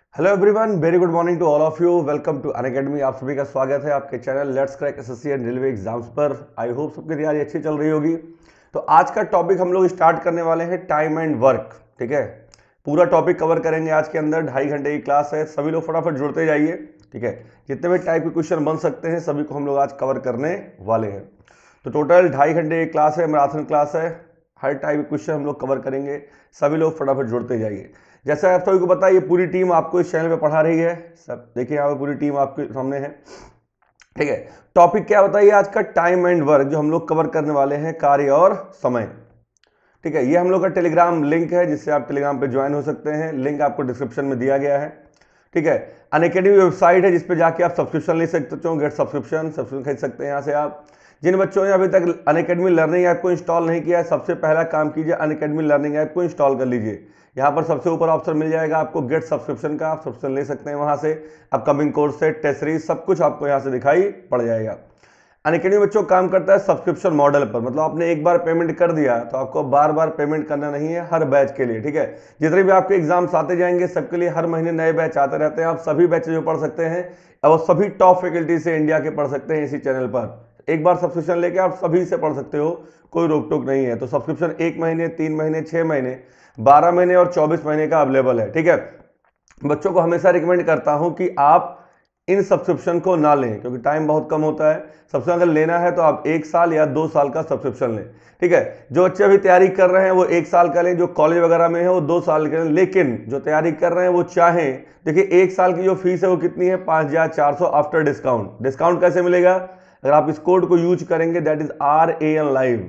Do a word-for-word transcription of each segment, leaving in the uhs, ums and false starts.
Hello everyone, very good morning to all of you. Welcome to Unacademy. आप सभी का स्वागत है आपके channel let's crack SSC and railway exams पर। आई होप सबकी तैयारी अच्छी चल रही होगी। तो आज का टॉपिक हम लोग स्टार्ट करने वाले हैं टाइम एंड वर्क। ठीक है, पूरा टॉपिक कवर करेंगे आज के अंदर। ढाई घंटे की क्लास है, सभी लोग फटाफट जुड़ते जाइए। ठीक है, जितने भी टाइप के क्वेश्चन बन सकते हैं सभी को हम लोग आज कवर करने वाले हैं। तो टोटल ढाई घंटे की क्लास है, मैराथन क्लास है। हर टाइप के क्वेश्चन हम लोग कवर करेंगे, सभी लोग फटाफट जुड़ते जाइए। जैसा आप सभी को पता है, ये पूरी टीम आपको इस चैनल पे पढ़ा रही है। सब देखिए, यहाँ पे पूरी टीम आपके सामने है। ठीक है, टॉपिक क्या बताइए आज का? टाइम एंड वर्क, जो हम लोग कवर करने वाले हैं, कार्य और समय। ठीक है, ये हम लोग का टेलीग्राम लिंक है, जिससे आप टेलीग्राम पे ज्वाइन हो सकते हैं। लिंक आपको डिस्क्रिप्शन में दिया गया है। ठीक है, अनअकैडमी वेबसाइट है, जिसपे जाके आप सब्सक्रिप्शन ले सकते हो। गेट सब्सक्रिप्शन सब्सक्रिप्शन खरीद सकते हैं यहाँ से आप। जिन बच्चों ने अभी तक अनअकैडमी लर्निंग ऐप को इंस्टॉल नहीं किया है, सबसे पहला काम कीजिए, अनअकैडमी लर्निंग ऐप को इंस्टॉल कर लीजिए। यहाँ पर सबसे ऊपर ऑप्शन मिल जाएगा आपको गेट सब्सक्रिप्शन का, आप सब्सक्रिप्शन ले सकते हैं वहां से। अपकमिंग कोर्स से टेस्ट सीरीज सब कुछ आपको यहाँ से दिखाई पड़ जाएगा। अनअकैडमी बच्चों काम करता है सब्सक्रिप्शन मॉडल पर, मतलब आपने एक बार पेमेंट कर दिया तो आपको बार बार पेमेंट करना नहीं है, हर बैच के लिए। ठीक है, जितने भी आपके एग्जाम्स आते जाएंगे सबके लिए हर महीने नए बैच आते रहते हैं। आप सभी बैच जो पढ़ सकते हैं और सभी टॉप फैकल्टी से इंडिया के पढ़ सकते हैं इसी चैनल पर। एक बार सब्सक्रिप्शन लेके आप सभी से पढ़ सकते हो, कोई रोक टोक नहीं है। तो सब्सक्रिप्शन एक महीने, तीन महीने, छह महीने, बारह महीने और चौबीस महीने का अवेलेबल है। ठीक है, बच्चों को हमेशा रिकमेंड करता हूं कि आप इन सब्सक्रिप्शन को ना लें, क्योंकि टाइम बहुत कम होता है। सब्सक्रिप्शन अगर लेना है तो आप एक साल या दो साल का सब्सक्रिप्शन लें। ठीक है, जो बच्चे अभी तैयारी कर रहे हैं वो एक साल का लें, जो कॉलेज वगैरह में है वो दो साल का लें। लेकिन जो तैयारी कर रहे हैं वो चाहें, देखिए एक साल की जो फीस है वो कितनी है? पांच हजार चार सौ आफ्टर डिस्काउंट। डिस्काउंट कैसे मिलेगा? अगर आप इस कोड को यूज करेंगे, that is R A N live,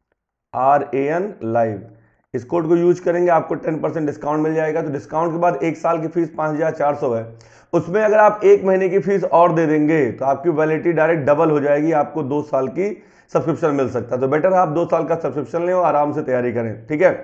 R A N live. इस कोड को यूज करेंगे आपको टेन परसेंट डिस्काउंट मिल जाएगा। तो डिस्काउंट के बाद एक साल की फीस पांच हजार चार सौ है, उसमें अगर आप एक महीने की फीस और दे देंगे तो आपकी वैलिडिटी डायरेक्ट डबल हो जाएगी, आपको दो साल की सब्सक्रिप्शन मिल सकता है। तो बेटर है आप दो साल का सब्सक्रिप्शन लें और आराम से तैयारी करें। ठीक है,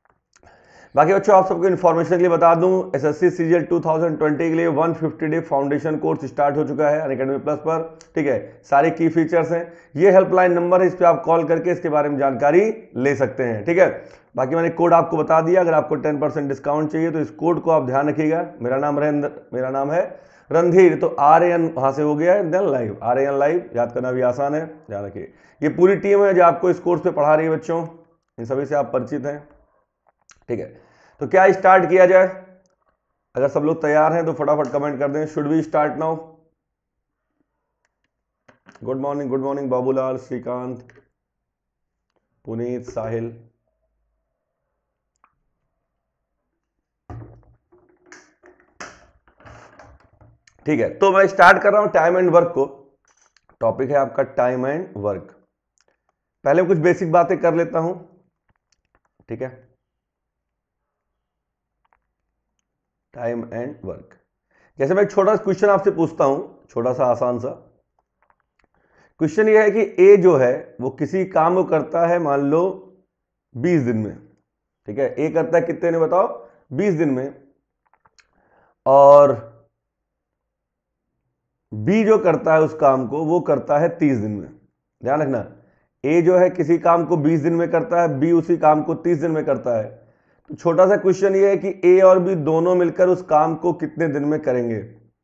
बाकी बच्चों आप सबको इन्फॉर्मेशन के लिए बता दूं, एसएससी सीजीएल दो हज़ार बीस के लिए एक सौ पचास डे फाउंडेशन कोर्स स्टार्ट हो चुका है अनअकैडमी प्लस पर। ठीक है, सारे की फीचर्स हैं। ये हेल्पलाइन नंबर है, इस पर आप कॉल करके इसके बारे में जानकारी ले सकते हैं। ठीक है, बाकी मैंने कोड आपको बता दिया। अगर आपको टेन परसेंट डिस्काउंट चाहिए तो इस कोड को आप ध्यान रखिएगा। मेरा नाम रंधीर, मेरा नाम है रणधीर। तो आर ए एन वहां से हो गया है, then live, R A N live याद करना भी आसान है, ध्यान रखिए। ये पूरी टीम है जो आपको इस कोर्स पे पढ़ा रही है बच्चों, इन सभी से आप परिचित हैं। ठीक है, तो क्या स्टार्ट किया जाए? अगर सब लोग तैयार हैं तो फटाफट कमेंट कर दें, should we start now? Good morning, good morning Babulal, Shrikant, Puneet, Sahil. ठीक है, तो मैं स्टार्ट कर रहा हूं टाइम एंड वर्क को। टॉपिक है आपका टाइम एंड वर्क। पहले कुछ बेसिक बातें कर लेता हूं। ठीक है, टाइम एंड वर्क, जैसे मैं एक छोटा सा क्वेश्चन आपसे पूछता हूं, छोटा सा आसान सा क्वेश्चन ये है कि ए जो है वो किसी काम को करता है मान लो बीस दिन में। ठीक है, ए करता है कितने ने बताओ? बीस दिन में। और बी जो करता है उस काम को वो करता है तीस दिन में। ध्यान रखना, ए जो है किसी काम को बीस दिन में करता है, बी उसी काम को तीस दिन में करता है। तो छोटा सा क्वेश्चन ये है कि ए और बी दोनों मिलकर उस काम को कितने दिन में करेंगे?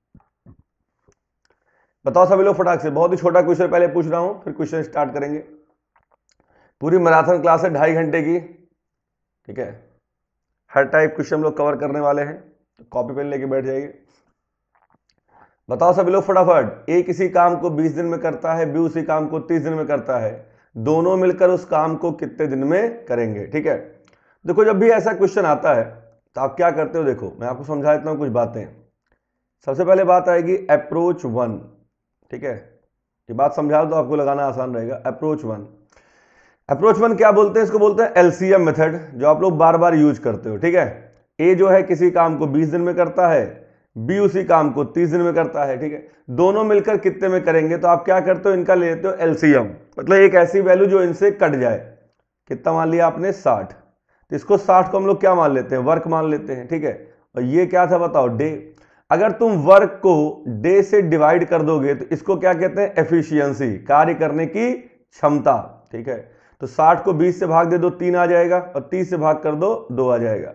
बताओ सभी लोग फटाक से। बहुत ही छोटा क्वेश्चन पहले पूछ रहा हूं, फिर क्वेश्चन स्टार्ट करेंगे। पूरी मैराथन क्लास है ढाई घंटे की। ठीक है, हर टाइप क्वेश्चन हम लोग कवर करने वाले हैं, तो कॉपी पेन लेके बैठ जाइए। बताओ सभी लोग फटाफट। ए किसी काम को बीस दिन में करता है, बी उसी काम को तीस दिन में करता है, दोनों मिलकर उस काम को कितने दिन में करेंगे? ठीक है, देखो जब भी ऐसा क्वेश्चन आता है तो आप क्या करते हो, देखो मैं आपको समझा देता हूं कुछ बातें। सबसे पहले बात आएगी अप्रोच वन। ठीक है, ये बात समझा दो तो आपको लगाना आसान रहेगा। अप्रोच वन, अप्रोच वन क्या बोलते हैं? इसको बोलते हैं एलसीएम मेथड, जो आप लोग बार बार यूज करते हो। ठीक है, ए जो है किसी काम को बीस दिन में करता है, बी उसी काम को तीस दिन में करता है। ठीक है, दोनों मिलकर कितने में करेंगे? तो आप क्या करते हो, इनका ले लेते हो एलसीएम, मतलब एक ऐसी वैल्यू जो इनसे कट जाए। कितना मान लिया आपने? साठ। तो इसको साठ को हम लोग क्या मान लेते हैं? वर्क मान लेते हैं। ठीक है, और ये क्या था बताओ? डे। अगर तुम वर्क को डे से डिवाइड कर दोगे तो इसको क्या कहते हैं? एफिशिएंसी, कार्य करने की क्षमता। ठीक है, तो साठ को बीस से भाग दे दो, तीन आ जाएगा, और तीस से भाग कर दो, दो आ जाएगा।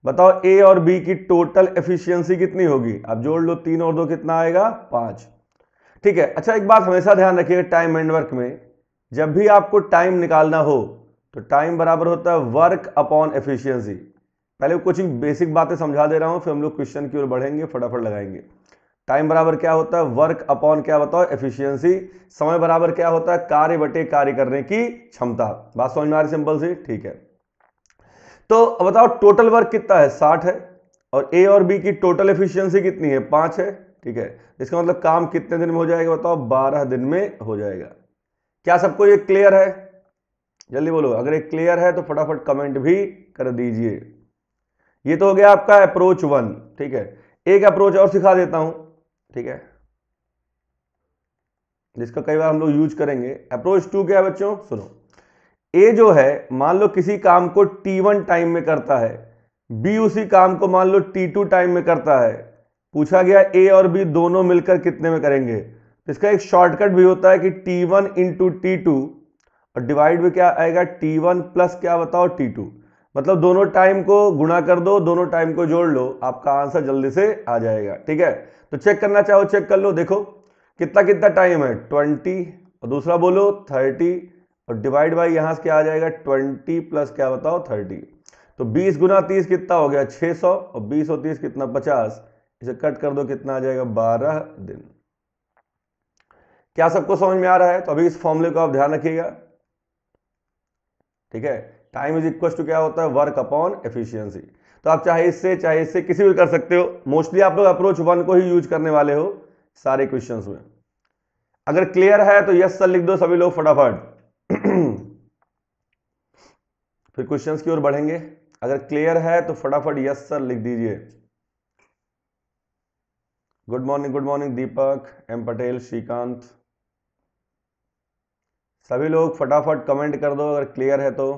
बताओ ए और बी की टोटल एफिशिएंसी कितनी होगी? अब जोड़ लो, तीन और दो कितना आएगा? पांच। ठीक है। अच्छा, एक बात हमेशा ध्यान रखिएगा, टाइम एंड वर्क में जब भी आपको टाइम निकालना हो तो टाइम बराबर होता है वर्क अपॉन एफिशिएंसी। पहले कुछ बेसिक बातें समझा दे रहा हूं, फिर हम लोग क्वेश्चन की ओर बढ़ेंगे, फटाफट लगाएंगे। टाइम बराबर क्या होता है? वर्क अपॉन क्या बताओ? एफिशिएंसी। समय बराबर क्या होता है? कार्य बटे कार्य करने की क्षमता। बात समझ में आ रही? सिंपल सी। ठीक है, तो बताओ टोटल वर्क कितना है? साठ है, और ए और बी की टोटल एफिशिएंसी कितनी है? पांच है। ठीक है, इसका मतलब काम कितने दिन में हो जाएगा? बताओ, बारह दिन में हो जाएगा। क्या सबको ये क्लियर है? जल्दी बोलो, अगर ये क्लियर है तो फटाफट कमेंट भी कर दीजिए। ये तो हो गया आपका अप्रोच वन। ठीक है, एक अप्रोच और सिखा देता हूं, ठीक है, जिसका कई बार हम लोग यूज करेंगे। अप्रोच टू क्या है बच्चों? सुनो, ए जो है मान लो किसी काम को टी वन टाइम में करता है, बी उसी काम को मान लो टी टू टाइम में करता है। पूछा गया ए और बी दोनों मिलकर कितने में करेंगे? तो इसका एक शॉर्टकट भी होता है कि T one into T two, और डिवाइड में क्या आएगा? टी वन प्लस क्या बताओ? T two. मतलब दोनों टाइम को गुणा कर दो, दोनों टाइम को जोड़ लो, आपका आंसर जल्दी से आ जाएगा। ठीक है, तो चेक करना चाहो चेक कर लो। देखो कितना कितना टाइम है? ट्वेंटी, और दूसरा बोलो थर्टी, और डिवाइड बाई यहां से क्या आ जाएगा? ट्वेंटी प्लस क्या बताओ? थर्टी। तो बीस गुना तीस कितना हो गया? छह सौ, और बीस और तीस कितना? पचास। इसे कट कर दो, कितना आ जाएगा? बारह दिन। क्या सबको समझ में आ रहा है? तो अभी इस फॉर्मूले को आप ध्यान रखिएगा। ठीक है, टाइम इज इक्वल टू क्या होता है? Work upon efficiency. तो आप चाहे इससे चाहे इससे किसी भी कर सकते हो। मोस्टली आप लोग अप्रोच वन को ही यूज करने वाले हो सारे क्वेश्चंस में। अगर क्लियर है तो यस सर लिख दो सभी लोग फटाफट। फिर क्वेश्चंस की ओर बढ़ेंगे। अगर क्लियर है तो फटाफट यस सर लिख दीजिए। Good morning, good morning Deepak, M Patel, Shrikant, सभी लोग फटाफट कमेंट कर दो अगर क्लियर है तो।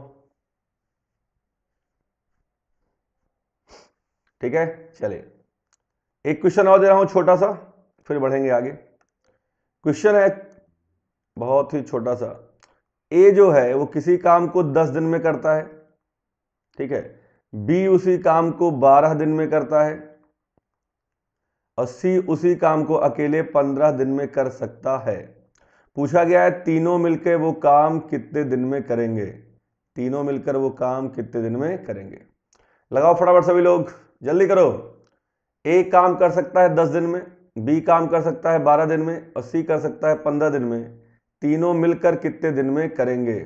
ठीक है, चलिए एक क्वेश्चन और दे रहा हूं छोटा सा, फिर बढ़ेंगे आगे। क्वेश्चन है बहुत ही छोटा सा। ए जो है वो किसी काम को दस दिन में करता है, ठीक है, बी उसी काम को बारह दिन में करता है, और सी उसी काम को अकेले पंद्रह दिन में कर सकता है। पूछा गया है तीनों मिलकर वो काम कितने दिन में करेंगे? तीनों मिलकर वो काम कितने दिन में करेंगे? लगाओ फटाफट सभी लोग, जल्दी करो। ए काम कर सकता है दस दिन में, बी काम कर सकता है बारह दिन में, और सी कर सकता है पंद्रह दिन में। तीनों मिलकर कितने दिन में करेंगे?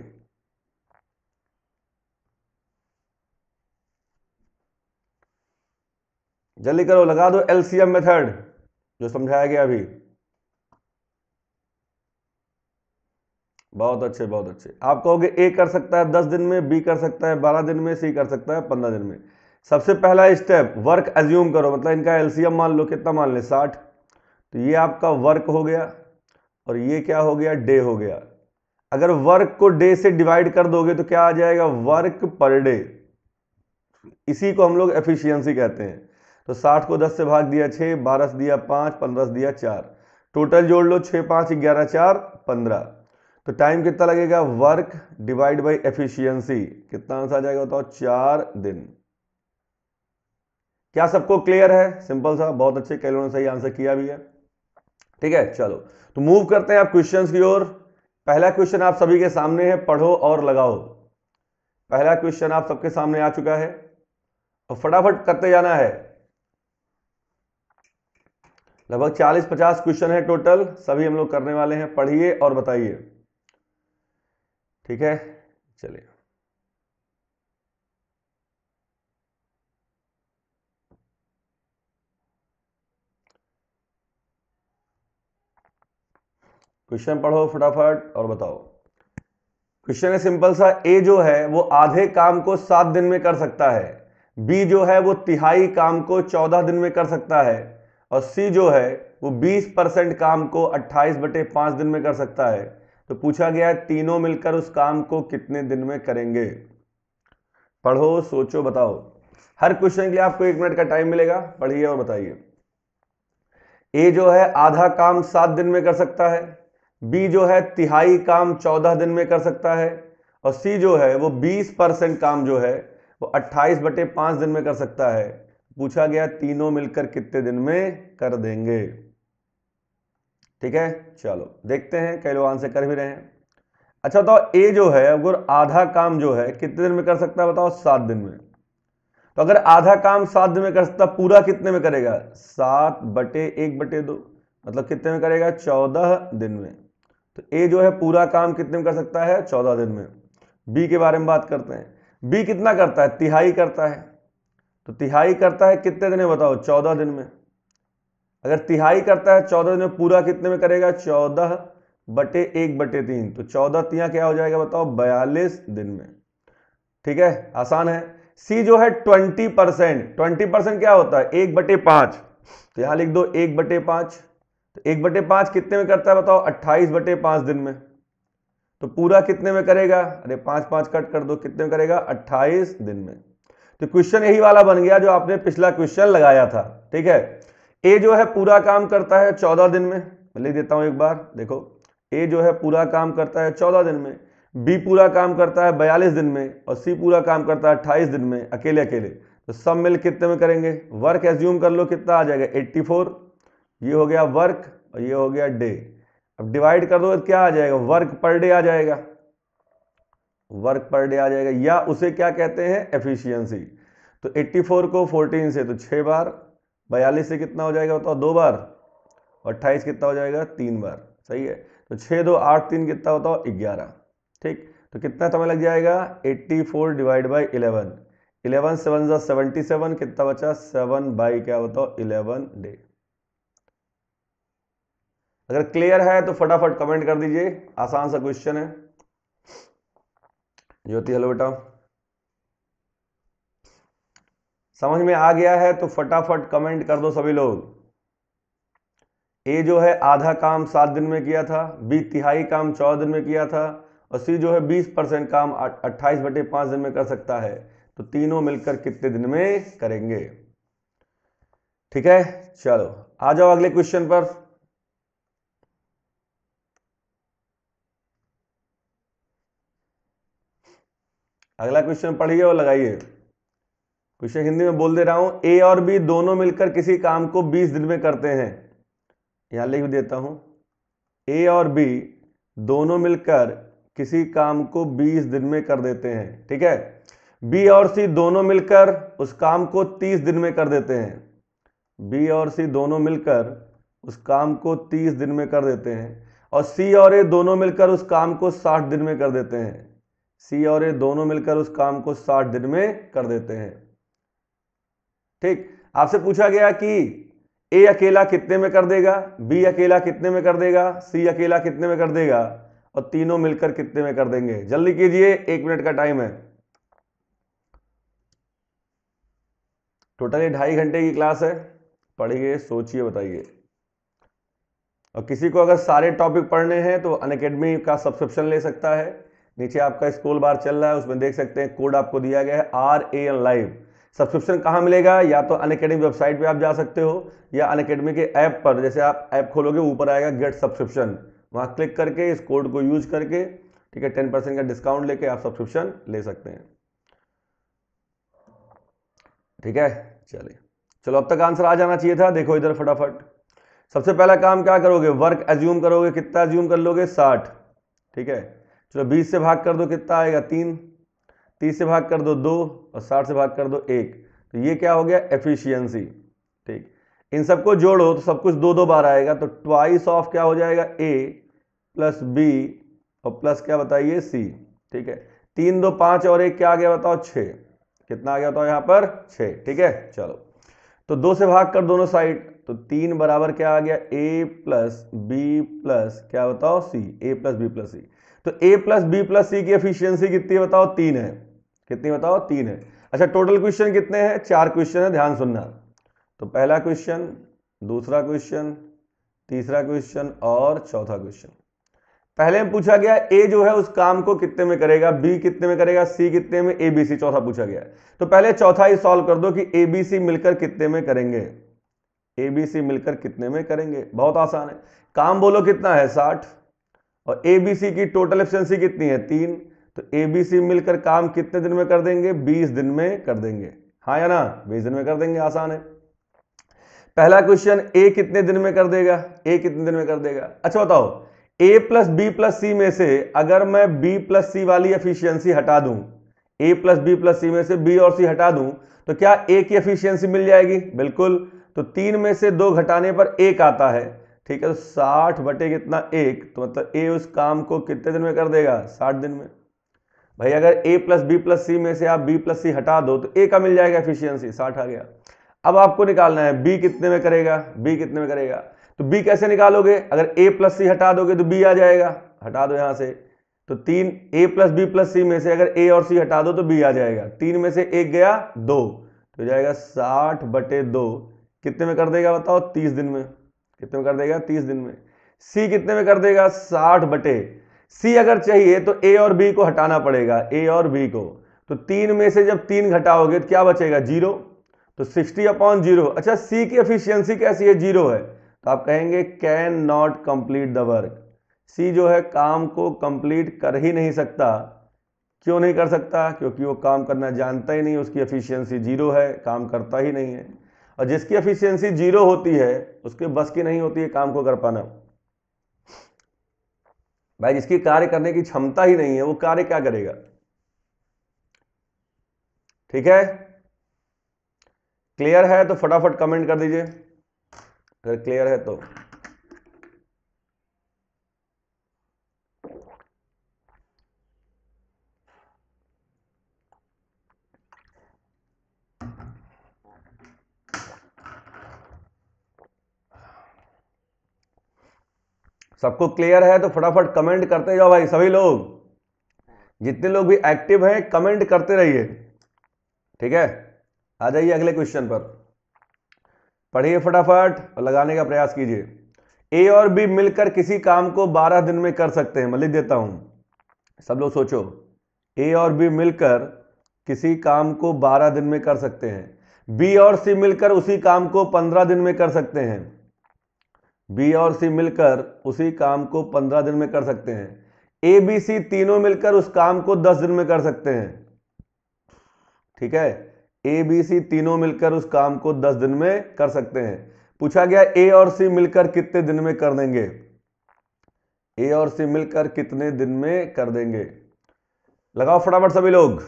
जल्दी करो, लगा दो एलसीएम मेथड जो समझाया गया अभी। बहुत अच्छे, बहुत अच्छे। आप कहोगे ए कर सकता है दस दिन में, बी कर सकता है बारह दिन में, सी कर सकता है पंद्रह दिन में। सबसे पहला स्टेप वर्क एज्यूम करो, मतलब इनका एलसीएम मान लो, कितना मान ले? साठ। तो ये आपका वर्क हो गया, और ये क्या हो गया? डे हो गया। अगर वर्क को डे से डिवाइड कर दोगे तो क्या आ जाएगा? Work per day. इसी को हम लोग एफिशिएंसी कहते हैं। तो साठ को दस से भाग दिया छह, बारह से दिया पांच, पंद्रह से दिया चार, टोटल जोड़ लो छह पांच ग्यारह, चार पंद्रह। तो टाइम कितना लगेगा? वर्क डिवाइड बाई एफिशिएंसी, कितना आंसर आ जाएगा बताओ? चार दिन। क्या सबको क्लियर है? सिंपल सा, बहुत अच्छे, कई लोगों ने सही आंसर किया भी है। ठीक है, चलो तो मूव करते हैं आप क्वेश्चंस की ओर। पहला क्वेश्चन आप सभी के सामने है, पढ़ो और लगाओ। पहला क्वेश्चन आप सबके सामने आ चुका है, और फटाफट करते जाना है। लगभग चालीस पचास क्वेश्चन है टोटल, सभी हम लोग करने वाले हैं। पढ़िए और बताइए। ठीक है, चलिए क्वेश्चन पढ़ो फटाफट और बताओ। क्वेश्चन है सिंपल सा, ए जो है वो आधे काम को सात दिन में कर सकता है, बी जो है वो तिहाई काम को चौदह दिन में कर सकता है, और सी जो है वो बीस परसेंट काम को अट्ठाईस बटे पांच दिन में कर सकता है। तो पूछा गया है तीनों मिलकर उस काम को कितने दिन में करेंगे? पढ़ो, सोचो, बताओ। हर क्वेश्चन के लिए आपको एक मिनट का टाइम मिलेगा, पढ़िए और बताइए। ए जो है आधा काम सात दिन में कर सकता है, बी जो है तिहाई काम चौदह दिन में कर सकता है, और सी जो है वो बीस परसेंट काम जो है वो अट्ठाईस बटे पाँच दिन में कर सकता है। पूछा गया तीनों मिलकर कितने दिन में कर देंगे। ठीक है, चलो देखते हैं, कई लोग आंसर कर भी रहे हैं। अच्छा बताओ, ए जो है अगर आधा काम जो है कितने दिन में कर सकता है, बताओ सात दिन में। तो अगर आधा काम सात दिन में कर सकता, पूरा कितने में करेगा, सात बटे एक बटे दो, मतलब कितने में करेगा, चौदह दिन में। तो ए जो है पूरा काम कितने में कर सकता है, चौदह दिन में। बी के बारे में बात करते हैं। बी कितना करता है, तिहाई करता है। तो तिहाई करता है कितने दिन में, बताओ चौदह दिन में। अगर तिहाई करता है चौदह दिन में, पूरा कितने में करेगा, चौदह बटे एक बटे तीन। तो चौदह तिया क्या हो जाएगा, बताओ बयालीस दिन में। ठीक है, आसान है। सी जो है ट्वेंटी परसेंट, ट्वेंटी परसेंट क्या होता है, एक बटे पांच। तो यहां लिख दो एक बटे पांच। तो एक बटे पांच कितने में करता है, बताओ अट्ठाईस बटे पांच दिन में। तो पूरा कितने में करेगा, अरे पांच पांच कट कर दो, कितने में करेगा, अट्ठाईस दिन में। तो क्वेश्चन यही वाला बन गया जो आपने पिछला क्वेश्चन लगाया था। ठीक है, ए जो है पूरा काम करता है चौदह दिन में, मैं लिख देता हूं एक बार, देखो ए जो है पूरा काम करता है चौदह दिन में, बी पूरा काम करता है बयालीस दिन में, और सी पूरा काम करता है अट्ठाईस दिन में, अकेले अकेले। तो सब मिल कितने में करेंगे, वर्क एज्यूम कर लो कितना आ जाएगा, चौरासी। ये हो गया वर्क और ये हो गया डे। अब डिवाइड कर दो तो क्या आ जाएगा, वर्क पर डे आ जाएगा, वर्क पर डे आ जाएगा, या उसे क्या कहते हैं, एफिशिएंसी। तो चौरासी को चौदह से तो छह बार, बयालीस से कितना हो जाएगा बताओ, दो बार, और अट्ठाईस कितना हो जाएगा, तीन बार। सही है, तो छः दो आठ तीन कितना बताओ, ग्यारह। ठीक, तो कितना समय लग जाएगा, चौरासी divide by eleven, eleven seven जा सेवेंटी सेवन, कितना बचा, सेवन बाई क्या बताओ, इलेवन डे। अगर क्लियर है तो फटाफट कमेंट कर दीजिए, आसान सा क्वेश्चन है। ज्योति हेलो बेटा, समझ में आ गया है तो फटाफट कमेंट कर दो सभी लोग। ए जो है आधा काम सात दिन में किया था, बी तिहाई काम चौदह दिन में किया था, और सी जो है बीस परसेंट काम अट्ठाईस बटे पांच दिन में कर सकता है। तो तीनों मिलकर कितने दिन में करेंगे। ठीक है, चलो आ जाओ अगले क्वेश्चन पर। अगला क्वेश्चन पढ़िए और लगाइए। क्वेश्चन हिंदी में बोल दे रहा हूं, ए और बी दोनों मिलकर किसी काम को बीस दिन में करते हैं। यहां लिख देता हूं, ए और बी दोनों मिलकर किसी काम को बीस दिन में कर देते हैं। ठीक है, बी और सी दोनों मिलकर उस काम को तीस दिन में कर देते हैं। बी और सी दोनों मिलकर उस काम को तीस दिन में कर देते हैं, और सी और ए दोनों मिलकर उस काम को साठ दिन में कर देते हैं। सी और ए दोनों मिलकर उस काम को साठ दिन में कर देते हैं। ठीक, आपसे पूछा गया कि ए अकेला कितने में कर देगा, बी अकेला कितने में कर देगा, सी अकेला कितने में कर देगा, और तीनों मिलकर कितने में कर देंगे। जल्दी कीजिए, एक मिनट का टाइम है। टोटली ढाई घंटे की क्लास है, पढ़िए सोचिए बताइए। और किसी को अगर सारे टॉपिक पढ़ने हैं तो अनअकैडमी का सब्सक्रिप्शन ले सकता है। नीचे आपका स्क्रॉल बार चल रहा है, उसमें देख सकते हैं कोड आपको दिया गया है R A N live. Subscription कहाँ मिलेगा, या तो अनअकैडमी वेबसाइट पे आप जा सकते हो, या अनअकैडमी के ऐप पर, जैसे आप ऐप खोलोगे ऊपर आएगा गेट सब्सक्रिप्शन, वहां क्लिक करके इस कोड को यूज करके, ठीक है, टेन परसेंट का डिस्काउंट लेके आप सब्सक्रिप्शन ले सकते हैं। ठीक है, चलिए चलो, अब तक आंसर आ जाना चाहिए था। देखो इधर फटाफट, सबसे पहला काम क्या करोगे, वर्क एज्यूम करोगे, कितना एज्यूम कर लोगे, साठ। ठीक है, चलो बीस से भाग कर दो, कितना आएगा, तीन, तीस से भाग कर दो, दो, और साठ से भाग कर दो, एक। तो ये क्या हो गया, एफिशिएंसी। ठीक, इन सबको जोड़ो तो सब कुछ दो दो बार आएगा, तो ट्वाइस ऑफ क्या हो जाएगा, ए प्लस बी और प्लस क्या बताइए, सी। ठीक है, तीन दो पांच और एक क्या आ गया बताओ, छः। कितना आ गया बताओ यहाँ पर, छः। ठीक है, चलो तो दो से भाग कर दोनों साइड, तो तीन बराबर क्या आ गया, ए प्लस बी प्लस क्या बताओ, C. A plus B plus C. तो A plus B plus C की एफिशिएंसी कितनी है बताओ, तीन है। कितनी बताओ, तीन है। अच्छा, टोटल क्वेश्चन कितने हैं, चार क्वेश्चन है, ध्यान सुनना। तो पहला क्वेश्चन, दूसरा क्वेश्चन, तीसरा क्वेश्चन और चौथा क्वेश्चन। पहले में पूछा गया ए जो है उस काम को कितने में करेगा, बी कितने में करेगा, सी कितने में, ए बी सी चौथा पूछा गया। तो पहले चौथा ही सॉल्व कर दो कि ए बी सी मिलकर कितने में करेंगे। ए बी सी मिलकर कितने में करेंगे, बहुत आसान है। काम बोलो कितना है, साठ, और ए बी सी की टोटल एफिशिएंसी कितनी है, तीन। तो ए बी सी मिलकर काम कितने दिन में कर देंगे? बीस दिन में कर देंगे, हाँ या ना? बीस दिन में कर देंगे, आसान है। पहला क्वेश्चन, ए कितने दिन में कर देगा? ए कितने दिन में कर देगा? अच्छा बताओ, A plus B plus C में से अगर मैं बी प्लस सी वाली एफिशिएंसी हटा दूं, A plus B plus C में से बी और सी हटा दूं, तो क्या ए की एफिशिएंसी मिल जाएगी? बिल्कुल। तो तीन में से दो घटाने पर एक आता है, ठीक है। तो साठ बटे कितना? एक। तो मतलब ए उस काम को कितने दिन में कर देगा? साठ दिन में। भाई अगर A plus B plus C में से आप बी प्लस सी हटा दो तो ए का मिल जाएगा एफिशिएंसी, साठ आ गया। अब आपको निकालना है बी कितने में करेगा, बी कितने में करेगा। तो बी कैसे निकालोगे? अगर ए प्लस सी हटा दोगे तो बी आ जाएगा, हटा दो यहां से। तो तीन A plus B plus C में से अगर ए और सी हटा दो तो बी आ जाएगा। तीन में से एक गया, दो, तो जाएगा साठ बटे दो। कितने में कर देगा बताओ? तीस दिन में। कितने में कर देगा? तीस दिन में। सी कितने में कर देगा? साठ बटे, सी अगर चाहिए तो ए और बी को हटाना पड़ेगा, ए और बी को। तो तीन में से जब तीन घटाओगे तो क्या बचेगा? जीरो। तो सिक्सटी अपॉन जीरो। अच्छा, सी की एफिशिएंसी कैसी है? जीरो है। तो आप कहेंगे can not complete the work. C जो है काम को कंप्लीट कर ही नहीं सकता। क्यों नहीं कर सकता? क्योंकि वो काम करना जानता ही नहीं, उसकी एफिशिएंसी जीरो है, काम करता ही नहीं है। और जिसकी एफिशिएंसी जीरो होती है उसके बस की नहीं होती है काम को कर पाना। भाई जिसकी कार्य करने की क्षमता ही नहीं है वो कार्य क्या करेगा? ठीक है, क्लियर है तो फटाफट कमेंट कर दीजिए अगर क्लियर है तो। सबको क्लियर है तो फटाफट कमेंट करते जाओ भाई। सभी लोग जितने लोग भी एक्टिव हैं कमेंट करते रहिए, ठीक है। आ जाइए अगले क्वेश्चन पर, पढ़िए फटाफट और लगाने का प्रयास कीजिए। ए और बी मिलकर किसी काम को बारह दिन में कर सकते हैं। मैं लिख देता हूं, सब लोग सोचो। ए और बी मिलकर किसी काम को बारह दिन में कर सकते हैं। बी और सी मिलकर उसी काम को पंद्रह दिन में कर सकते हैं। बी और सी मिलकर उसी काम को पंद्रह दिन में कर सकते हैं। ए बी सी तीनों मिलकर उस काम को दस दिन में कर सकते हैं, ठीक है। ए बी सी तीनों मिलकर उस काम को दस दिन में कर सकते हैं। पूछा गया ए और सी मिलकर कितने दिन में कर देंगे? ए और सी मिलकर कितने दिन में कर देंगे? लगाओ फटाफट सभी लोग।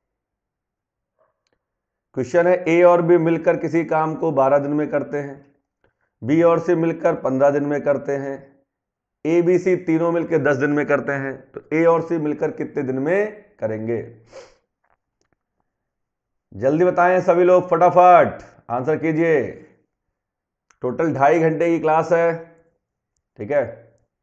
क्वेश्चन है ए और बी मिलकर किसी काम को बारह दिन में करते हैं, बी और सी मिलकर पंद्रह दिन में करते हैं, ए बी सी तीनों मिलकर दस दिन में करते हैं। तो ए और सी मिलकर कितने दिन में करेंगे? जल्दी बताएं सभी लोग, फटाफट आंसर कीजिए। टोटल ढाई घंटे की क्लास है, ठीक है।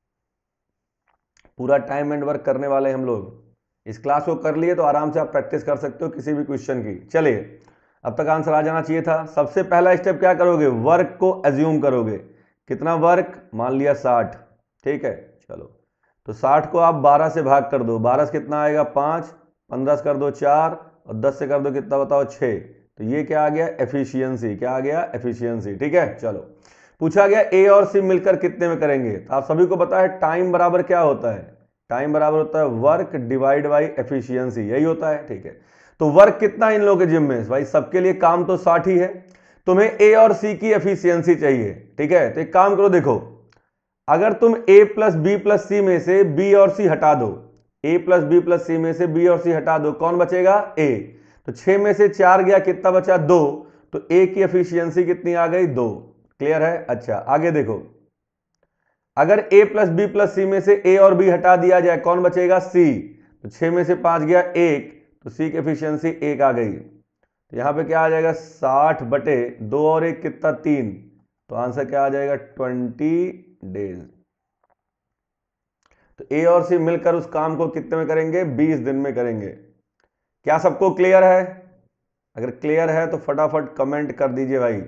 पूरा टाइम एंड वर्क करने वाले हम लोग। इस क्लास को कर लिए तो आराम से आप प्रैक्टिस कर सकते हो किसी भी क्वेश्चन की। चलिए, अब तक आंसर आ जाना चाहिए था। सबसे पहला स्टेप क्या करोगे? वर्क को एज्यूम करोगे। कितना वर्क? मान लिया साठ, ठीक है। चलो, तो साठ को आप बारह से भाग कर दो। बारह से कितना आएगा? पाँच। पंद्रह से कर दो चार, और दस से कर दो कितना बताओ? छः। तो ये क्या आ गया? एफिशिएंसी। क्या आ गया? एफिशिएंसी, ठीक है। चलो, पूछा गया ए और सी मिलकर कितने में करेंगे। तो आप सभी को पता है टाइम बराबर क्या होता है? टाइम बराबर होता है वर्क डिवाइड बाई एफिशिएंसी, यही होता है, ठीक है। तो वर्क कितना इन लोगों के जिम में? भाई सबके लिए काम तो साठ ही है। तुम्हें ए और सी की एफिशिएंसी चाहिए, ठीक है। तो एक काम करो, देखो, अगर तुम A plus B plus C में से बी और सी हटा दो, A plus B plus C में से बी और सी हटा दो, कौन बचेगा? ए। तो छह में से चार गया, कितना बचा? दो। तो ए की एफिशिएंसी कितनी आ गई? दो। क्लियर है? अच्छा, आगे देखो, अगर A plus B plus C में से ए और बी हटा दिया जाए, कौन बचेगा? सी। तो छह में से पांच गया, एक। तो सी की एफिशिएंसी एक आ गई। तो यहां पे क्या आ जाएगा? साठ बटे दो और एक कितना? तीन। तो आंसर क्या आ जाएगा? Twenty days. तो ए और सी मिलकर उस काम को कितने में करेंगे? बीस दिन में करेंगे। क्या सबको क्लियर है? अगर क्लियर है तो फटाफट कमेंट कर दीजिए भाई,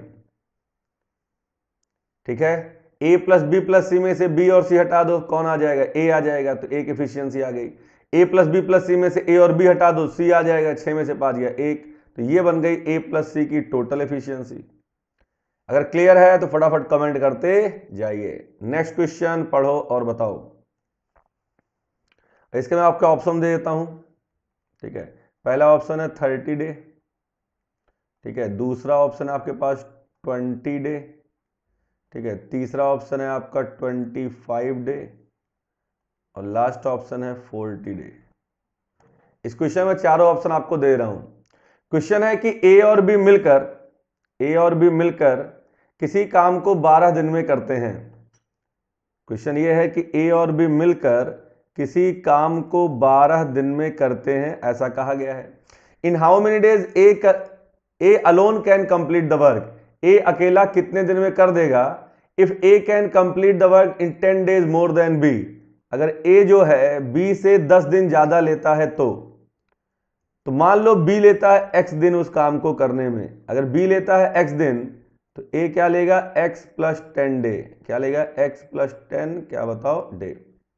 ठीक है। A plus B plus C में से बी और सी हटा दो, कौन आ जाएगा? ए आ जाएगा। तो ए की एफिशिएंसी आ गई। A plus B plus C में से ए और बी हटा दो, सी आ जाएगा। छह में से पांच गया, एक। तो ये बन गई ए प्लस सी की टोटल एफिशिएंसी। अगर क्लियर है तो फटाफट कमेंट करते जाइए। नेक्स्ट क्वेश्चन पढ़ो और बताओ। इसके मैं आपको ऑप्शन दे देता हूं, ठीक है, पहला ऑप्शन है थर्टी डे, ठीक है, दूसरा ऑप्शन है आपके पास ट्वेंटी डे, ठीक है, तीसरा ऑप्शन है आपका ट्वेंटी फाइव डे और लास्ट ऑप्शन है फोर्टी डे। इस क्वेश्चन में चारों ऑप्शन आपको दे रहा हूं। क्वेश्चन है कि ए और बी मिलकर ए और बी मिलकर किसी काम को बारह दिन में करते हैं। क्वेश्चन ये है कि ए और बी मिलकर किसी काम को बारह दिन में करते हैं, ऐसा कहा गया है। In how many days A A alone can complete the work, A अकेला कितने दिन में कर देगा। If A can complete the work in ten days more than B, अगर ए जो है बी से दस दिन ज्यादा लेता है तो तो मान लो बी लेता है एक्स दिन उस काम को करने में, अगर बी लेता है एक्स दिन तो ए क्या लेगा, एक्स प्लस टेन डे, क्या लेगा, एक्स प्लस टेन, क्या बताओ, डे।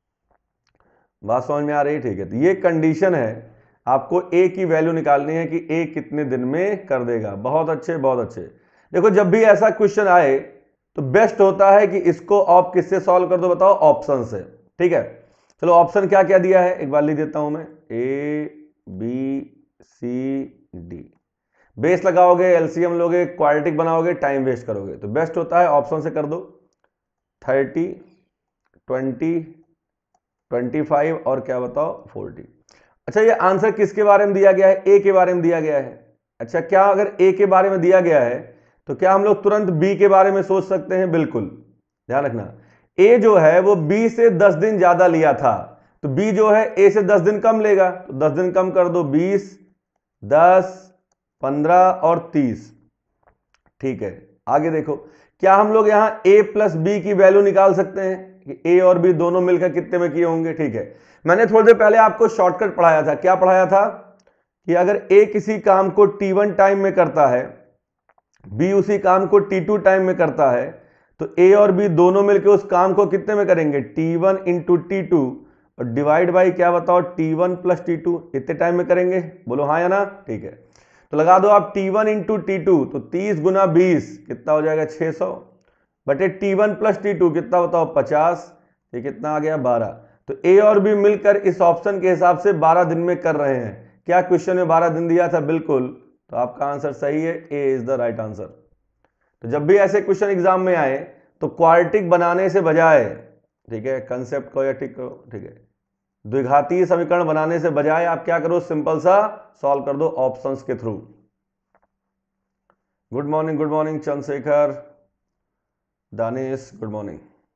बात समझ में आ रही है, ठीक है। तो ये कंडीशन है, आपको ए की वैल्यू निकालनी है कि ए कितने दिन में कर देगा। बहुत अच्छे बहुत अच्छे। देखो जब भी ऐसा क्वेश्चन आए तो बेस्ट होता है कि इसको आप किससे सॉल्व कर दो, बताओ, ऑप्शन से, ठीक है। चलो ऑप्शन क्या क्या दिया है एक बार लिख देता हूं मैं, A B C D. Base लगाओगे, एलसीएम लोगे, क्वाड्रेटिक बनाओगे, टाइम वेस्ट करोगे, तो बेस्ट होता है ऑप्शन से कर दो। थर्टी, ट्वेंटी, ट्वेंटी फाइव और क्या बताओ, फोर्टी। अच्छा ये आंसर किसके बारे में दिया गया है, ए के बारे में दिया गया है। अच्छा क्या अगर ए के बारे में दिया गया है तो क्या हम लोग तुरंत बी के बारे में सोच सकते हैं, बिल्कुल ध्यान रखना। ए जो है वो बी से दस दिन ज्यादा लिया था, तो बी जो है ए से दस दिन कम लेगा, तो दस दिन कम कर दो, बीस, दस, पंद्रह और तीस, ठीक है। आगे देखो, क्या हम लोग यहां ए प्लस बी की वैल्यू निकाल सकते हैं कि ए और बी दोनों मिलकर कितने में किए होंगे, ठीक है। मैंने थोड़ी देर पहले आपको शॉर्टकट पढ़ाया था, क्या पढ़ाया था कि अगर ए किसी काम को टी वन टाइम में करता है, बी उसी काम को टी टू टाइम में करता है, तो ए और बी दोनों मिलकर उस काम को कितने में करेंगे, T one into T two और डिवाइड बाई क्या बताओ, T one plus T two, इतने टाइम में करेंगे, बोलो हाँ या ना, ठीक है। तो लगा दो आप T one into T two, तो तीस गुना बीस कितना हो जाएगा, छह सौ, बटे T one plus T two कितना बताओ, पचास, ये कितना आ गया, बारह। तो ए और बी मिलकर इस ऑप्शन के हिसाब से बारह दिन में कर रहे हैं। क्या क्वेश्चन में बारह दिन दिया था, बिल्कुल, तो आपका आंसर सही है, A is the right answer. तो जब भी ऐसे क्वेश्चन एग्जाम में आए तो क्वाड्रेटिक बनाने से बजाय, ठीक है, कंसेप्ट को या टिक करो, ठीक है, द्विघातीय समीकरण बनाने से बजाय आप क्या करो, सिंपल सा सॉल्व कर दो ऑप्शंस के थ्रू। Good morning, good morning Chandrashekhar, Danish, good morning.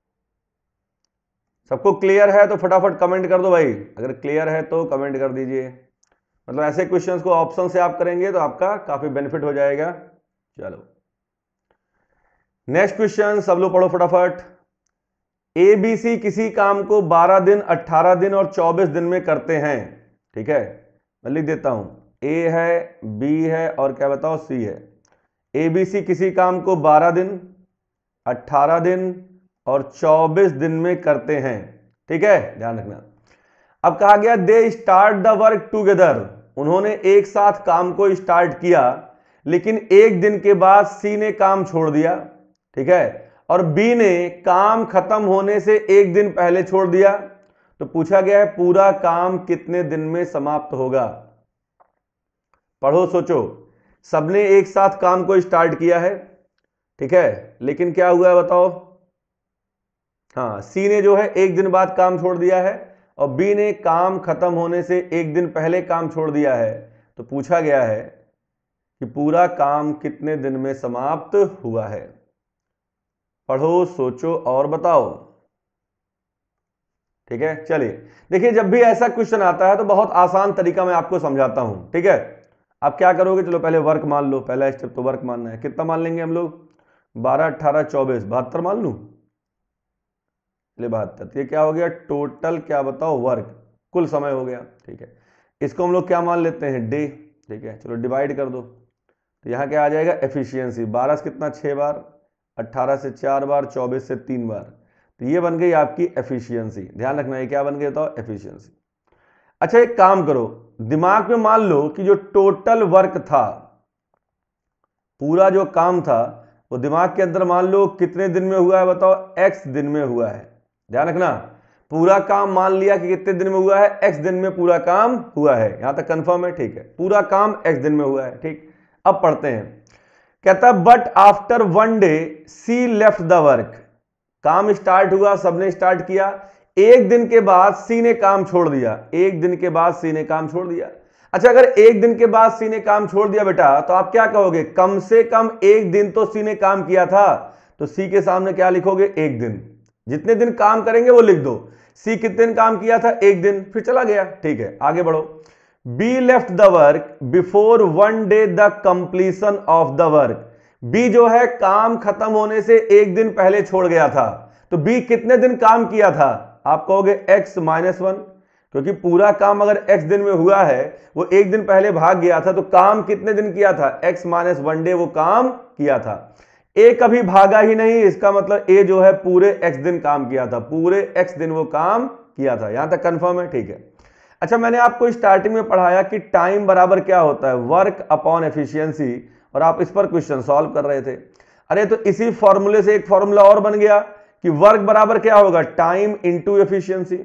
सबको क्लियर है तो फटाफट कमेंट कर दो भाई, अगर क्लियर है तो कमेंट कर दीजिए। मतलब ऐसे क्वेश्चंस को ऑप्शन से आप करेंगे तो आपका काफी बेनिफिट हो जाएगा। चलो नेक्स्ट क्वेश्चन, सब लोग पढ़ो फटाफट। ए बी सी किसी काम को बारह दिन, अठारह दिन और चौबीस दिन में करते हैं, ठीक है। मैं लिख देता हूं, ए है, बी है और क्या बताओ, सी है। ए बी सी किसी काम को बारह दिन, अठारह दिन और चौबीस दिन में करते हैं, ठीक है, ध्यान रखना। अब कहा गया they start the work together, उन्होंने एक साथ काम को स्टार्ट किया, लेकिन एक दिन के बाद सी ने काम छोड़ दिया, ठीक है, और बी ने काम खत्म होने से एक दिन पहले छोड़ दिया। तो पूछा गया है पूरा काम कितने दिन में समाप्त होगा। पढ़ो सोचो, सबने एक साथ काम को स्टार्ट किया है, ठीक है, लेकिन क्या हुआ है बताओ, हाँ, सी ने जो है एक दिन बाद काम छोड़ दिया है और बी ने काम खत्म होने से एक दिन पहले काम छोड़ दिया है। तो पूछा गया है कि पूरा काम कितने दिन में समाप्त हुआ है। पढ़ो, सोचो और बताओ, ठीक है। चलिए देखिए, जब भी ऐसा क्वेश्चन आता है तो बहुत आसान तरीका मैं आपको समझाता हूं, ठीक है। आप क्या करोगे, चलो पहले वर्क मान लो, पहला स्टेप तो वर्क मानना है। कितना मान लेंगे हम लोग, बारह, अठारह, चौबीस, बहत्तर मान लूं, चलिए बहत्तर। ये क्या हो गया, टोटल क्या बताओ, वर्क, कुल समय हो गया, ठीक है। इसको हम लोग क्या मान लेते हैं, डे, ठीक है। चलो डिवाइड कर दो, तो यहाँ क्या आ जाएगा, एफिशिएंसी। बारह से कितना, छह बार, अट्ठारह से चार बार, चौबीस से तीन बार, तो ये बन गई आपकी एफिशिएंसी। ध्यान रखना ये क्या बन गया, तो एफिशिएंसी। अच्छा एक काम करो, दिमाग में मान लो कि जो टोटल वर्क था, पूरा जो काम था, वो दिमाग के अंदर मान लो कितने दिन में हुआ है बताओ, एक्स दिन में हुआ है। ध्यान रखना, पूरा काम मान लिया कि कितने दिन में हुआ है, एक्स दिन में पूरा काम हुआ है। यहां तक कंफर्म है, ठीक है, पूरा काम एक्स दिन में हुआ है, ठीक। अब पढ़ते हैं, कहता है but after one day C left the work, काम स्टार्ट हुआ, सबने स्टार्ट किया, एक दिन के बाद सी ने काम छोड़ दिया, एक दिन के बाद सी ने काम छोड़ दिया। अच्छा, अगर एक दिन के बाद सी ने काम छोड़ दिया बेटा, तो आप क्या कहोगे, कम से कम एक दिन तो सी ने काम किया था, तो सी के सामने क्या लिखोगे, एक दिन। जितने दिन काम करेंगे वो लिख दो, सी कितने दिन काम किया था, एक दिन, फिर चला गया, ठीक है, आगे बढ़ो। B left the work before one day the completion of the work, B जो है काम खत्म होने से एक दिन पहले छोड़ गया था, तो बी कितने दिन काम किया था, आप कहोगे एक्स माइनस वन, क्योंकि पूरा काम अगर एक्स दिन में हुआ है, वो एक दिन पहले भाग गया था, तो काम कितने दिन किया था, एक्स माइनस वन डे वो काम किया था। ए कभी भागा ही नहीं, इसका मतलब ए जो है पूरे एक्स दिन काम किया था, पूरे एक्स दिन वो काम किया था। यहां तक कंफर्म है, ठीक है। अच्छा, मैंने आपको स्टार्टिंग में पढ़ाया कि टाइम बराबर क्या होता है, वर्क अपॉन एफिशिएंसी, और आप इस पर क्वेश्चन सॉल्व कर रहे थे। अरे तो इसी फॉर्मूले से एक फॉर्मूला और बन गया कि वर्क बराबर क्या होगा, टाइम इंटू एफिशिएंसी।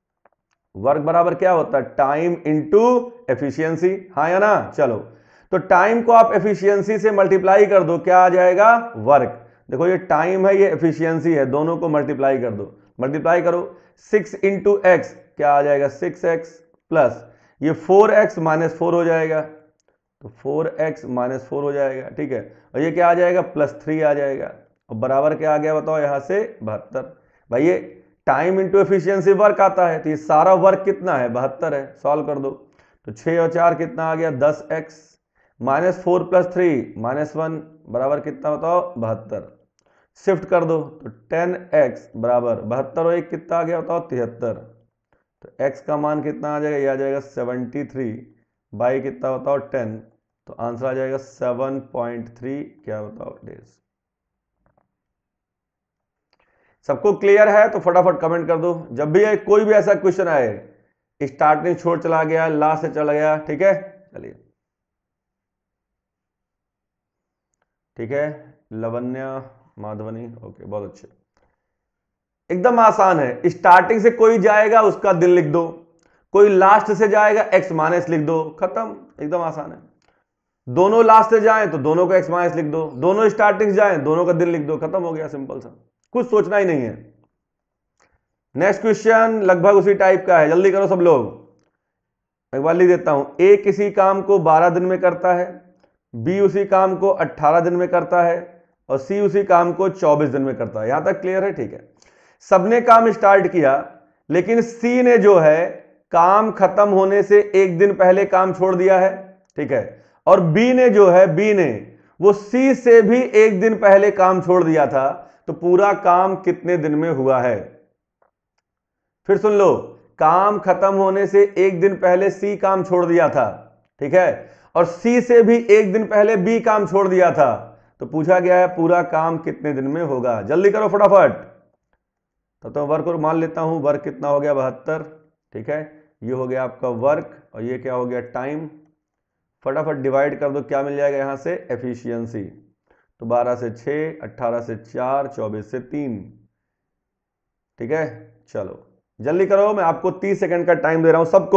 वर्क बराबर क्या होता है, टाइम इंटू एफिशिएंसी, हाँ या ना। चलो, तो टाइम को आप एफिशिएंसी से मल्टीप्लाई कर दो, क्या आ जाएगा, वर्क। देखो ये टाइम है, ये एफिशिएंसी है, दोनों को मल्टीप्लाई कर दो, मल्टीप्लाई करो, सिक्स इंटू एक्स क्या आ जाएगा, सिक्स एक्स प्लस ये फोर एक्स माइनस फोर हो जाएगा, तो फोर एक्स माइनस फोर हो जाएगा, ठीक है, और ये क्या आ जाएगा, प्लस थ्री आ जाएगा, और बराबर क्या आ गया बताओ, यहां से बहत्तर। भाई ये टाइम इंटू एफिशिएंसी वर्क आता है, तो ये सारा वर्क कितना है, बहत्तर है, सॉल्व कर दो, तो छह और चार कितना आ गया, दस X minus four plus three minus one बराबर कितना बताओ, बहत्तर। शिफ्ट कर दो, तो टेन एक्स बराबर बहत्तर और एक कितना आ गया बताओ, तिहत्तर। तो एक्स का मान कितना आ जाएगा, ये आ जाएगा सेवेंटी थ्री बाई कितना बताओ, टेन, तो आंसर आ जाएगा सेवन पॉइंट थ्री क्या बताओ, डेज। सबको क्लियर है तो फटाफट कमेंट कर दो। जब भी कोई भी ऐसा क्वेश्चन आए, स्टार्टिंग छोड़ चला गया, लास्ट से चला गया, ठीक है, चलिए, ठीक है, लवन्या माधवनी, ओके, बहुत अच्छे, एकदम आसान है। स्टार्टिंग से कोई जाएगा उसका दिन लिख दो, कोई लास्ट से जाएगा एक्स माइनस लिख दो, खत्म, एकदम आसान है। दोनों लास्ट से जाएं तो दोनों को एक्स माइनस लिख दो, दोनों स्टार्टिंग से जाएं दोनों का दिन लिख दो, खत्म हो गया, सिंपल सा, कुछ सोचना ही नहीं है। नेक्स्ट क्वेश्चन लगभग उसी टाइप का है, जल्दी करो सब लोग। एक बार लिख देता हूं, ए किसी काम को बारह दिन में करता है, बी उसी काम को अट्ठारह दिन में करता है, और सी उसी काम को चौबीस दिन में करता है। यहां तक क्लियर है, ठीक है। सबने काम स्टार्ट किया, लेकिन सी ने जो है काम खत्म होने से एक दिन पहले काम छोड़ दिया है, ठीक है, और बी ने जो है, बी ने वो सी से भी एक दिन पहले काम छोड़ दिया था, तो पूरा काम कितने दिन में हुआ है। फिर सुन लो, काम खत्म होने से एक दिन पहले सी काम छोड़ दिया था, ठीक है, और सी से भी एक दिन पहले बी काम छोड़ दिया था, तो पूछा गया है पूरा काम कितने दिन में होगा। जल्दी करो फटाफट। तो, तो वर्क और मान लेता हूं, वर्क कितना हो गया, बहत्तर, ठीक है, ये हो गया आपका वर्क, और ये क्या हो गया, टाइम। फटाफट डिवाइड कर दो, क्या मिल जाएगा यहां से, एफिशिएंसी, तो बारह से छह, अट्ठारह से चार, चौबीस से तीन, ठीक है। चलो जल्दी करो, मैं आपको तीस सेकंड का टाइम दे रहा हूं सबको।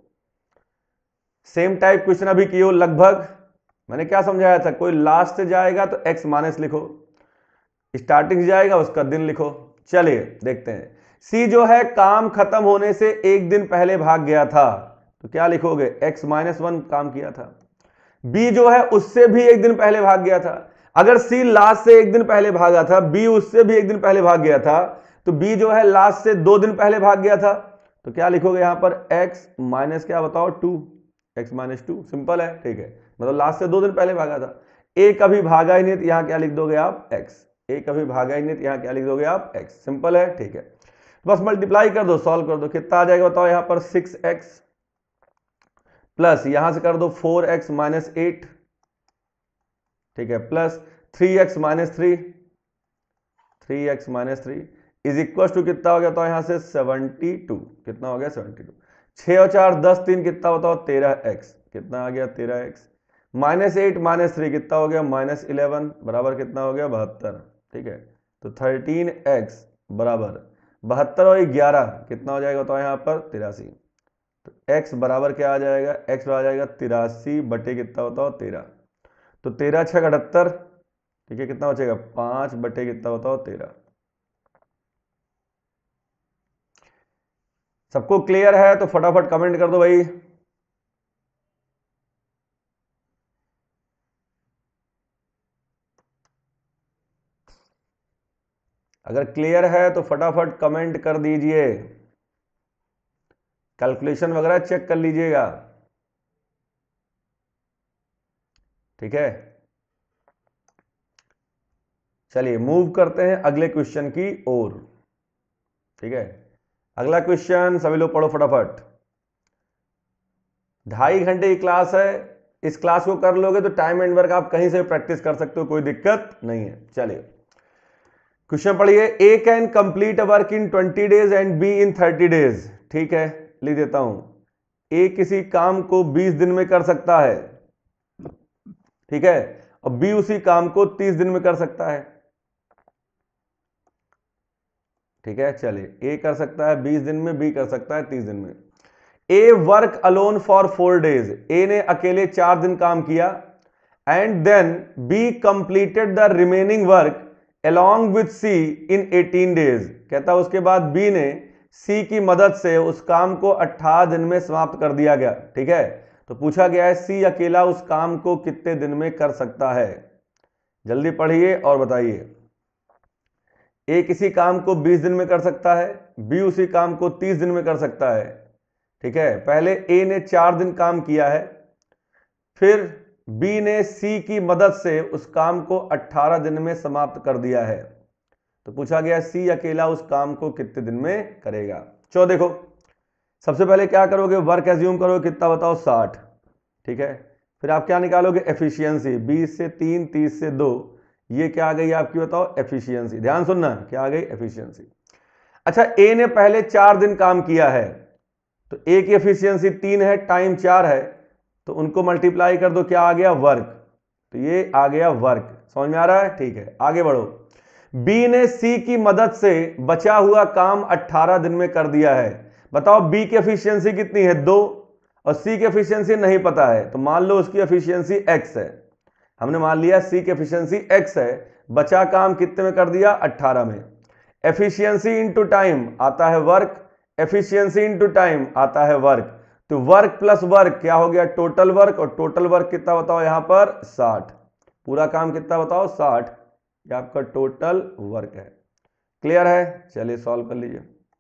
सेम टाइप क्वेश्चन अभी किए हो लगभग, मैंने क्या समझाया था, कोई लास्ट से जाएगा तो एक्स माइनस लिखो, स्टार्टिंग से जाएगा उसका दिन लिखो। चलिए देखते हैं, सी जो है काम खत्म होने से एक दिन पहले भाग गया था, तो क्या लिखोगे, एक्स माइनस वन काम किया था। बी जो है उससे भी एक दिन पहले भाग गया था, अगर सी लास्ट से एक दिन पहले भागा था, बी उससे भी एक दिन पहले भाग गया था, तो बी जो है लास्ट से दो दिन पहले भाग गया था, तो क्या लिखोगे यहां पर, एक्स माइनस क्या बताओ, two, X minus two, simple है, ठीक है, मतलब लास्ट से दो दिन पहले भागा था। ए कभी भागा ही नहीं, तो यहां क्या लिख दोगे आप, एक्स, ए कभी भागा ही नहीं, तो यहां क्या लिख दोगे आप, एक्स, सिंपल है, ठीक है। बस मल्टीप्लाई कर दो, सॉल्व कर दो, कितना आ जाएगा बताओ, यहां पर सिक्स एक्स प्लस यहां से कर दो फोर एक्स माइनस एट, ठीक है, plus three X minus three, three X minus three is equal to कितना हो गया, तो यहां से सेवेंटी टू, कितना हो गया, सेवेंटी टू, छह और चार दस, तीन कितना होता है, तेरह एक्स, कितना आ गया, तेरह X, minus eight minus three कितना हो गया, माइनस इलेवन, बराबर कितना हो गया, बहत्तर, ठीक है, तो थर्टीन एक्स बराबर बहत्तर और ग्यारह कितना हो जाएगा बताओ यहाँ पर तिरासी। तो x बराबर क्या आ जाएगा, x आ जाएगा तिरासी बटे कितना बताओ तेरह। तो तेरह छः अठहत्तर, ठीक है, कितना बचेगा पाँच बटे कितना बताओ तेरह। सबको क्लियर है तो फटाफट कमेंट कर दो भाई। अगर क्लियर है तो फटाफट कमेंट कर दीजिए, कैलकुलेशन वगैरह चेक कर लीजिएगा, ठीक है। चलिए मूव करते हैं अगले क्वेश्चन की ओर, ठीक है। अगला क्वेश्चन सभी लोग पढ़ो फटाफट। ढाई घंटे की क्लास है, इस क्लास को कर लोगे तो टाइम एंड वर्क आप कहीं से प्रैक्टिस कर सकते हो, कोई दिक्कत नहीं है। चलिए क्वेश्चन पढ़िए। A can complete a work in twenty days and B in thirty days, ठीक है, लिख देता हूं। ए किसी काम को बीस दिन में कर सकता है, ठीक है, और बी उसी काम को तीस दिन में कर सकता है, ठीक है। चलिए ए कर सकता है बीस दिन में, बी कर सकता है तीस दिन में। A work alone for four days, A ने अकेले चार दिन काम किया, and then B completed the remaining work along with C in eighteen days. कहता है उसके बाद B ने C की मदद से उस काम को अठारह दिन में समाप्त कर दिया गया, ठीक है। तो पूछा गया है C अकेला उस काम को कितने दिन में कर सकता है। जल्दी पढ़िए और बताइए। A किसी काम को बीस दिन में कर सकता है, B उसी काम को तीस दिन में कर सकता है, ठीक है। पहले A ने चार दिन काम किया है, फिर B ने C की मदद से उस काम को अठारह दिन में समाप्त कर दिया है। तो पूछा गया C अकेला उस काम को कितने दिन में करेगा। चलो देखो, सबसे पहले क्या करोगे, वर्क एज्यूम करोगे कितना बताओ साठ, ठीक है। फिर आप क्या निकालोगे एफिशिएंसी, बीस से तीन, तीस से दो, ये क्या आ गई आपकी बताओ एफिशिएंसी। ध्यान सुनना, क्या आ गई एफिशिएंसी। अच्छा A ने पहले चार दिन काम किया है, तो A की एफिशिएंसी तीन है, टाइम चार है, तो उनको मल्टीप्लाई कर दो, क्या आ गया वर्क। तो ये आ गया वर्क, समझ में आ रहा है, ठीक है। आगे बढ़ो। B ने C की मदद से बचा हुआ काम अठारह दिन में कर दिया है। बताओ B की एफिशिएंसी कितनी है, दो, और C की एफिशिएंसी नहीं पता है, तो मान लो उसकी एफिशिएंसी x है। हमने मान लिया C की एफिशिएंसी x है, बचा काम कितने में कर दिया अठारह में। एफिशिएंसी इंटू टाइम आता है वर्क, एफिशिएंसी इंटू टाइम आता है वर्क, तो वर्क प्लस वर्क क्या हो गया टोटल वर्क, और टोटल वर्क कितना बताओ यहां पर साठ। पूरा काम कितना बताओ साठ, ये आपका टोटल वर्क है। क्लियर है, चलिए सॉल्व कर लीजिए।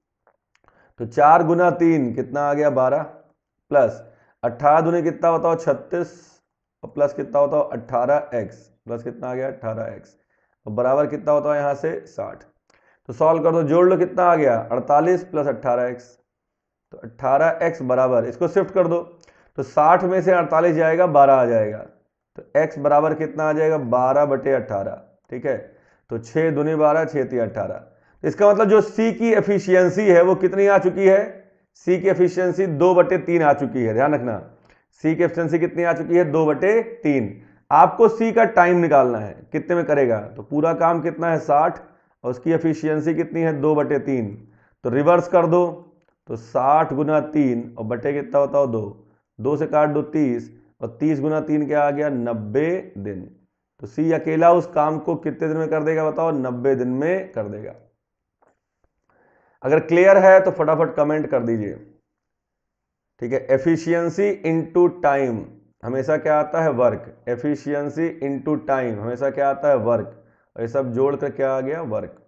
तो चार गुना तीन कितना आ गया बारह, प्लस अट्ठारह दुनी कितना बताओ छत्तीस, और प्लस कितना बताओ अट्ठारह एक्स, प्लस कितना आ गया अट्ठारह एक्स, और बराबर कितना बताओ यहां से साठ। तो सॉल्व कर दो, जोड़ लो कितना आ गया अड़तालीस प्लस अट्ठारह एक्स, तो अट्ठारह एक्स बराबर, इसको शिफ्ट कर दो, तो साठ में से अड़तालीस जाएगा बारह आ जाएगा, तो x बराबर कितना आ जाएगा बारह बटे अट्ठारह, ठीक है। तो छः दूनी बारह, छः तीन अट्ठारह। इसका मतलब जो C की एफिशिएंसी है वो कितनी आ चुकी है, C की एफिशिएंसी दो बटे तीन आ चुकी है। ध्यान रखना, C की एफिशिएंसी कितनी आ चुकी है दो बटे तीन। आपको C का टाइम निकालना है कितने में करेगा, तो पूरा काम कितना है साठ, और उसकी एफिशिएंसी कितनी है दो बटे तीन, तो रिवर्स कर दो, तो साठ गुना तीन और बटे कितना बताओ दो, दो से काट दो तीस, और तीस गुना तीन क्या आ गया नब्बे दिन। तो सी अकेला उस काम को कितने दिन में कर देगा बताओ, नब्बे दिन में कर देगा। अगर क्लियर है तो फटाफट कमेंट कर दीजिए, ठीक है। एफिशिएंसी इनटू टाइम हमेशा क्या आता है वर्क, एफिशिएंसी इनटू टाइम हमेशा क्या आता है वर्क, और ये सब जोड़कर क्या आ गया वर्क।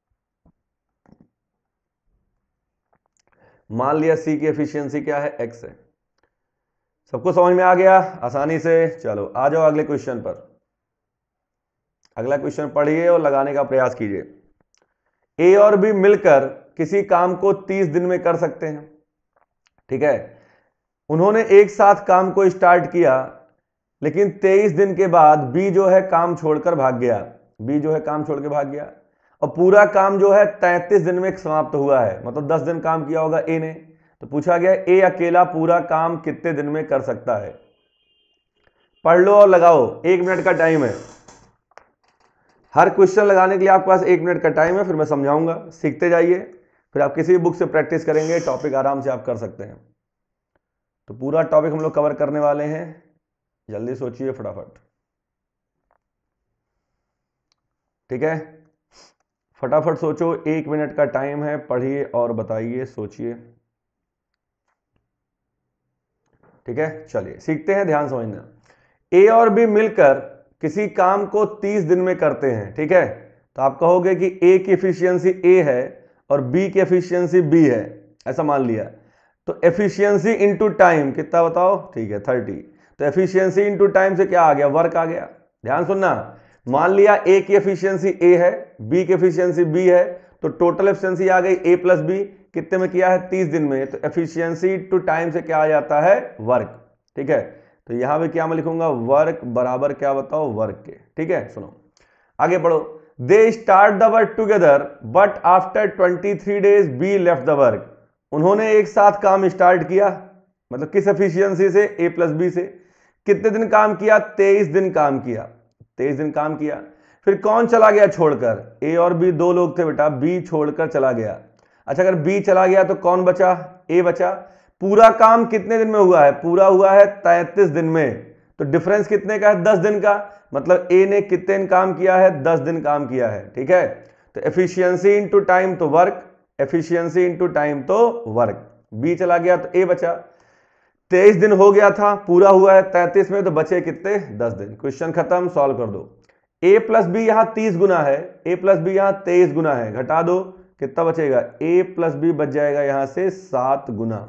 मान लिया सी की एफिशिएंसी क्या है एक्स है। सबको समझ में आ गया आसानी से। चलो आ जाओ अगले क्वेश्चन पर। अगला क्वेश्चन पढ़िए और लगाने का प्रयास कीजिए। ए और बी मिलकर किसी काम को तीस दिन में कर सकते हैं, ठीक है। उन्होंने एक साथ काम को स्टार्ट किया, लेकिन तेईस दिन के बाद बी जो है काम छोड़कर भाग गया, बी जो है काम छोड़ के भाग गया, और पूरा काम जो है तैंतीस दिन में समाप्त हुआ है, मतलब दस दिन काम किया होगा ए ने। तो पूछा गया ए अकेला पूरा काम कितने दिन में कर सकता है। पढ़ लो और लगाओ, एक मिनट का टाइम है। हर क्वेश्चन लगाने के लिए आपके पास एक मिनट का टाइम है, फिर मैं समझाऊंगा, सीखते जाइए, फिर आप किसी भी बुक से प्रैक्टिस करेंगे, टॉपिक आराम से आप कर सकते हैं। तो पूरा टॉपिक हम लोग कवर करने वाले हैं, जल्दी सोचिए फटाफट, ठीक है, फटाफट सोचो, एक मिनट का टाइम है, पढ़िए और बताइए, सोचिए, ठीक है। चलिए सीखते हैं, ध्यान समझना। ए और बी मिलकर किसी काम को तीस दिन में करते हैं, ठीक है। तो आप कहोगे कि ए की एफिशिएंसी ए है और बी की एफिशिएंसी बी है, ऐसा मान लिया। तो एफिशिएंसी इनटू टाइम कितना बताओ, ठीक है थर्टी। तो एफिशिएंसी इनटू टाइम से क्या आ गया, वर्क आ गया। ध्यान सुनना, मान लिया ए की एफिशिएंसी ए है, बी की एफिशिएंसी बी है, तो टोटल एफिशिएंसी आ गई ए प्लस बी, कितने में किया है, तीस दिन में। तो एफिशिएंसी टू टाइम से क्या आ जाता है, वर्क, ठीक है। तो यहां पे क्या मैं लिखूंगा, वर्क बराबर क्या बताओ, वर्क के, ठीक है। सुनो आगे बढ़ो। They start the work together but after twenty three days B left the work. उन्होंने एक साथ काम स्टार्ट किया, मतलब किस एफिशिएंसी से, ए प्लस बी से। कितने दिन काम किया, तेईस दिन काम किया, तेईस दिन काम किया। फिर कौन चला गया छोड़कर, ए और बी दो लोग थे बेटा, बी छोड़कर चला गया। अच्छा अगर बी चला गया तो कौन बचा, ए बचा। पूरा काम कितने दिन में हुआ है, पूरा हुआ है तैंतीस दिन में। तो डिफरेंस कितने का है, दस दिन का, मतलब ए ने कितने दिन काम किया है, दस दिन काम किया है, ठीक है। तो एफिशिएंसी इनटू टाइम तो वर्क, एफिशिएंसी इनटू टाइम तो वर्क। बी चला गया तो ए बचा। तेईस दिन हो गया था, पूरा हुआ है तैंतीस में, तो बचे कितने, दस दिन। क्वेश्चन खत्म, सॉल्व कर दो। ए प्लस बी यहां तीस गुना है, ए प्लस बी यहां तेईस गुना है, घटा दो, कितना बचेगा, ए प्लस बी बच जाएगा यहां से सात गुना।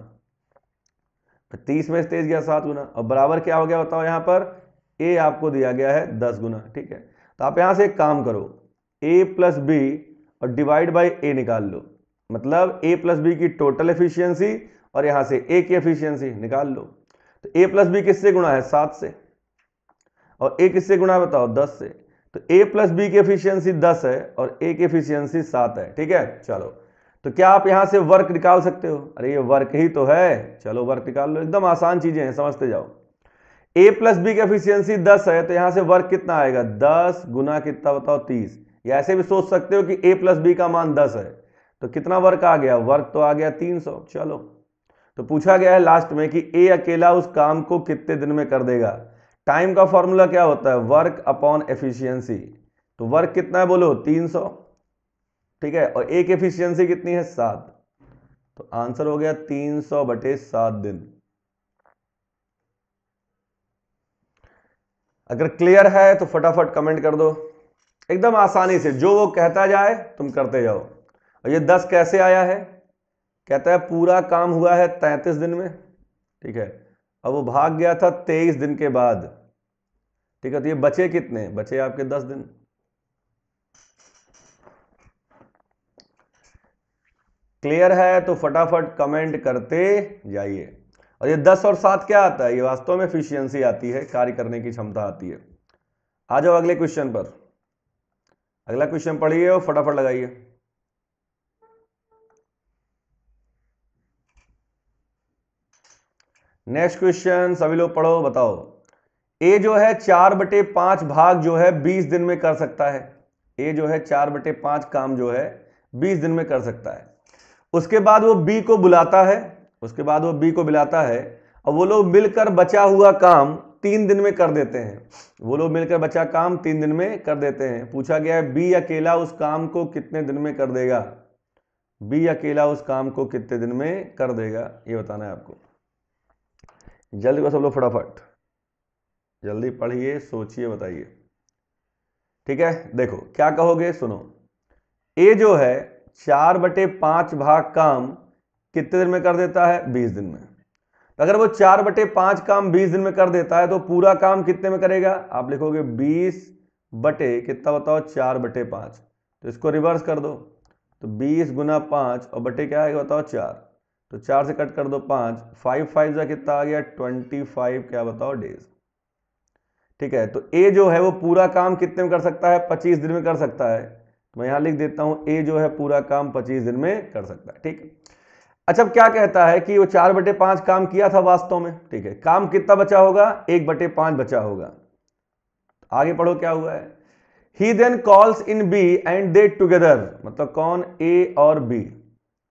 तीस में से तेईस गया सात गुना, और बराबर क्या हो गया बताओ, यहां पर ए आपको दिया गया है दस गुना, ठीक है। तो आप यहां से एक काम करो, ए प्लस बी और डिवाइड बाई ए निकाल लो, मतलब ए प्लस बी की टोटल एफिशिएंसी और यहां से ए की एफिशिएंसी निकाल लो। तो ए प्लस बी किससे गुणा है, सात से, और ए किससे गुणा है बताओ, दस से। तो ए प्लस बी की एफिशिएंसी दस है और ए की एफिशिएंसी सात है, ठीक है। चलो तो क्या आप यहां से वर्क निकाल सकते हो, अरे ये वर्क ही तो है, चलो वर्क निकाल लो, एकदम आसान चीजें हैं, समझते जाओ। ए प्लस बी की एफिशिएंसी दस है, तो यहां से वर्क कितना आएगा, दस गुना कितना बताओ, तीस। या ऐसे भी सोच सकते हो कि ए प्लस बी का मान दस है, तो कितना वर्क आ गया, वर्क तो आ गया तीन सौ। चलो तो पूछा गया है लास्ट में कि ए अकेला उस काम को कितने दिन में कर देगा। टाइम का फॉर्मूला क्या होता है, वर्क अपॉन एफिशिएंसी। तो वर्क कितना है बोलो, तीन सौ, ठीक है, और एक एफिशिएंसी कितनी है, सात। तो आंसर हो गया तीन सौ बटे सात दिन। अगर क्लियर है तो फटाफट कमेंट कर दो, एकदम आसानी से, जो वो कहता जाए तुम करते जाओ। और ये दस कैसे आया है, कहता है पूरा काम हुआ है तैंतीस दिन में, ठीक है, अब वो भाग गया था तेईस दिन के बाद, ठीक है। तो ये बचे कितने, बचे आपके दस दिन। क्लियर है तो फटाफट कमेंट करते जाइए। और ये दस और सात क्या आता है, ये वास्तव में एफिशिएंसी आती है, कार्य करने की क्षमता आती है। आ जाओ अगले क्वेश्चन पर, अगला क्वेश्चन पढ़िए और फटाफट लगाइए। नेक्स्ट क्वेश्चन सभी लोग पढ़ो, बताओ। ए जो है चार बटे पांच भाग जो है बीस दिन में कर सकता है। ए जो है चार बटे पांच काम जो है बीस दिन में कर सकता है। उसके बाद वो बी को बुलाता है, उसके बाद वो बी को बुलाता है और वो लोग मिलकर बचा हुआ काम तीन दिन में कर देते हैं। वो लोग मिलकर बचा काम तीन दिन में कर देते हैं। पूछा गया है बी अकेला उस काम को कितने दिन में कर देगा, बी अकेला उस काम को कितने दिन में कर देगा, ये बताना है आपको। जल्दी को सब लोग फटाफट जल्दी पढ़िए, सोचिए, बताइए, ठीक है। देखो क्या कहोगे, सुनो। ए जो है चार बटे पांच भाग काम कितने दिन में कर देता है, बीस दिन में। अगर वो चार बटे पांच काम बीस दिन में कर देता है तो पूरा काम कितने में करेगा, आप लिखोगे बीस बटे कितना बताओ, चार बटे पांच। तो इसको रिवर्स कर दो, तो बीस गुना पांच और बटे क्या आएगा बताओ, चार। तो चार से कट कर दो पांच, फाइव फाइव जा कितना आ गया, ट्वेंटी फाइव क्या बताओ डेज, ठीक है। तो ए जो है वो पूरा काम कितने में कर सकता है, पच्चीस दिन में कर सकता है। तो मैं यहां लिख देता हूं ए जो है पूरा काम पच्चीस दिन में कर सकता है, ठीक है। अच्छा अब क्या कहता है कि वो चार बटे पांच काम किया था वास्तव में, ठीक है। काम कितना बचा होगा, एक बटे पांच बचा होगा। आगे पढ़ो क्या हुआ है। He then calls in B and they together, मतलब कौन, ए और बी,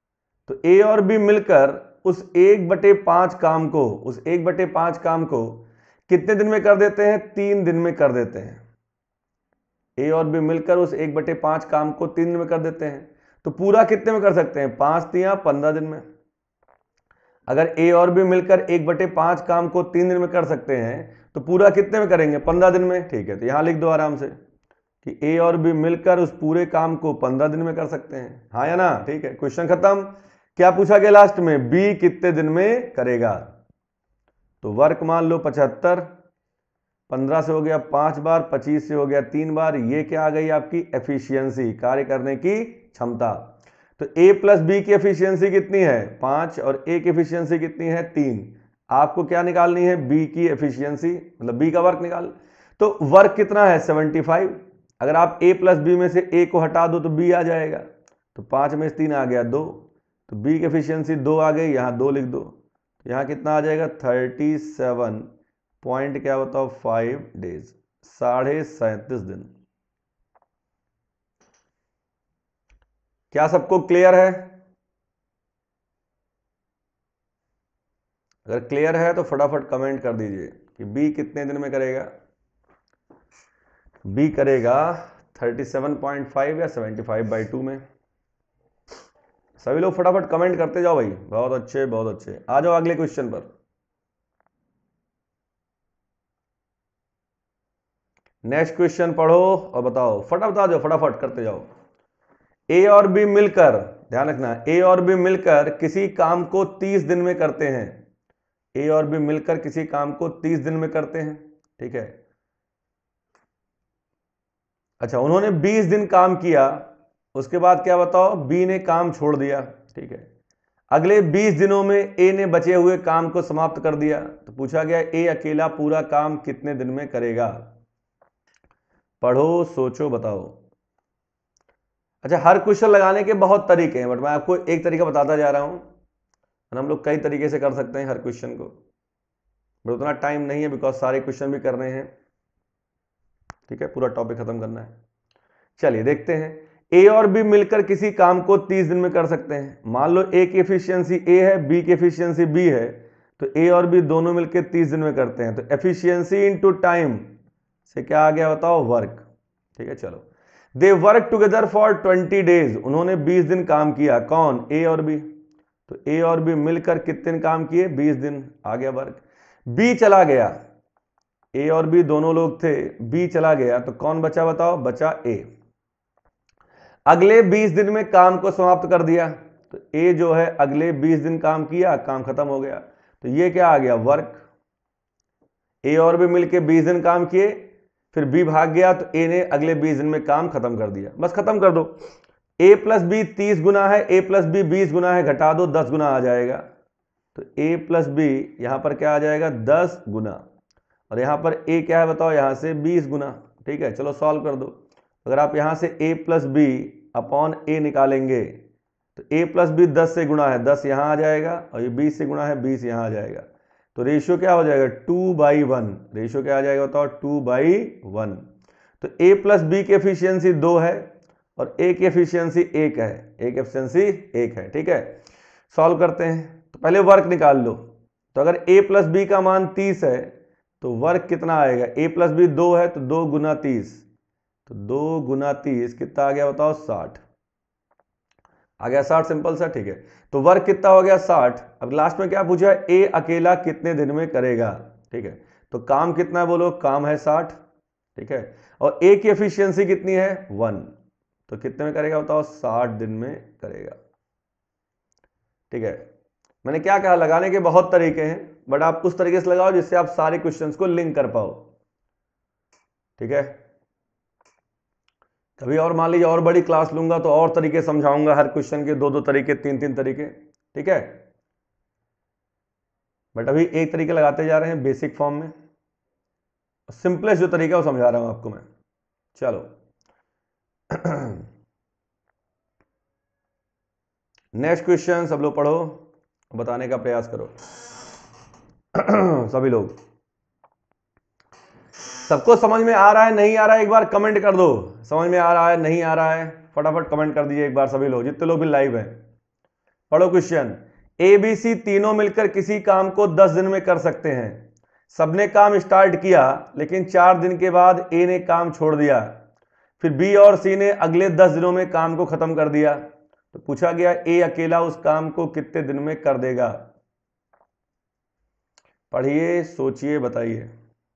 तो ए और बी मिलकर उस एक बटे पांच काम को उस एक बटे पांच काम को कितने दिन में कर देते हैं? तीन दिन में कर देते हैं। ए और बी मिलकर उस एक बटे पांच काम को तीन दिन में कर देते हैं। तो पूरा कितने में कर सकते हैं? पांच तिया पंद्रह दिन में। अगर ए और बी मिलकर एक बटे पांच काम को तीन दिन में कर सकते हैं तो पूरा कितने में करेंगे? पंद्रह दिन में। ठीक है, तो यहां लिख दो आराम से कि ए और बी मिलकर उस पूरे काम को पंद्रह दिन में कर सकते हैं। हाँ या ना? ठीक है, क्वेश्चन खत्म। क्या पूछा गया लास्ट में? बी कितने दिन में करेगा? तो वर्क मान लो पचहत्तर, पंद्रह से हो गया पांच बार, पच्चीस से हो गया तीन बार। ये क्या आ गई आपकी? एफिशिएंसी, कार्य करने की क्षमता। तो ए प्लस बी की एफिशिएंसी कितनी है? पांच, और ए की एफिशिएंसी कितनी है? तीन। आपको क्या निकालनी है? बी की एफिशिएंसी, मतलब बी का वर्क निकाल। तो वर्क कितना है? पचहत्तर। अगर आप ए प्लस बी में से ए को हटा दो तो बी आ जाएगा। तो पांच में से तीन आ गया दो, तो बी की एफिशिएंसी दो आ गई, यहां दो लिख दो। तो यहां कितना आ जाएगा? थर्टी सेवन पॉइंट क्या बताओ फाइव डेज, साढ़े सैंतीस दिन। क्या सबको क्लियर है? अगर क्लियर है तो फटाफट कमेंट कर दीजिए कि बी कितने दिन में करेगा। बी करेगा सैंतीस पॉइंट फाइव या पचहत्तर बाई टू में। सभी लोग फटाफट कमेंट करते जाओ भाई। बहुत अच्छे, बहुत अच्छे। आ जाओ अगले क्वेश्चन पर। नेक्स्ट क्वेश्चन पढ़ो और बताओ, फटाफट आ जाओ, फटाफट करते जाओ। ए और बी मिलकर, ध्यान रखना, ए और बी मिलकर किसी काम को तीस दिन में करते हैं। ए और बी मिलकर किसी काम को तीस दिन में करते हैं। ठीक है, अच्छा, उन्होंने बीस दिन काम किया, उसके बाद क्या बताओ? बी ने काम छोड़ दिया। ठीक है, अगले बीस दिनों में ए ने बचे हुए काम को समाप्त कर दिया। तो पूछा गया ए अकेला पूरा काम कितने दिन में करेगा? पढ़ो, सोचो, बताओ। अच्छा, हर क्वेश्चन लगाने के बहुत तरीके हैं, बट मैं आपको एक तरीका बताता जा रहा हूं। हम लोग कई तरीके से कर सकते हैं हर क्वेश्चन को, बट उतना टाइम नहीं है बिकॉज सारे क्वेश्चन भी करने हैं। ठीक है, पूरा टॉपिक खत्म करना है। चलिए देखते हैं। ए और बी मिलकर किसी काम को तीस दिन में कर सकते हैं। मान लो ए की एफिशिएंसी ए है, बी की एफिशिएंसी बी है, तो ए और बी दोनों मिलकर तीस दिन में करते हैं। तो एफिशिएंसी इनटू टाइम से क्या आ गया बताओ? वर्क। ठीक है, चलो। They work together for twenty days, उन्होंने बीस दिन काम किया। कौन? ए और बी। तो ए और बी मिलकर कितने दिन काम किए? बीस दिन। आ गया वर्क। बी चला गया, ए और बी दोनों लोग थे, बी चला गया, तो कौन बचा बताओ? बचा ए। अगले बीस दिन में काम को समाप्त कर दिया, तो ए जो है अगले बीस दिन काम किया, काम खत्म हो गया। तो ये क्या आ गया? वर्क। ए और बी मिलके बीस दिन काम किए, फिर बी भाग गया, तो ए ने अगले बीस दिन में काम खत्म कर दिया। बस खत्म कर दो। ए प्लस बी तीस गुना है, ए प्लस बी बीस गुना है, घटा दो, दस गुना आ जाएगा। तो ए प्लस बी यहां पर क्या आ जाएगा? दस गुना, और यहां पर ए क्या है बताओ? यहां से बीस गुना। ठीक है, चलो सॉल्व कर दो। अगर आप यहां से a plus B upon A निकालेंगे तो a प्लस बी दस से गुणा है, दस यहां आ जाएगा, और ये बीस से गुणा है, बीस यहां आ जाएगा। तो रेशियो क्या हो जाएगा? Two by one. रेशियो क्या आ जाएगा बताओ? Two by one. तो a प्लस बी की एफिशिएंसी दो है और a की एफिशिएंसी एक है। a की एफिशिएंसी एक है। ठीक है, सॉल्व करते हैं। तो पहले वर्क निकाल लो। तो अगर a प्लस बी का मान तीस है तो वर्क कितना आएगा? a प्लस बी दो है, तो दो गुना तीस, तो दो गुना तीस कितना आ गया बताओ? साठ। आ गया साठ, सिंपल सा। ठीक है, तो वर्क कितना हो गया? साठ। अब लास्ट में क्या पूछा है? ए अकेला कितने दिन में करेगा। ठीक है, तो काम कितना है बोलो? काम है साठ। ठीक है, और ए की एफिशिएंसी कितनी है? वन। तो कितने में करेगा बताओ? साठ दिन में करेगा। ठीक है, मैंने क्या कहा? लगाने के बहुत तरीके हैं, बट आप उस तरीके से लगाओ जिससे आप सारे क्वेश्चंस को लिंक कर पाओ। ठीक है, कभी और मान लीजिए और बड़ी क्लास लूंगा तो और तरीके समझाऊंगा, हर क्वेश्चन के दो दो तरीके, तीन तीन तरीके। ठीक है, बट अभी एक तरीके लगाते जा रहे हैं बेसिक फॉर्म में, सिंपलेस्ट जो तरीका है वो समझा रहा हूं आपको मैं। चलो नेक्स्ट क्वेश्चन सब लोग पढ़ो, बताने का प्रयास करो सभी लोग। सबको समझ में आ रहा है, नहीं आ रहा है, एक बार कमेंट कर दो। समझ में आ रहा है, नहीं आ रहा है, फटाफट कमेंट कर दीजिए एक बार सभी लोग, जितने लोग भी लाइव हैं। पढ़ो क्वेश्चन। ए बी सी तीनों मिलकर किसी काम को दस दिन में कर सकते हैं। सबने काम स्टार्ट किया लेकिन चार दिन के बाद ए ने काम छोड़ दिया, फिर बी और सी ने अगले दस दिनों में काम को खत्म कर दिया। तो पूछा गया ए अकेला उस काम को कितने दिन में कर देगा। पढ़िए, सोचिए, बताइए।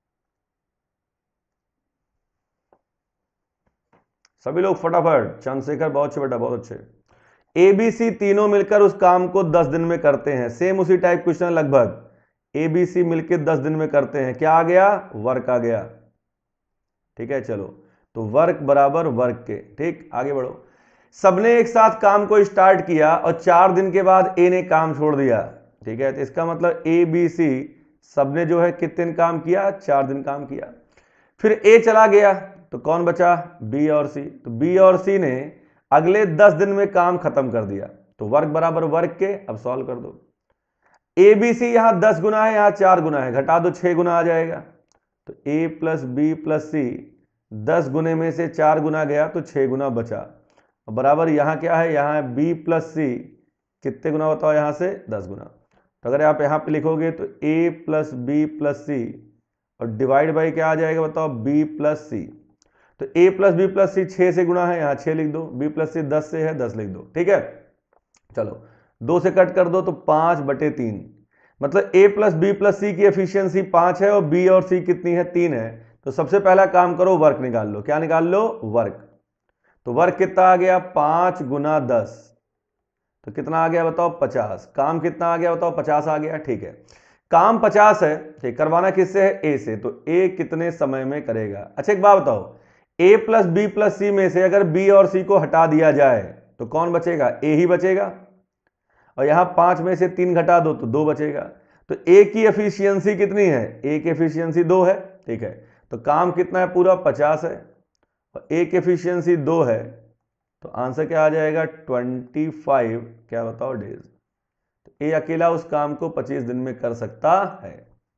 सभी लोग फटाफट। चंद्रशेखर बहुत अच्छे बेटा, बहुत अच्छे। ए बी सी तीनों मिलकर उस काम को दस दिन में करते हैं। सेम उसी टाइप क्वेश्चन लगभग। ए बी सी मिलकर दस दिन में करते हैं। क्या आ गया? वर्क आ गया। ठीक है, चलो तो वर्क बराबर वर्क के। ठीक, आगे बढ़ो। सबने एक साथ काम को स्टार्ट किया और चार दिन के बाद ए ने काम छोड़ दिया। ठीक है, तो इसका मतलब ए बी सी सबने जो है कितने दिन काम किया? चार दिन काम किया। फिर ए चला गया तो कौन बचा? बी और सी। तो बी और सी ने अगले दस दिन में काम खत्म कर दिया। तो वर्क बराबर वर्क के। अब सॉल्व कर दो। ए बी सी यहां दस गुना है, यहां चार गुना है, घटा दो, छह गुना आ जाएगा। तो A plus B plus C दस गुने में से चार गुना गया तो छह गुना बचा। और बराबर यहां क्या है? यहां है बी प्लस सी। कितने गुना बताओ? यहां से दस गुना। तो अगर आप यहां पे लिखोगे तो A plus B plus C और डिवाइड बाई क्या आ जाएगा बताओ? B plus C. तो a plus B plus C छह से गुणा है, यहां छह लिख दो। b प्लस सी दस से है, दस लिख दो। ठीक है, चलो दो से कट कर दो तो पांच बटे तीन। मतलब a plus B plus C की एफिशिएंसी पांच है और b और c कितनी है? तीन है। तो सबसे पहला काम करो, वर्क निकाल लो। क्या निकाल लो? वर्क। तो वर्क कितना आ गया? पांच गुना दस। तो कितना आ गया बताओ? पचास। काम कितना आ गया बताओ? पचास आ गया। ठीक है, काम पचास है। ठीक, करवाना किससे है? ए से। तो ए कितने समय में करेगा? अच्छा एक बात बताओ, a plus B plus C में से अगर b और c को हटा दिया जाए तो कौन बचेगा? a ही बचेगा। और यहां पांच में से तीन घटा दो तो दो बचेगा। तो a की एफिशिएंसी कितनी है? a की एफिशिएंसी दो है। ठीक है, तो काम कितना है? पूरा पचास है और a की एफिशिएंसी दो है। तो आंसर क्या आ जाएगा? Twenty five. क्या बताओ? डेज। तो a अकेला उस काम को पच्चीस दिन में कर सकता है।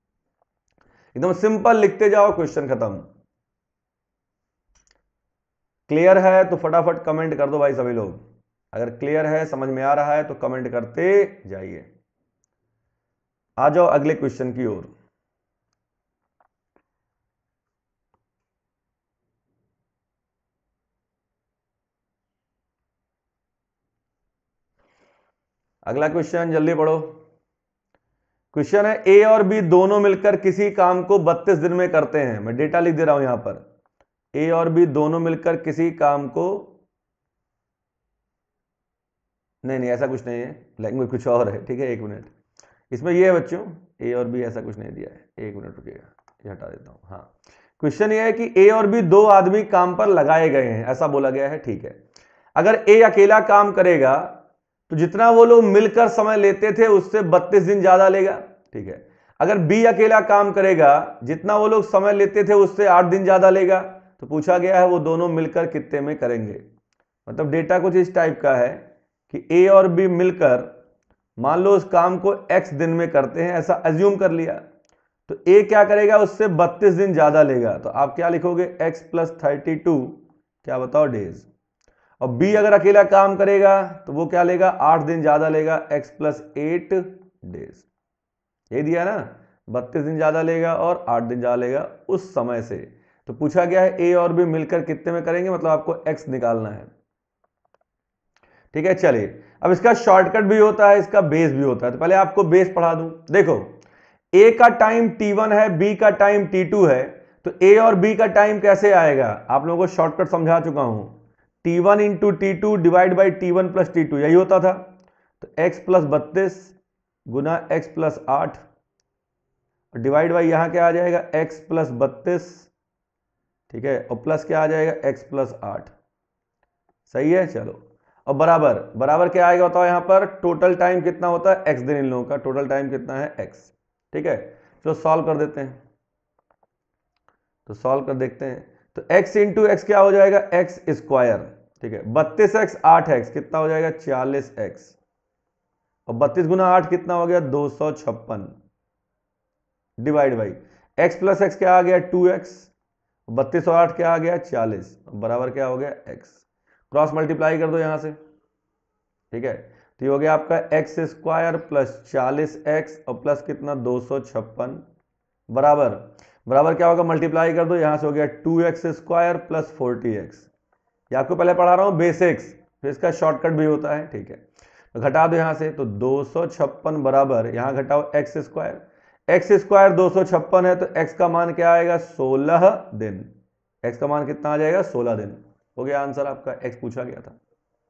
एकदम सिंपल, लिखते जाओ, क्वेश्चन खत्म। क्लियर है तो फटाफट कमेंट कर दो भाई सभी लोग। अगर क्लियर है, समझ में आ रहा है तो कमेंट करते जाइए। आ जाओ अगले क्वेश्चन की ओर। अगला क्वेश्चन जल्दी पढ़ो। क्वेश्चन है ए और बी दोनों मिलकर किसी काम को बत्तीस दिन में करते हैं। मैं डेटा लिख दे रहा हूं यहां पर। ए और बी दोनों मिलकर किसी काम को, नहीं नहीं ऐसा कुछ नहीं है, लैंग्वेज कुछ और है। ठीक है, एक मिनट। इसमें ये है बच्चों, ए और बी ऐसा कुछ नहीं दिया है। एक मिनट रुकिएगा, ये हटा देता हूं। हाँ, क्वेश्चन ये है कि ए और बी दो आदमी काम पर लगाए गए हैं, ऐसा बोला गया है। ठीक है, अगर ए अकेला काम करेगा तो जितना वो लोग मिलकर समय लेते थे उससे बत्तीस दिन ज्यादा लेगा। ठीक है, अगर बी अकेला काम करेगा, जितना वो लोग समय लेते थे उससे आठ दिन ज्यादा लेगा। तो पूछा गया है वो दोनों मिलकर कितने में करेंगे। मतलब डेटा कुछ इस टाइप का है कि ए और बी मिलकर मान लो उस काम को एक्स दिन में करते हैं, ऐसा अज्यूम कर लिया। तो ए क्या करेगा? उससे बत्तीस दिन ज्यादा लेगा। तो आप क्या लिखोगे? X plus thirty two. क्या बताओ? डेज। और बी अगर अकेला काम करेगा तो वो क्या लेगा? आठ दिन ज्यादा लेगा, एक्स प्लस एट डेज। ये दिया ना, बत्तीस दिन ज्यादा लेगा और आठ दिन ज्यादा लेगा उस समय से। तो पूछा गया है ए और बी मिलकर कितने में करेंगे, मतलब आपको एक्स निकालना है। ठीक है, चलिए अब इसका शॉर्टकट भी होता है, इसका बेस भी होता है। तो पहले आपको बेस पढ़ा दूं। देखो, ए का टाइम टी वन है, बी का टाइम टी टू है। तो ए और बी का टाइम कैसे आएगा? आप लोगों को शॉर्टकट समझा चुका हूं। T one into T two divide by T one plus T two, यही होता था। तो एक्स प्लस बत्तीस गुना एक्स प्लस आठ डिवाइड बाई यहां क्या आ जाएगा? एक्स प्लस बत्तीस। ठीक है, और प्लस क्या आ जाएगा? एक्स प्लस आठ। सही है, चलो। और बराबर बराबर क्या आएगा बताओ? यहां पर टोटल टाइम कितना होता है? एक्स दिन इन लोगों का टोटल टाइम कितना है? एक्स। ठीक है, चलो सॉल्व कर देते हैं। तो सॉल्व कर देखते हैं। तो x इंटू एक्स क्या हो जाएगा? X square. ठीक है, बत्तीस एक्स आठ एक्स कितना हो जाएगा? चालीस एक्स। और बत्तीस गुना आठ कितना हो गया? दो सौ छप्पन divide by X plus X क्या आ गया? Two X. बत्तीस और आठ क्या आ गया? चालीस। बराबर क्या हो गया? x। क्रॉस मल्टीप्लाई कर दो यहां से। ठीक है, तो ये हो गया आपका एक्स स्क्वायर प्लस चालीस एक्स और प्लस कितना दो सौ छप्पन बराबर बराबर क्या होगा, मल्टीप्लाई कर दो, यहां से हो गया two X square plus forty X. ये आपको पहले पढ़ा रहा हूं बेसिक्स, फिर इसका शॉर्टकट भी होता है, ठीक है। तो घटा दो यहां से, तो दो सौ छप्पन बराबर यहां घटाओ एक्स स्क्वायर, एक्स स्क्वायर दो सौ छप्पन है तो एक्स का मान क्या आएगा, सोलह दिन। एक्स का मान कितना आ जाएगा, सोलह दिन। हो गया आंसर आपका, एक्स पूछा गया था,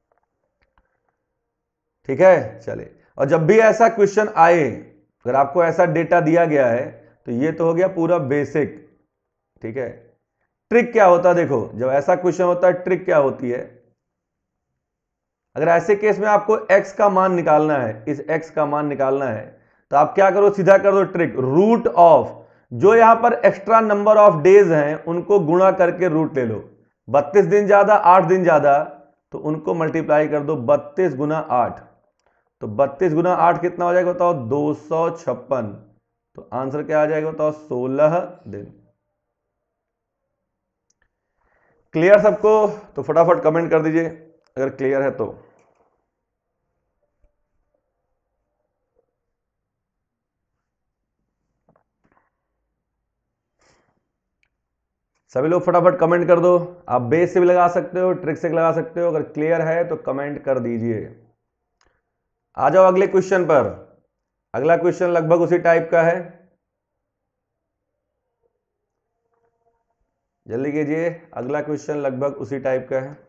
ठीक है। चलिए, और जब भी ऐसा क्वेश्चन आए, अगर आपको ऐसा डेटा दिया गया है तो ये तो हो गया पूरा बेसिक, ठीक है। ट्रिक क्या होता है, देखो जब ऐसा क्वेश्चन होता है ट्रिक क्या होती है, अगर ऐसे केस में आपको x का मान निकालना है, इस x का मान निकालना है तो आप क्या करो, सीधा कर दो ट्रिक, रूट ऑफ जो यहां पर एक्स्ट्रा नंबर ऑफ डेज हैं उनको गुणा करके रूट ले लो। बत्तीस दिन ज्यादा, आठ दिन ज्यादा, तो उनको मल्टीप्लाई कर दो, बत्तीस गुना आठ, तो बत्तीस गुना आठ कितना हो जाएगा बताओ, दो सौ छप्पन। तो आंसर क्या आ जाएगा बताओ, सोलह दिन। क्लियर सबको? तो फटाफट कमेंट कर दीजिए अगर क्लियर है तो। सभी लोग फटाफट कमेंट कर दो। आप बेस से भी लगा सकते हो, ट्रिक से भी लगा सकते हो, अगर क्लियर है तो कमेंट कर दीजिए। आ जाओ अगले क्वेश्चन पर। अगला क्वेश्चन लगभग उसी टाइप का है, जल्दी कीजिए। अगला क्वेश्चन लगभग उसी टाइप का है।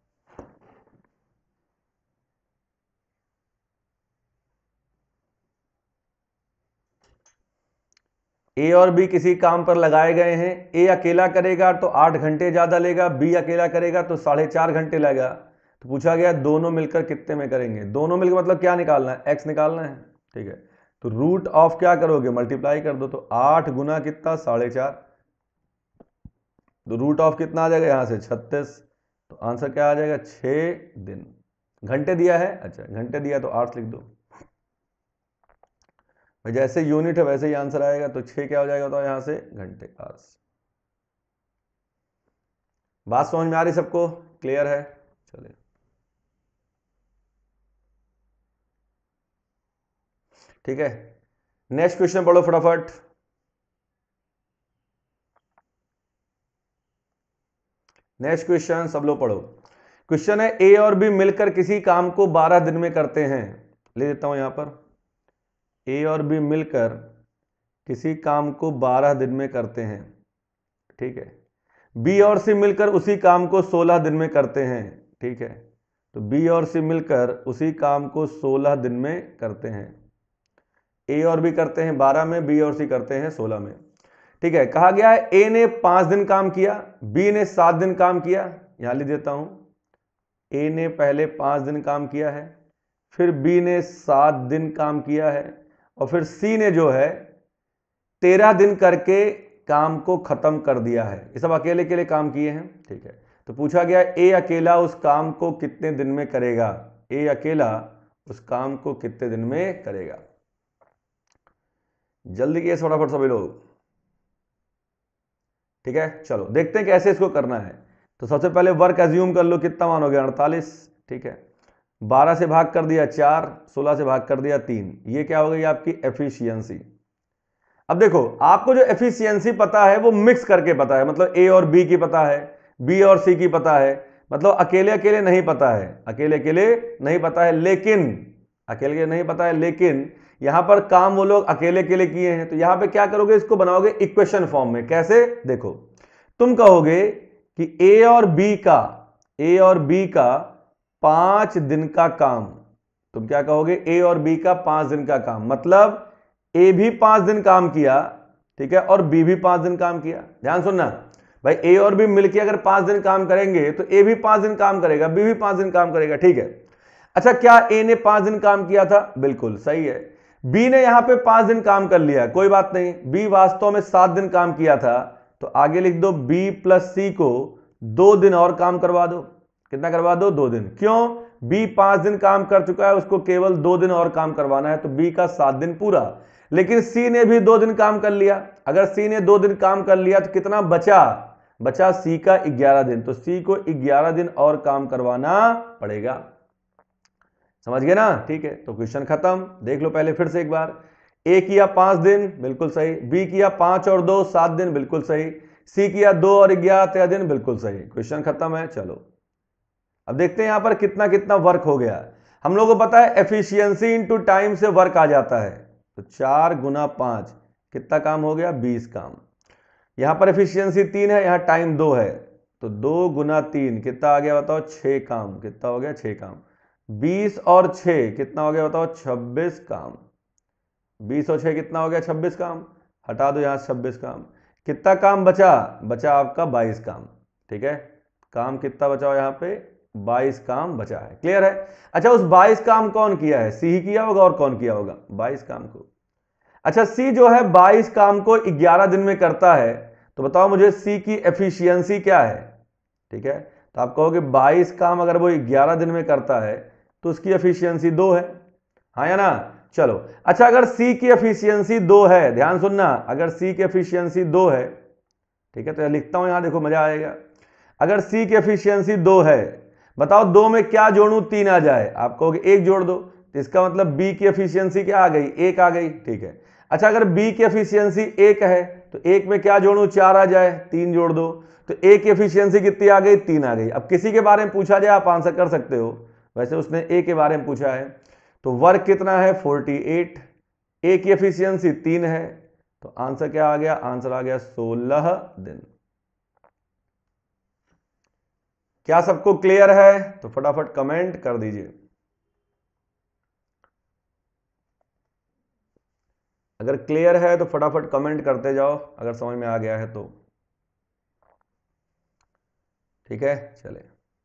ए और बी किसी काम पर लगाए गए हैं। ए अकेला करेगा तो आठ घंटे ज्यादा लेगा, बी अकेला करेगा तो साढ़े चार घंटे लगेगा। तो पूछा गया दोनों मिलकर कितने में करेंगे। दोनों मिलकर मतलब क्या निकालना है, एक्स निकालना है, ठीक है। तो रूट ऑफ क्या करोगे, मल्टीप्लाई कर दो, तो आठ गुना कितना, साढ़े चार, तो रूट ऑफ कितना आ जाएगा यहां से, छत्तीस। तो आंसर क्या आ जाएगा, छह दिन। घंटे दिया है, अच्छा घंटे दिया तो आठ लिख दो, जैसे यूनिट है वैसे ही आंसर आएगा। तो छह क्या हो जाएगा तो यहां से घंटे आवर्स। बात समझ में आ रही सबको, क्लियर है? चलिए ठीक है, नेक्स्ट क्वेश्चन पढ़ो फटाफट। नेक्स्ट क्वेश्चन सब लोग पढ़ो। क्वेश्चन है ए और बी मिलकर किसी काम को बारह दिन में करते हैं। ले देता हूं यहां पर, ए और बी मिलकर किसी काम को बारह दिन में करते हैं, ठीक है। बी और सी मिलकर उसी काम को सोलह दिन में करते हैं, ठीक है। तो बी और सी मिलकर उसी काम को सोलह दिन में करते हैं। ए और बी करते हैं बारह में, बी और सी करते हैं सोलह में, ठीक है। कहा गया है ए ने पांच दिन काम किया, बी ने सात दिन काम किया। यहां लिख देता हूं, ए ने पहले पांच दिन काम किया है, फिर बी ने सात दिन काम किया है, और फिर सी ने जो है तेरह दिन करके काम को खत्म कर दिया है। ये सब अकेले अकेले काम किए हैं, ठीक है। तो पूछा गया ए अकेला उस काम को कितने दिन में करेगा। ए अकेला उस काम को कितने दिन में करेगा। जल्दी किए फटाफट सभी लोग, ठीक है। चलो देखते हैं कैसे इसको करना है। तो सबसे पहले वर्क एज्यूम कर लो, कितना मान हो गया, अड़तालीस, ठीक है। बारह से भाग कर दिया चार, सोलह से भाग कर दिया तीन, ये क्या हो गई आपकी एफिशिएंसी। अब देखो आपको जो एफिशिएंसी पता है वो मिक्स करके पता है, मतलब ए और बी की पता है, बी और सी की पता है, मतलब अकेले अकेले नहीं पता है, अकेले अकेले नहीं पता है, लेकिन अकेले अकेले नहीं पता है लेकिन यहां पर काम वो लोग अकेले अकेले किए हैं। तो यहां पे क्या करोगे, इसको बनाओगे इक्वेशन फॉर्म में। कैसे, देखो तुम कहोगे कि ए और बी का ए और बी का पांच दिन का काम, तुम क्या कहोगे, ए और बी का पांच दिन का काम, मतलब ए भी पांच दिन काम किया, ठीक है, और बी भी पांच दिन काम किया। ध्यान सुनना भाई, ए और बी मिलकर अगर पांच दिन काम करेंगे तो ए भी पांच दिन काम करेगा, बी भी पांच दिन काम करेगा, ठीक है। अच्छा क्या ए ने पांच दिन काम किया था, बिल्कुल सही है। बी ने यहां पे पांच दिन काम कर लिया, कोई बात नहीं, बी वास्तव में सात दिन काम किया था, तो आगे लिख दो बी प्लस सी को दो दिन और काम करवा दो। कितना करवा दो, दो दिन। क्यों, बी पांच दिन काम कर चुका है, उसको केवल दो दिन और काम करवाना है, तो बी का सात दिन पूरा। लेकिन सी ने भी दो दिन काम कर लिया, अगर सी ने दो दिन काम कर लिया तो कितना बचा, बचा सी का ग्यारह दिन, तो सी को ग्यारह दिन और काम करवाना पड़ेगा। समझ गए ना? ठीक है, तो क्वेश्चन खत्म। देख लो पहले फिर से एक बार। ए किया पांच दिन, बिल्कुल सही। बी किया पांच और दो सात दिन, बिल्कुल सही। सी किया दो और ग्यारह तेरह दिन, बिल्कुल सही। क्वेश्चन खत्म है। चलो अब देखते हैं यहां पर कितना कितना वर्क हो गया। हम लोगों को पता है एफिशिएंसी इनटू टाइम से वर्क आ जाता है, तो चार गुना पांच कितना काम हो गया? बीस काम। यहां पर एफिशिएंसी तीन है, यहां टाइम दो है, तो दो गुना तीन कितना आ गया बताओ? छह काम। कितना हो गया? छह काम। बीस और छह कितना हो गया बताओ? छब्बीस काम। बीस और छह कितना हो गया? छब्बीस काम। हटा दो यहां छब्बीस काम। कितना काम बचा? बचा आपका बाईस काम। ठीक है, काम कितना बचा हो यहां पे? बाईस काम बचा है। क्लियर है? अच्छा, उस बाईस काम कौन किया है? सी ही किया होगा, और कौन किया होगा? बाईस काम को। अच्छा, सी जो है बाईस काम को ग्यारह दिन में करता है, तो बताओ मुझे सी की एफिशिएंसी क्या है? ठीक है, तो आप कहोगे बाईस काम अगर वो ग्यारह दिन में करता है तो उसकी एफिशिएंसी दो है, हाँ या ना? चलो अच्छा, अगर सी की एफिशिएंसी दो है, ध्यान सुनना, अगर सी की एफिशिएंसी दो है, ठीक है, तो लिखता हूं यहां, देखो मजा आएगा। अगर सी की एफिशिएंसी दो है, बताओ दो में क्या जोड़ू तीन आ जाए? आप कहोगे एक जोड़ दो, तो इसका मतलब बी की एफिशिएंसी क्या आ गई? एक आ गई। ठीक है, अच्छा अगर बी की एफिशिएंसी एक है तो एक में क्या जोड़ू? चार आ जाए, तीन जोड़ दो, तो ए की एफिशिएंसी कितनी आ गई? तीन आ गई। अब किसी के बारे में पूछा जाए आप आंसर कर सकते हो, वैसे उसने ए के बारे में पूछा है, तो वर्क कितना है? अड़तालीस। ए की एफिशिएंसी तीन है, तो आंसर क्या आ गया? आंसर आ गया सोलह दिन। क्या सबको क्लियर है? तो फटाफट कमेंट कर दीजिए। अगर क्लियर है तो फटाफट कमेंट करते जाओ, अगर समझ में आ गया है तो। ठीक है, चले।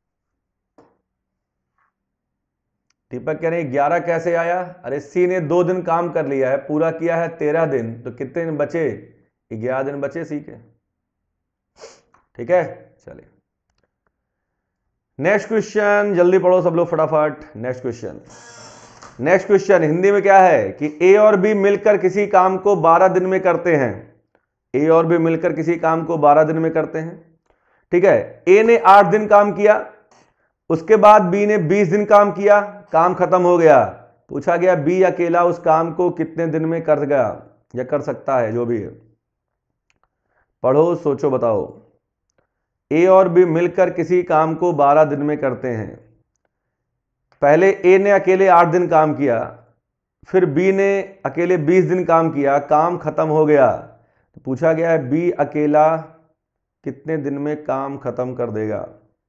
दीपक कह रहे ग्यारह कैसे आया? अरे सी ने दो दिन काम कर लिया है, पूरा किया है तेरह दिन, तो कितने दिन बचे? ग्यारह दिन बचे सी के। ठीक है, चले नेक्स्ट क्वेश्चन, जल्दी पढ़ो सब लोग फटाफट। Next question next question Hindi में क्या है कि ए और बी मिलकर किसी काम को बारह दिन में करते हैं। ए और बी मिलकर किसी काम को बारह दिन में करते हैं। ठीक है, ए ने आठ दिन काम किया, उसके बाद बी ने बीस दिन काम किया, काम खत्म हो गया। पूछा गया बी अकेला उस काम को कितने दिन में कर गया या कर सकता है? जो भी है पढ़ो, सोचो, बताओ। ए और बी मिलकर किसी काम को बारह दिन में करते हैं। पहले ए ने अकेले आठ दिन काम किया, फिर बी ने अकेले बीस दिन काम किया, काम खत्म हो गया। तो पूछा गया है बी अकेला कितने दिन में काम खत्म कर देगा?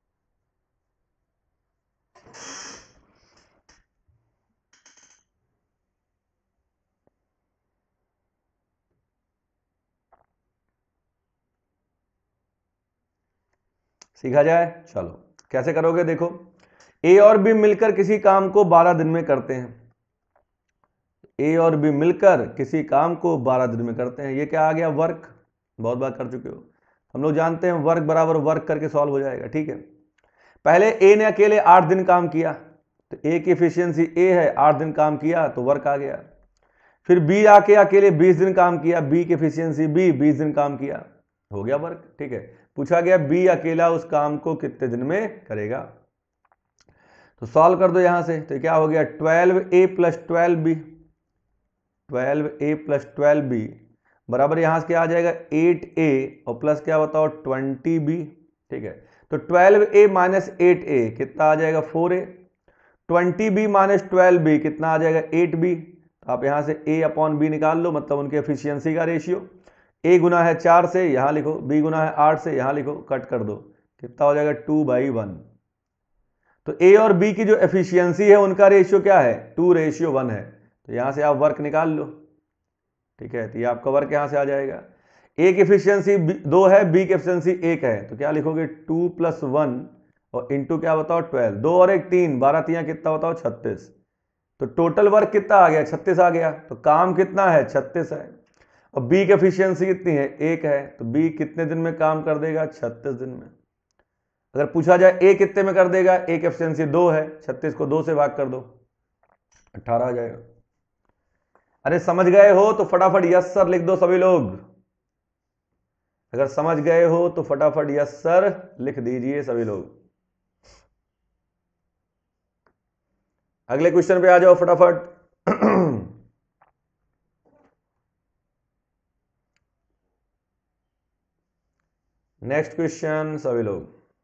सीखा जाए। चलो कैसे करोगे? देखो, ए और बी मिलकर किसी काम को बारह दिन में करते हैं। ए और बी मिलकर किसी काम को बारह दिन में करते हैं। ये क्या आ गया? वर्क। बहुत बार कर चुके हो, हम लोग जानते हैं वर्क बराबर वर्क करके सॉल्व हो जाएगा। ठीक है, पहले ए ने अकेले आठ दिन काम किया, तो ए की एफिशिएंसी ए है, आठ दिन काम किया तो वर्क आ गया। फिर बी आके अकेले बीस दिन काम किया, बी की एफिशिएंसी बी, बीस दिन काम किया, हो गया वर्क। ठीक है, पूछा गया बी अकेला उस काम को कितने दिन में करेगा? तो सॉल्व कर दो यहां से, तो क्या हो गया? Twelve A plus twelve B, twelve A plus twelve B बराबर यहां से क्या आ जाएगा? एट ए और प्लस क्या बताओ? Twenty B. ठीक है, तो twelve A minus eight A कितना आ जाएगा? Four A. Twenty B minus twelve B कितना आ जाएगा? Eight B. तो आप यहां से ए अपॉन बी निकाल लो, मतलब उनके एफिशिएंसी का रेशियो। ए गुना है चार से, यहां लिखो, बी गुना है आठ से, यहां लिखो, कट कर दो, कितना हो जाएगा? Two by one. तो ए और बी की जो एफिशिएंसी है उनका रेशियो क्या है? टू रेशियो वन है। तो यहां से आप वर्क निकाल लो। ठीक है, तो ये आपका वर्क यहां से आ जाएगा। ए की एफिशिएंसी दो है, बी की एफिशिएंसी एक है, तो क्या लिखोगे? टू प्लस वन और इंटू क्या बताओ? ट्वेल्व। दो और एक तीन, बारह तिया कितना बताओ? छत्तीस। तो टोटल वर्क कितना आ गया? छत्तीस आ गया। तो काम कितना है? छत्तीस है। और बी की एफिशिएंसी कितनी है? एक है, तो बी कितने दिन में काम कर देगा? छत्तीस दिन में। अगर पूछा जाए ए कितने में कर देगा? ए की एफिशिएंसी दो है, छत्तीस को दो से भाग कर दो, अठारह आ जाएगा। अरे समझ गए हो तो फटाफट यस सर लिख दो सभी लोग। अगर समझ गए हो तो फटाफट यस सर लिख दीजिए सभी लोग। अगले क्वेश्चन पे आ जाओ फटाफट। नेक्स्ट क्वेश्चन सभी लोग।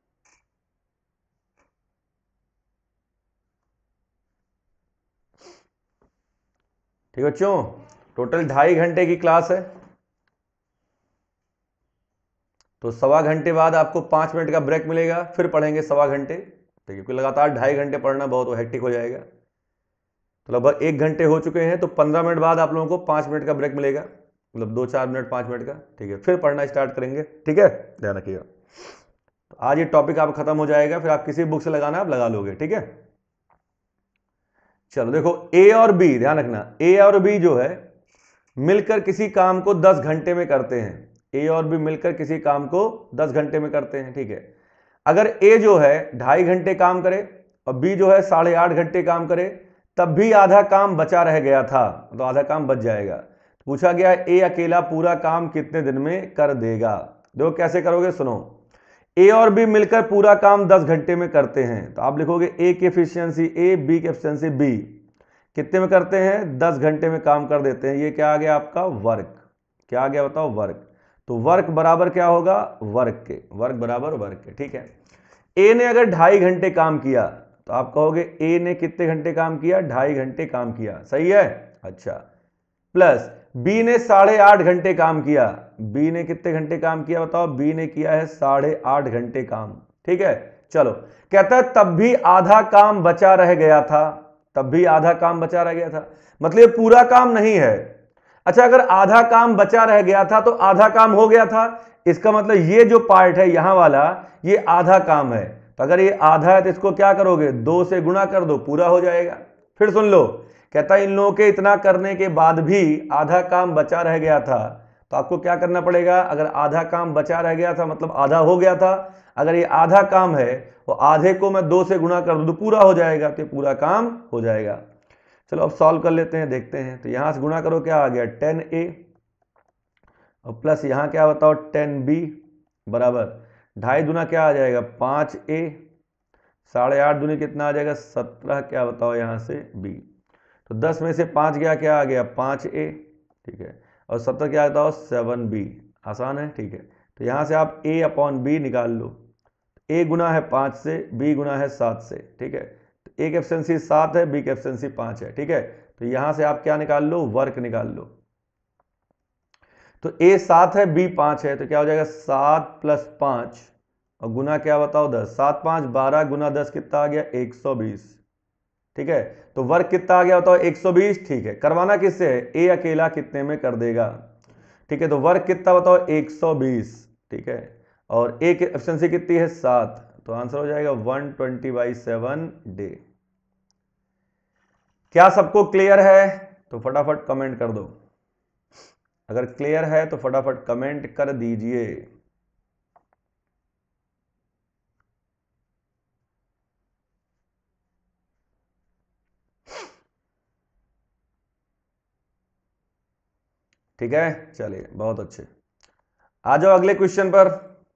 ठीक है बच्चों, टोटल ढाई घंटे की क्लास है, तो सवा घंटे बाद आपको पांच मिनट का ब्रेक मिलेगा, फिर पढ़ेंगे सवा घंटे। ठीक है, क्योंकि लगातार ढाई घंटे पढ़ना बहुत हेक्टिक हो जाएगा। तो लगभग एक घंटे हो चुके हैं, तो पंद्रह मिनट बाद आप लोगों को पांच मिनट का ब्रेक मिलेगा, मतलब दो चार मिनट पांच मिनट का। ठीक है, फिर पढ़ना स्टार्ट करेंगे। ठीक है, ध्यान रखिएगा। तो आज ये टॉपिक आप खत्म हो जाएगा, फिर आप किसी बुक से लगाना आप लगा लोगे। ठीक है, चलो देखो, ए और बी ध्यान रखना, ए और बी जो है मिलकर किसी काम को दस घंटे में करते हैं। ए और बी मिलकर किसी काम को दस घंटे में करते हैं। ठीक है, अगर ए जो है ढाई घंटे काम करे और बी जो है साढ़े आठ घंटे काम करे, तब भी आधा काम बचा रह गया था, तो आधा काम बच जाएगा। पूछा गया ए अकेला पूरा काम कितने दिन में कर देगा। देखो कैसे करोगे, सुनो। ए और बी मिलकर पूरा काम दस घंटे में करते हैं, तो आप लिखोगे ए की एफिशिएंसी ए, बी की एफिशिएंसी बी, कितने में करते हैं, दस घंटे में काम कर देते हैं। ये क्या आ गया आपका, वर्क। क्या आ गया बताओ, वर्क। तो वर्क बराबर क्या होगा, वर्क के, वर्क बराबर वर्क के। ठीक है, ए ने अगर ढाई घंटे काम किया, तो आप कहोगे ए ने कितने घंटे काम किया, ढाई घंटे काम किया, सही है। अच्छा, प्लस बी ने साढ़े आठ घंटे काम किया, बी ने कितने घंटे काम किया बताओ, बी ने किया है साढ़े आठ घंटे काम। ठीक है, चलो, कहता है तब भी आधा काम बचा रह गया था, तब भी आधा काम बचा रह गया था, मतलब ये पूरा काम नहीं है। अच्छा, अगर आधा काम बचा रह गया था तो आधा काम हो गया था, इसका मतलब ये जो पार्ट है यहां वाला, ये आधा काम है। तो अगर ये आधा है तो इसको क्या करोगे, दो से गुणा कर दो, पूरा हो जाएगा। फिर सुन लो, कहता है इन लोगों के इतना करने के बाद भी आधा काम बचा रह गया था, तो आपको क्या करना पड़ेगा, अगर आधा काम बचा रह गया था मतलब आधा हो गया था, अगर ये आधा काम है वो आधे को मैं दो से गुणा कर दूं तो पूरा हो जाएगा, तो पूरा काम हो जाएगा। चलो अब सॉल्व कर लेते हैं, देखते हैं। तो यहां से गुणा करो, क्या आ गया, टेन ए और प्लस यहां क्या बताओ, टेन बी बराबर ढाई दुना क्या आ जाएगा, पाँच ए, साढ़े आठ दूनी कितना आ जाएगा, सत्रह, क्या बताओ यहाँ से बी। तो दस में से पाँच गया, क्या आ गया, पाँच ए। ठीक है, और सत्तर क्या बताओ, सेवन बी। आसान है। ठीक है, तो यहाँ से आप ए अपॉन बी निकाल लो। ए गुना है पाँच से, बी गुना है सात से। ठीक है, तो ए की एफिशिएंसी सात है, बी की एफिशिएंसी पाँच है। ठीक है, तो यहाँ से आप क्या निकाल लो, वर्क निकाल लो। तो ए सात है, बी पाँच है, तो क्या हो जाएगा, सात प्लस पाँच और गुना क्या बताओ, दस। सात पाँच बारह, गुना दस कितना आ गया, एक सौ बीस। ठीक है, तो वर्क कितना आ गया बताओ, एक सौ बीस। ठीक है, करवाना किससे है, ए अकेला कितने में कर देगा। ठीक है, तो वर्क कितना बताओ, एक सौ बीस। ठीक है, और ए की एफिशिएंसी कितनी है, सात, तो आंसर हो जाएगा one twenty by seven day. क्या सबको क्लियर है तो फटाफट कमेंट कर दो, अगर क्लियर है तो फटाफट कमेंट कर दीजिए। ठीक है, चलिए बहुत अच्छे, आ जाओ अगले क्वेश्चन पर।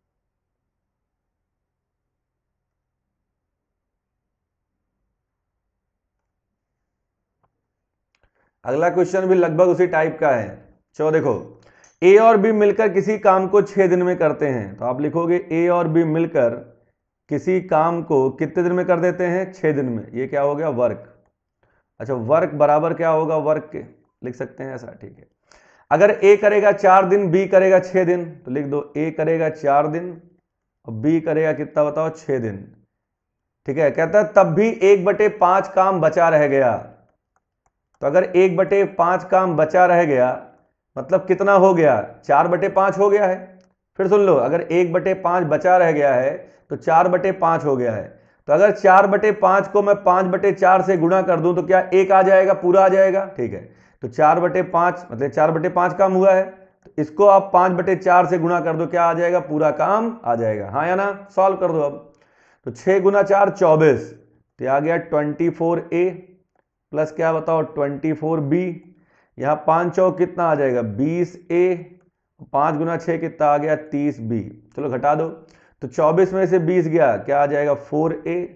अगला क्वेश्चन भी लगभग उसी टाइप का है। चलो देखो, ए और बी मिलकर किसी काम को छह दिन में करते हैं, तो आप लिखोगे ए और बी मिलकर किसी काम को कितने दिन में कर देते हैं, छह दिन में। ये क्या हो गया, वर्क। अच्छा, वर्क बराबर क्या होगा, वर्क के, लिख सकते हैं ऐसा। ठीक है, अगर ए करेगा चार दिन, बी करेगा छह दिन, तो लिख दो ए करेगा चार दिन और बी करेगा कितना बताओ, छह दिन। ठीक है, कहता है तब भी एक बटे पांच काम बचा रह गया। तो अगर एक बटे पांच काम बचा रह गया मतलब कितना हो गया, चार बटे पांच हो गया है। फिर सुन लो, अगर एक बटे पांच बचा रह गया है तो चार बटे पांच हो गया है। तो अगर चार बटे पांच को मैं पांच बटे चार से गुणा कर दूं तो क्या एक आ जाएगा, पूरा आ जाएगा। ठीक है, तो चार बटे पांच मतलब चार बटे पांच काम हुआ है, तो इसको आप पांच बटे चार से गुणा कर दो, क्या आ जाएगा, पूरा काम आ जाएगा। हाँ या ना, सॉल्व कर दो अब। तो छह गुना चार चौबीस, तो आ गया ट्वेंटी फोर ए प्लस क्या बताओ, ट्वेंटी फोर बी। यहाँ पाँच चौक कितना आ जाएगा, बीस ए, पाँच गुना छः कितना आ गया, तीस बी। चलो घटा दो, तो चौबीस में से बीस गया, क्या आ जाएगा, फोर ए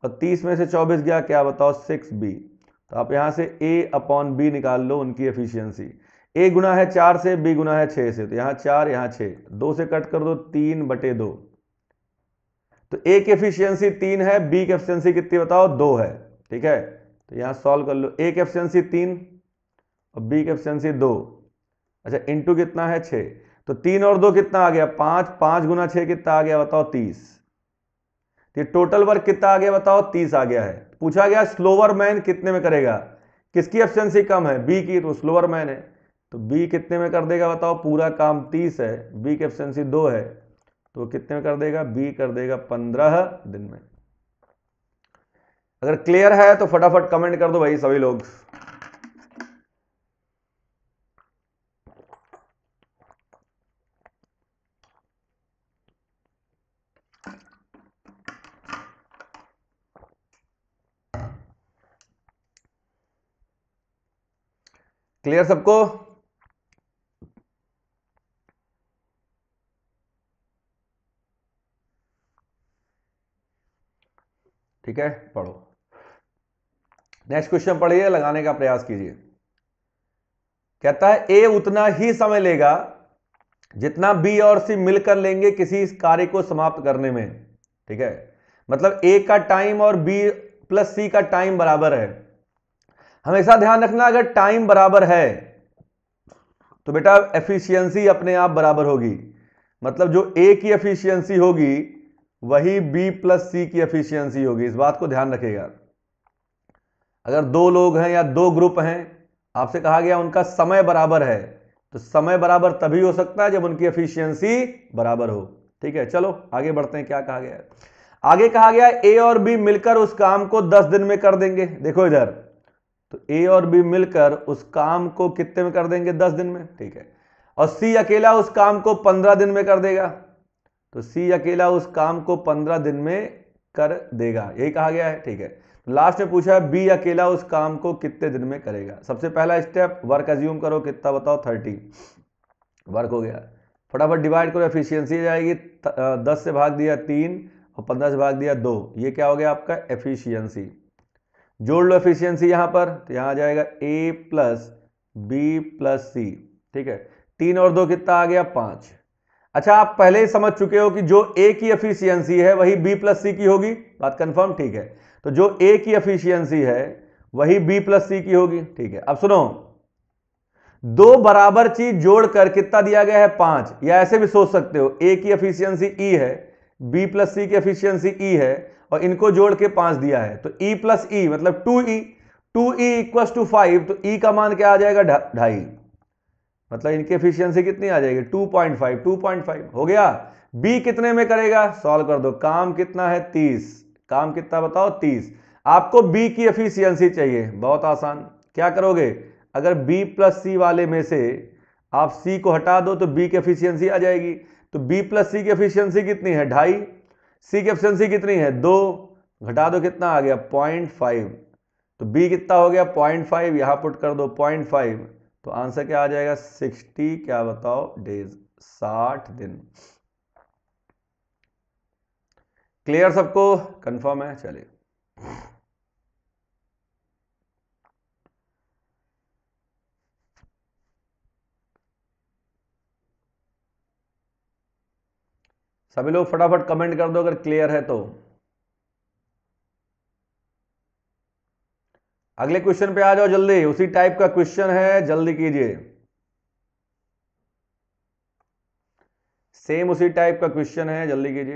और तीस में से चौबीस गया, क्या बताओ, सिक्स बी। तो आप यहाँ से ए अपॉन बी निकाल लो उनकी एफिशिएंसी। ए गुना है चार से, बी गुना है छः से, तो यहाँ चार यहाँ छः, दो से कट कर दो, तीन बटे दो। तो ए की एफिशिएंसी तीन है, बी की एफिशिएंसी कितनी बताओ, दो है। ठीक है, तो यहाँ सॉल्व कर लो। ए की एफिशिएंसी तीन और बी की एफिशिएंसी दो। अच्छा, इंटू कितना है, छः। तो तीन और दो कितना आ गया, पाँच। पाँच गुना छः कितना आ गया बताओ, तीस। ये टोटल वर्क कितना आ गया बताओ, तीस आ गया है। पूछा गया स्लोवर मैन कितने में करेगा, किसकी एफिशिएंसी कम है, बी की, तो स्लोवर मैन है, तो बी कितने में कर देगा बताओ, पूरा काम तीस है, बी की एफिशिएंसी दो है, तो कितने में कर देगा, बी कर देगा पंद्रह दिन में। अगर क्लियर है तो फटाफट कमेंट कर दो भाई सभी लोग। क्लियर सबको? ठीक है, पढ़ो। नेक्स्ट क्वेश्चन पढ़िए, लगाने का प्रयास कीजिए। कहता है ए उतना ही समय लेगा जितना बी और सी मिलकर लेंगे किसी कार्य को समाप्त करने में। ठीक है, मतलब ए का टाइम और बी प्लस सी का टाइम बराबर है। हमेशा ध्यान रखना, अगर टाइम बराबर है तो बेटा एफिशिएंसी अपने आप बराबर होगी। मतलब जो ए की एफिशिएंसी होगी वही बी प्लस सी की एफिशिएंसी होगी। इस बात को ध्यान रखिएगा। अगर दो लोग हैं या दो ग्रुप हैं, आपसे कहा गया उनका समय बराबर है, तो समय बराबर तभी हो सकता है जब उनकी एफिशिएंसी बराबर हो। ठीक है, चलो आगे बढ़ते हैं। क्या कहा गया है आगे? कहा गया ए और बी मिलकर उस काम को दस दिन में कर देंगे। देखो इधर, तो ए और बी मिलकर उस काम को कितने में कर देंगे, दस दिन में। ठीक है, और सी अकेला उस काम को पंद्रह दिन में कर देगा। तो सी अकेला उस काम को पंद्रह दिन में कर देगा, यही कहा गया है। ठीक है, लास्ट में पूछा है बी अकेला उस काम को कितने दिन में करेगा। सबसे पहला स्टेप, वर्क अज्यूम करो, कितना बताओ, थर्टी वर्क हो गया। फटाफट डिवाइड करो, एफिशिएंसी जाएगी, दस से भाग दिया तीन और पंद्रह से भाग दिया दो, ये क्या हो गया आपका एफिशिएंसी। जोड़ लो एफिशिएंसी यहां पर, तो यहां आ जाएगा A plus B plus C. ठीक है, तीन और दो कितना आ गया, पांच। अच्छा, आप पहले ही समझ चुके हो कि जो ए की एफिशिएंसी है वही बी प्लस सी की होगी, बात कंफर्म। ठीक है, तो जो ए की एफिशिएंसी है वही बी प्लस सी की होगी। ठीक है, अब सुनो, दो बराबर चीज जोड़कर कितना दिया गया है, पांच। या ऐसे भी सोच सकते हो, ए की एफिशिएंसी ई है, बी प्लस सी की एफिशिएंसी ई है, और इनको जोड़ के पांच दिया है, तो ई प्लस ई मतलब two E. Two E equal to five, तो ई का मान क्या आ जाएगा, ढाई। मतलब इनकी एफिशिएंसी कितनी आ जाएगी, two point five. Two point five हो गया। बी कितने में करेगा, सॉल्व कर दो। काम कितना है, तीस। काम कितना बताओ, तीस। आपको बी की एफिशिएंसी चाहिए, बहुत आसान। क्या करोगे, अगर बी प्लस सी वाले में से आप सी को हटा दो तो बी की एफिशिएंसी आ जाएगी। तो बी प्लस सी की एफिशिएंसी कितनी है, ढाई। सी की एफिशिएंसी कितनी है, दो। घटा दो, कितना आ गया, पॉइंट फाइव। तो बी कितना हो गया, पॉइंट फाइव। यहां पुट कर दो पॉइंट फाइव, तो आंसर क्या आ जाएगा, सिक्सटी, क्या बताओ, डेज, साठ दिन। क्लियर सबको, कंफर्म है? चलिए, सभी लोग फटाफट कमेंट कर दो अगर क्लियर है तो। अगले क्वेश्चन पे आ जाओ जल्दी, उसी टाइप का क्वेश्चन है, जल्दी कीजिए। सेम उसी टाइप का क्वेश्चन है, जल्दी कीजिए।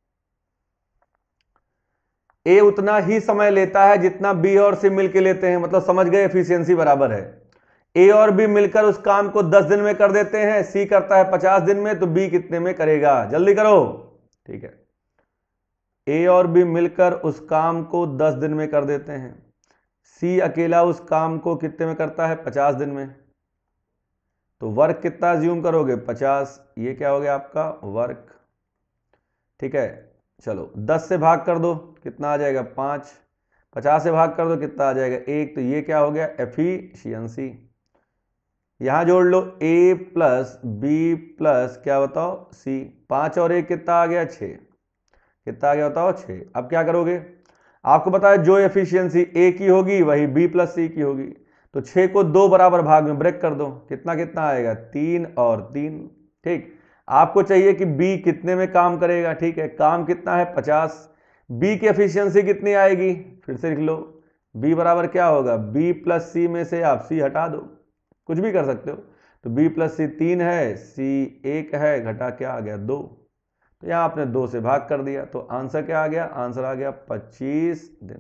ए उतना ही समय लेता है जितना बी और सी मिलकर लेते हैं। मतलब समझ गए, एफिशिएंसी बराबर है। ए और बी मिलकर उस काम को दस दिन में कर देते हैं, सी करता है पचास दिन में, तो बी कितने में करेगा, जल्दी करो। ठीक है, ए और बी मिलकर उस काम को दस दिन में कर देते हैं, सी अकेला उस काम को कितने में करता है, पचास दिन में। तो वर्क कितना अज्यूम करोगे, पचास। ये क्या हो गया आपका वर्क। ठीक है, चलो दस से भाग कर दो, कितना आ जाएगा, पाँच। पचास से भाग कर दो, कितना आ जाएगा, एक। तो ये क्या हो गया, एफिशिएंसी। यहां जोड़ लो ए प्लस बी प्लस क्या बताओ, सी। पाँच और एक कितना आ गया, छः। कितना आ गया बताओ, छः। अब क्या करोगे, आपको पता है जो एफिशिएंसी ए की होगी वही बी प्लस सी की होगी। तो छः को दो बराबर भाग में ब्रेक कर दो, कितना कितना आएगा, तीन और तीन। ठीक, आपको चाहिए कि बी कितने में काम करेगा। ठीक है, काम कितना है, पचास। बी की एफिशिएंसी कितनी आएगी, फिर से लिख लो, बी बराबर क्या होगा, बी प्लस सी में से आप सी हटा दो, कुछ भी कर सकते हो। तो बी प्लस सी तीन है, सी एक है, घटा क्या आ गया, दो। तो यहां आपने दो से भाग कर दिया, तो आंसर क्या आ गया, आंसर आ गया पच्चीस दिन।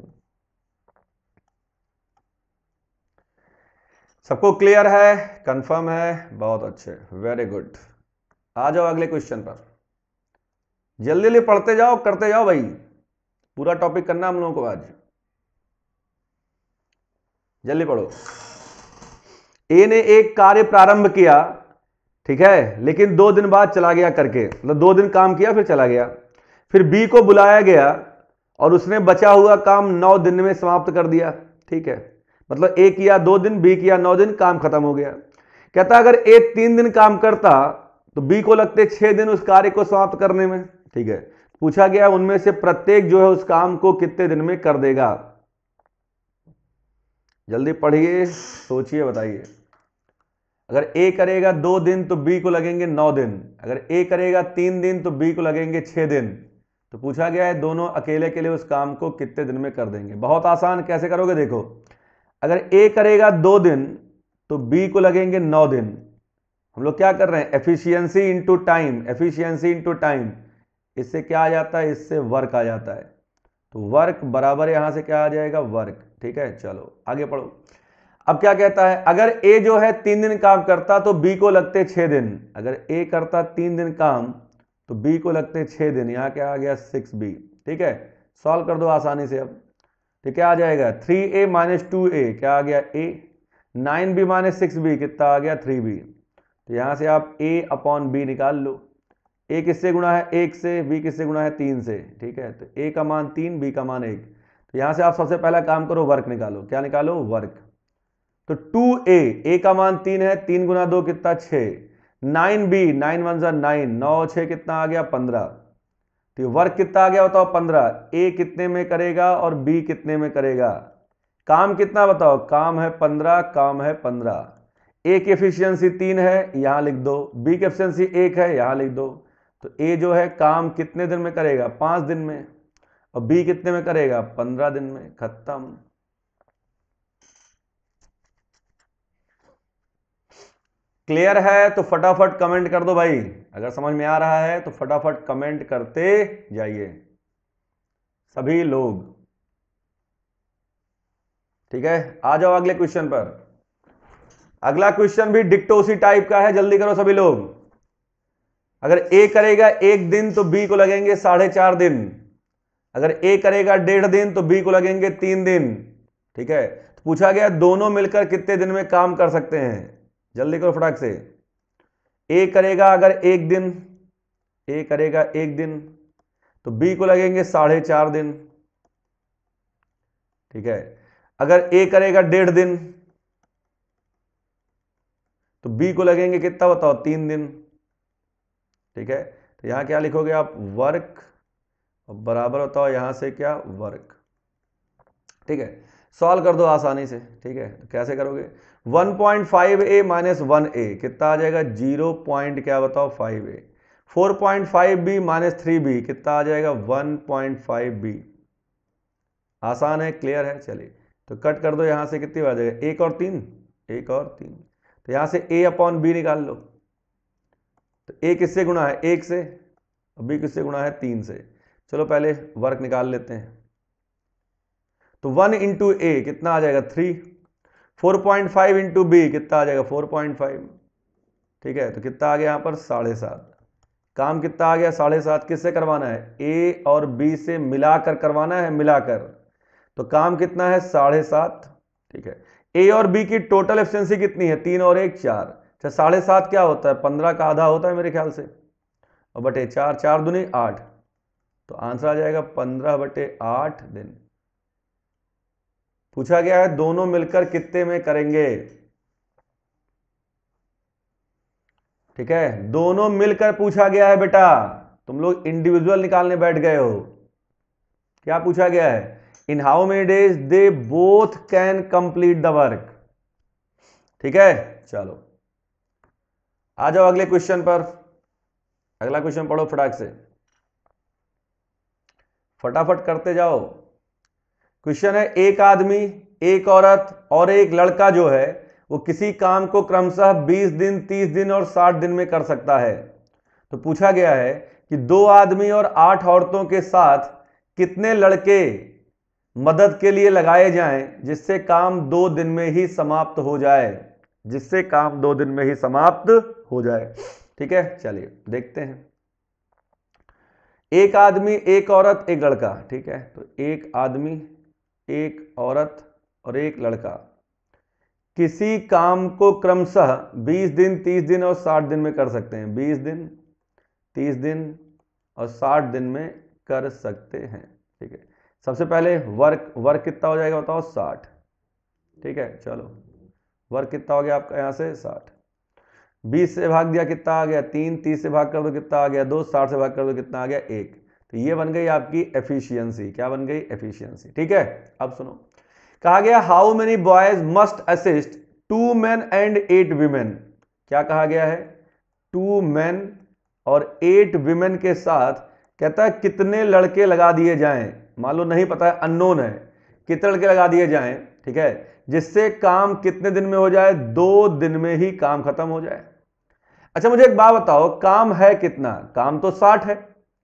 सबको क्लियर है, कंफर्म है, बहुत अच्छे, वेरी गुड। आ जाओ अगले क्वेश्चन पर, जल्दी जल्दी पढ़ते जाओ, करते जाओ भाई, पूरा टॉपिक करना हम लोगों को आज, जल्दी पढ़ो। ए ने एक कार्य प्रारंभ किया, ठीक है, लेकिन दो दिन बाद चला गया करके, मतलब दो दिन काम किया फिर चला गया। फिर बी को बुलाया गया और उसने बचा हुआ काम नौ दिन में समाप्त कर दिया। ठीक है, मतलब ए किया दो दिन, बी किया नौ दिन, काम खत्म हो गया। कहता अगर ए तीन दिन काम करता तो बी को लगते छह दिन उस कार्य को समाप्त करने में। ठीक है, पूछा गया उनमें से प्रत्येक जो है उस काम को कितने दिन में कर देगा। जल्दी पढ़िए, सोचिए, बताइए। अगर ए करेगा दो दिन तो बी को लगेंगे नौ दिन, अगर ए करेगा तीन दिन तो बी को लगेंगे छह दिन। तो पूछा गया है दोनों अकेले के लिए उस काम को कितने दिन में कर देंगे। बहुत आसान, कैसे करोगे देखो, अगर ए करेगा दो दिन तो बी को लगेंगे नौ दिन। हम लोग क्या कर रहे हैं, efficiency into time, efficiency into time, इससे क्या आ जाता है, इससे वर्क आ जाता है। तो वर्क बराबर यहां से क्या आ जाएगा, वर्क। ठीक है, चलो आगे पढ़ो। अब क्या कहता है, अगर ए जो है तीन दिन काम करता तो बी को लगते छह दिन। अगर ए करता तीन दिन काम तो बी को लगते छह दिन, यहां क्या आ गया, सिक्स बी। ठीक है, सॉल्व कर दो आसानी से। अब तो क्या आ जाएगा, three A minus two A, क्या आ गया, A. Nine B minus six B, कितना आ गया, थ्री बी। तो यहां से आप ए अपॉन बी निकाल लो। ए किससे गुणा है, एक से, बी किससे गुणा है, तीन से। ठीक है, तो ए का मान तीन, बी का मान एक। तो यहां से आप सबसे पहला काम करो, वर्क निकालो। क्या निकालो, वर्क। तो टू ए, ए का मान तीन है, तीन गुना दो कितना, छह। नाइन बी, नाइन वन जा नाइन, नौ छह कितना आ गया, पंद्रह। तो वर्क कितना आ गया बताओ, पंद्रह। ए कितने में करेगा और बी कितने में करेगा, काम कितना बताओ, काम है पंद्रह, काम है पंद्रह। ए की एफिशिएंसी तीन है, यहां लिख दो, बी की एफिशिएंसी एक है, यहां लिख दो। तो ए जो है काम कितने दिन में करेगा, पांच दिन में, और बी कितने में करेगा, पंद्रह दिन में। खत्म। क्लियर है तो फटाफट कमेंट कर दो भाई, अगर समझ में आ रहा है तो फटाफट कमेंट करते जाइए सभी लोग। ठीक है, आ जाओ अगले क्वेश्चन पर। अगला क्वेश्चन भी डिक्टो उसी टाइप का है, जल्दी करो सभी लोग। अगर ए करेगा एक दिन तो बी को लगेंगे साढ़े चार दिन। अगर ए करेगा डेढ़ दिन तो बी को लगेंगे तीन दिन। ठीक है, तो पूछा गया दोनों मिलकर कितने दिन में काम कर सकते हैं। जल्दी करो फटाक से। ए करेगा अगर एक दिन, ए करेगा एक दिन तो बी को लगेंगे साढ़े चार दिन। ठीक है, अगर ए करेगा डेढ़ दिन तो बी को लगेंगे कितना बताओ, तीन दिन। ठीक है, तो यहां क्या लिखोगे आप, वर्क, और बराबर बताओ यहां से क्या, वर्क। ठीक है, सॉल्व कर दो आसानी से। ठीक है, तो कैसे करोगे, one point five A minus one A कितना आ जाएगा, जीरो पॉइंट क्या बताओ, five A. Four point five B minus three B कितना आ जाएगा, वन पॉइंट फाइव बी। आसान है, क्लियर है। चलिए तो कट कर दो यहां से, कितनी बार जाएगा, एक और तीन, एक और तीन। तो यहां से ए अपॉन बी निकाल लो। तो ए किससे गुणा है, एक से, और बी किससे गुणा है, तीन से। चलो पहले वर्क निकाल लेते हैं। तो वन इंटू ए कितना आ जाएगा, three. Four point five into B कितना आ जाएगा, फोर पॉइंट फाइव। ठीक है, तो कितना आ गया यहाँ पर, साढ़े सात। काम कितना आ गया, साढ़े सात। किससे करवाना है, ए और बी से मिलाकर करवाना है, मिलाकर। तो काम कितना है, साढ़े सात। ठीक है, ए और बी की टोटल एफिशिएंसी कितनी है, तीन और एक चार। अच्छा, साढ़े सात क्या होता है, पंद्रह का आधा होता है मेरे ख्याल से, और बटे चार, चार दूनी आठ। तो आंसर आ जाएगा पंद्रह बटे आठ दिन। पूछा गया है दोनों मिलकर कितने में करेंगे। ठीक है, दोनों मिलकर पूछा गया है बेटा, तुम लोग इंडिविजुअल निकालने बैठ गए हो। क्या पूछा गया है, in how many days they both can complete the work. ठीक है, चलो आ जाओ अगले क्वेश्चन पर। अगला क्वेश्चन पढ़ो फटाक से, फटाफट करते जाओ। क्वेश्चन है, एक आदमी, एक औरत और एक लड़का जो है वो किसी काम को क्रमशः बीस दिन, तीस दिन और साठ दिन में कर सकता है। तो पूछा गया है कि दो आदमी और आठ औरतों के साथ कितने लड़के मदद के लिए लगाए जाएं जिससे काम दो दिन में ही समाप्त हो जाए, जिससे काम दो दिन में ही समाप्त हो जाए। ठीक है, चलिए देखते हैं। एक आदमी, एक औरत, एक लड़का। ठीक है, तो एक आदमी, एक औरत और एक लड़का किसी काम को क्रमशः बीस दिन, तीस दिन और साठ दिन में कर सकते हैं। बीस दिन, तीस दिन और साठ दिन में कर सकते हैं। ठीक है, सबसे पहले वर्क, वर्क कितना हो जाएगा बताओ, साठ। ठीक है, चलो वर्क कितना हो गया आपका यहां से साठ। बीस से भाग दिया कितना आ गया, तीन। तीस से भाग कर दो कितना आ गया, दो। साठ से भाग कर दो कितना आ गया, एक। तो ये बन गई आपकी एफिशिएंसी। क्या बन गई, एफिशिएंसी। ठीक है, अब सुनो, कहा गया how many boys must assist two men and eight women. क्या कहा गया है, टू मेन और एट वीमेन के साथ कहता है कितने लड़के लगा दिए जाएं। मान लो नहीं पता है, अननोन है, कितने लड़के लगा दिए जाएं। ठीक है, जिससे काम कितने दिन में हो जाए, दो दिन में ही काम खत्म हो जाए। अच्छा मुझे एक बात बताओ, काम है कितना, काम तो साठ है।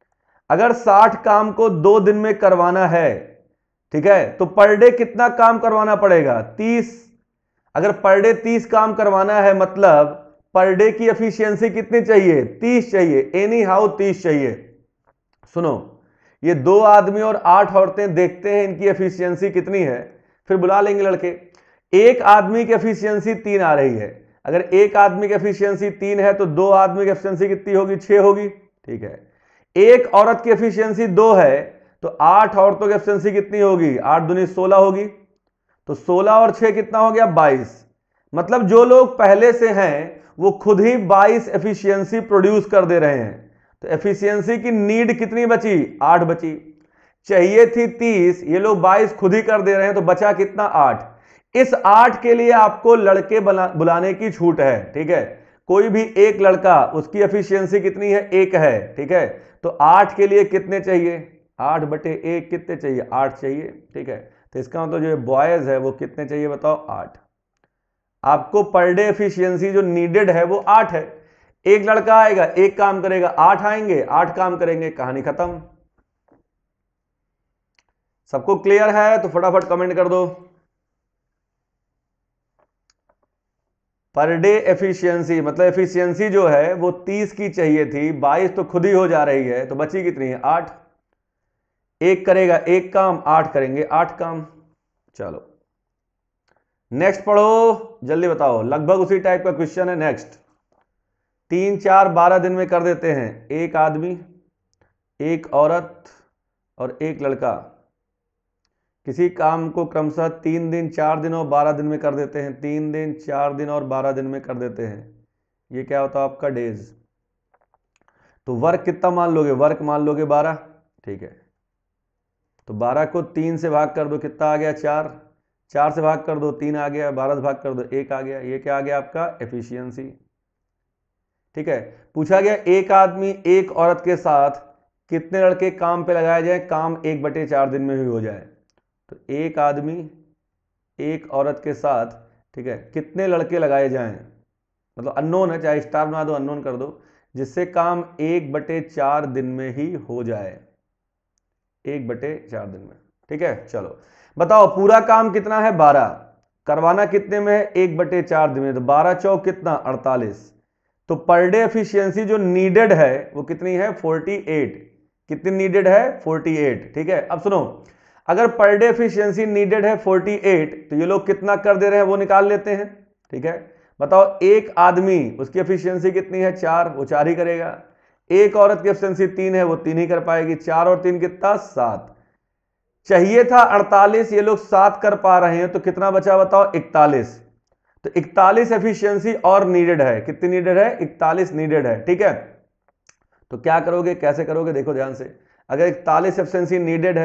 अगर साठ काम को दो दिन में करवाना है, ठीक है, तो पर डे कितना काम करवाना पड़ेगा, तीस। अगर पर डे तीस काम करवाना है मतलब पर डे की एफिशिएंसी कितनी चाहिए, तीस चाहिए। एनी हाउ तीस चाहिए। सुनो, ये दो आदमी और आठ औरतें, देखते हैं इनकी एफिशिएंसी कितनी है, फिर बुला लेंगे लड़के। एक आदमी की एफिशिएंसी तीन आ रही है। अगर एक आदमी की एफिशिएंसी तीन है तो दो आदमी की एफिशिएंसी कितनी होगी, छह होगी। ठीक है, एक औरत की एफिशिएंसी दो है तो आठ औरतों की एफिशिएंसी कितनी होगी, आठ दूनी सोलह होगी। तो सोलह और छह कितना हो गया, बाईस। मतलब जो लोग पहले से हैं वो खुद ही बाईस एफिशिएंसी प्रोड्यूस कर दे रहे हैं। तो एफिशिएंसी की नीड कितनी बची, आठ बची। चाहिए थी तीस, ये लोग बाईस खुद ही कर दे रहे हैं, तो बचा कितना, आठ। इस आठ के लिए आपको लड़के बुलाने की छूट है। ठीक है, कोई भी एक लड़का, उसकी एफिशिएंसी कितनी है, एक है। ठीक है, तो आठ के लिए कितने चाहिए, आठ बटे एक कितने चाहिए, आठ चाहिए। ठीक है, तो इसका मतलब जो बॉयज है वो कितने चाहिए बताओ, आठ। आपको पर डे एफिशिएंसी जो नीडेड है वो आठ है। एक लड़का आएगा, एक काम करेगा, आठ आएंगे, आठ काम करेंगे, कहानी खत्म। सबको क्लियर है तो फटाफट कमेंट कर दो। पर डे एफिशिएंसी मतलब एफिशिएंसी जो है वो तीस की चाहिए थी, बाईस तो खुद ही हो जा रही है, तो बची कितनी है, आठ। एक करेगा एक काम, आठ करेंगे आठ काम। चलो नेक्स्ट पढ़ो, जल्दी बताओ। लगभग उसी टाइप का क्वेश्चन है नेक्स्ट। तीन चार बारह दिन में कर देते हैं। एक आदमी, एक औरत और एक लड़का किसी काम को क्रमशः तीन दिन, चार दिन और बारह दिन में कर देते हैं। तीन दिन, चार दिन और बारह दिन में कर देते हैं। ये क्या होता है आपका, डेज। तो वर्क कितना मान लोगे, वर्क मान लोगे बारह। ठीक है, तो बारह को तीन से भाग कर दो कितना आ गया, चार। चार से भाग कर दो तीन आ गया, बारह से भाग कर दो एक आ गया। ये क्या आ गया आपका, एफिशिएंसी। ठीक है, पूछा गया एक आदमी, एक औरत के साथ कितने लड़के काम पे लगाए जाए, काम एक बटे चार दिन में ही हो जाए। तो एक आदमी, एक औरत के साथ, ठीक है, कितने लड़के लगाए जाएं, मतलब अननोन है, चाहे स्टार बना दो, अननोन कर दो, जिससे काम एक बटे चार दिन में ही हो जाए। एक बटे चार दिन में। ठीक है, चलो बताओ पूरा काम कितना है, बारह। करवाना कितने में है, एक बटे चार दिन में। तो बारह चौक कितना, अड़तालीस। तो पर डे एफिशिएंसी जो नीडेड है वो कितनी है, अड़तालीस। कितनी नीडेड है, अड़तालीस। ठीक है, अब सुनो, अगर पर डे एफिशिएंसी नीडेड है अड़तालीस तो ये लोग कितना कर दे रहे हैं वो निकाल लेते हैं। ठीक है, बताओ एक आदमी, उसकी एफिशिएंसी कितनी है, चार, वो चार ही करेगा। एक औरत की एफिशिएंसी तीन है, वो तीन ही कर पाएगी। चार और तीन कितना, सात। चाहिए था अड़तालीस, ये लोग सात कर पा रहे हैं, तो कितना बचा बताओ, इकतालीस। तो इकतालीस एफिशिएंसी और नीडेड है। कितनी नीडेड है, इकतालीस नीडेड है। ठीक है, तो क्या करोगे, कैसे करोगे, देखो ध्यान से। अगर इकतालीस एफिशिएंसी नीडेड है,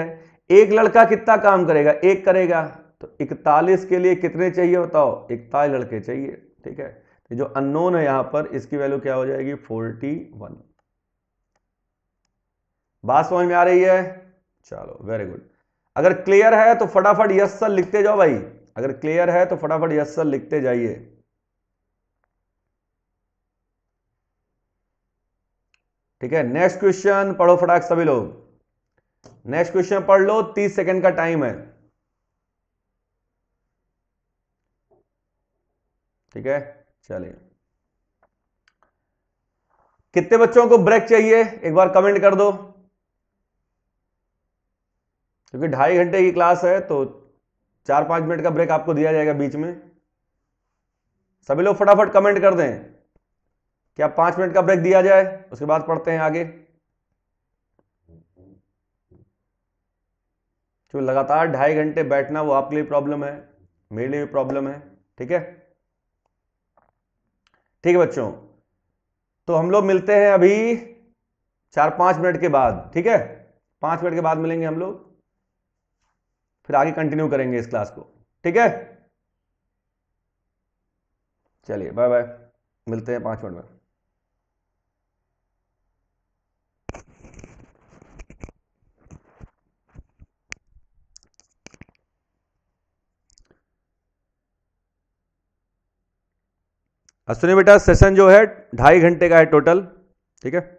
एक लड़का कितना काम करेगा, एक करेगा, तो इकतालीस के लिए कितने चाहिए बताओ, इकतालीस लड़के चाहिए। ठीक है, तो जो अननोन है यहां पर इसकी वैल्यू क्या हो जाएगी, फोर्टी वन। बात समझ में आ रही है? चलो वेरी गुड। अगर क्लियर है तो फटाफट यस सर लिखते जाओ भाई, अगर क्लियर है तो फटाफट यस सर लिखते जाइए। ठीक है, नेक्स्ट क्वेश्चन पढ़ो फटाक सभी लोग। नेक्स्ट क्वेश्चन पढ़ लो, तीस सेकंड का टाइम है। ठीक है, चलिए। कितने बच्चों को ब्रेक चाहिए एक बार कमेंट कर दो, क्योंकि ढाई घंटे की क्लास है तो चार पांच मिनट का ब्रेक आपको दिया जाएगा बीच में। सभी लोग फटाफट कमेंट कर दें, क्या पांच मिनट का ब्रेक दिया जाए, उसके बाद पढ़ते हैं आगे। क्योंकि लगातार ढाई घंटे बैठना वो आपके लिए प्रॉब्लम है, मेरे लिए भी प्रॉब्लम है। ठीक है, ठीक है बच्चों, तो हम लोग मिलते हैं अभी चार पांच मिनट के बाद। ठीक है, पांच मिनट के बाद मिलेंगे हम लोग, फिर आगे कंटिन्यू करेंगे इस क्लास को। ठीक है, चलिए बाय बाय, मिलते हैं पांच मिनट में। अश्विनी बेटा सेशन जो है ढाई घंटे का है टोटल। ठीक है,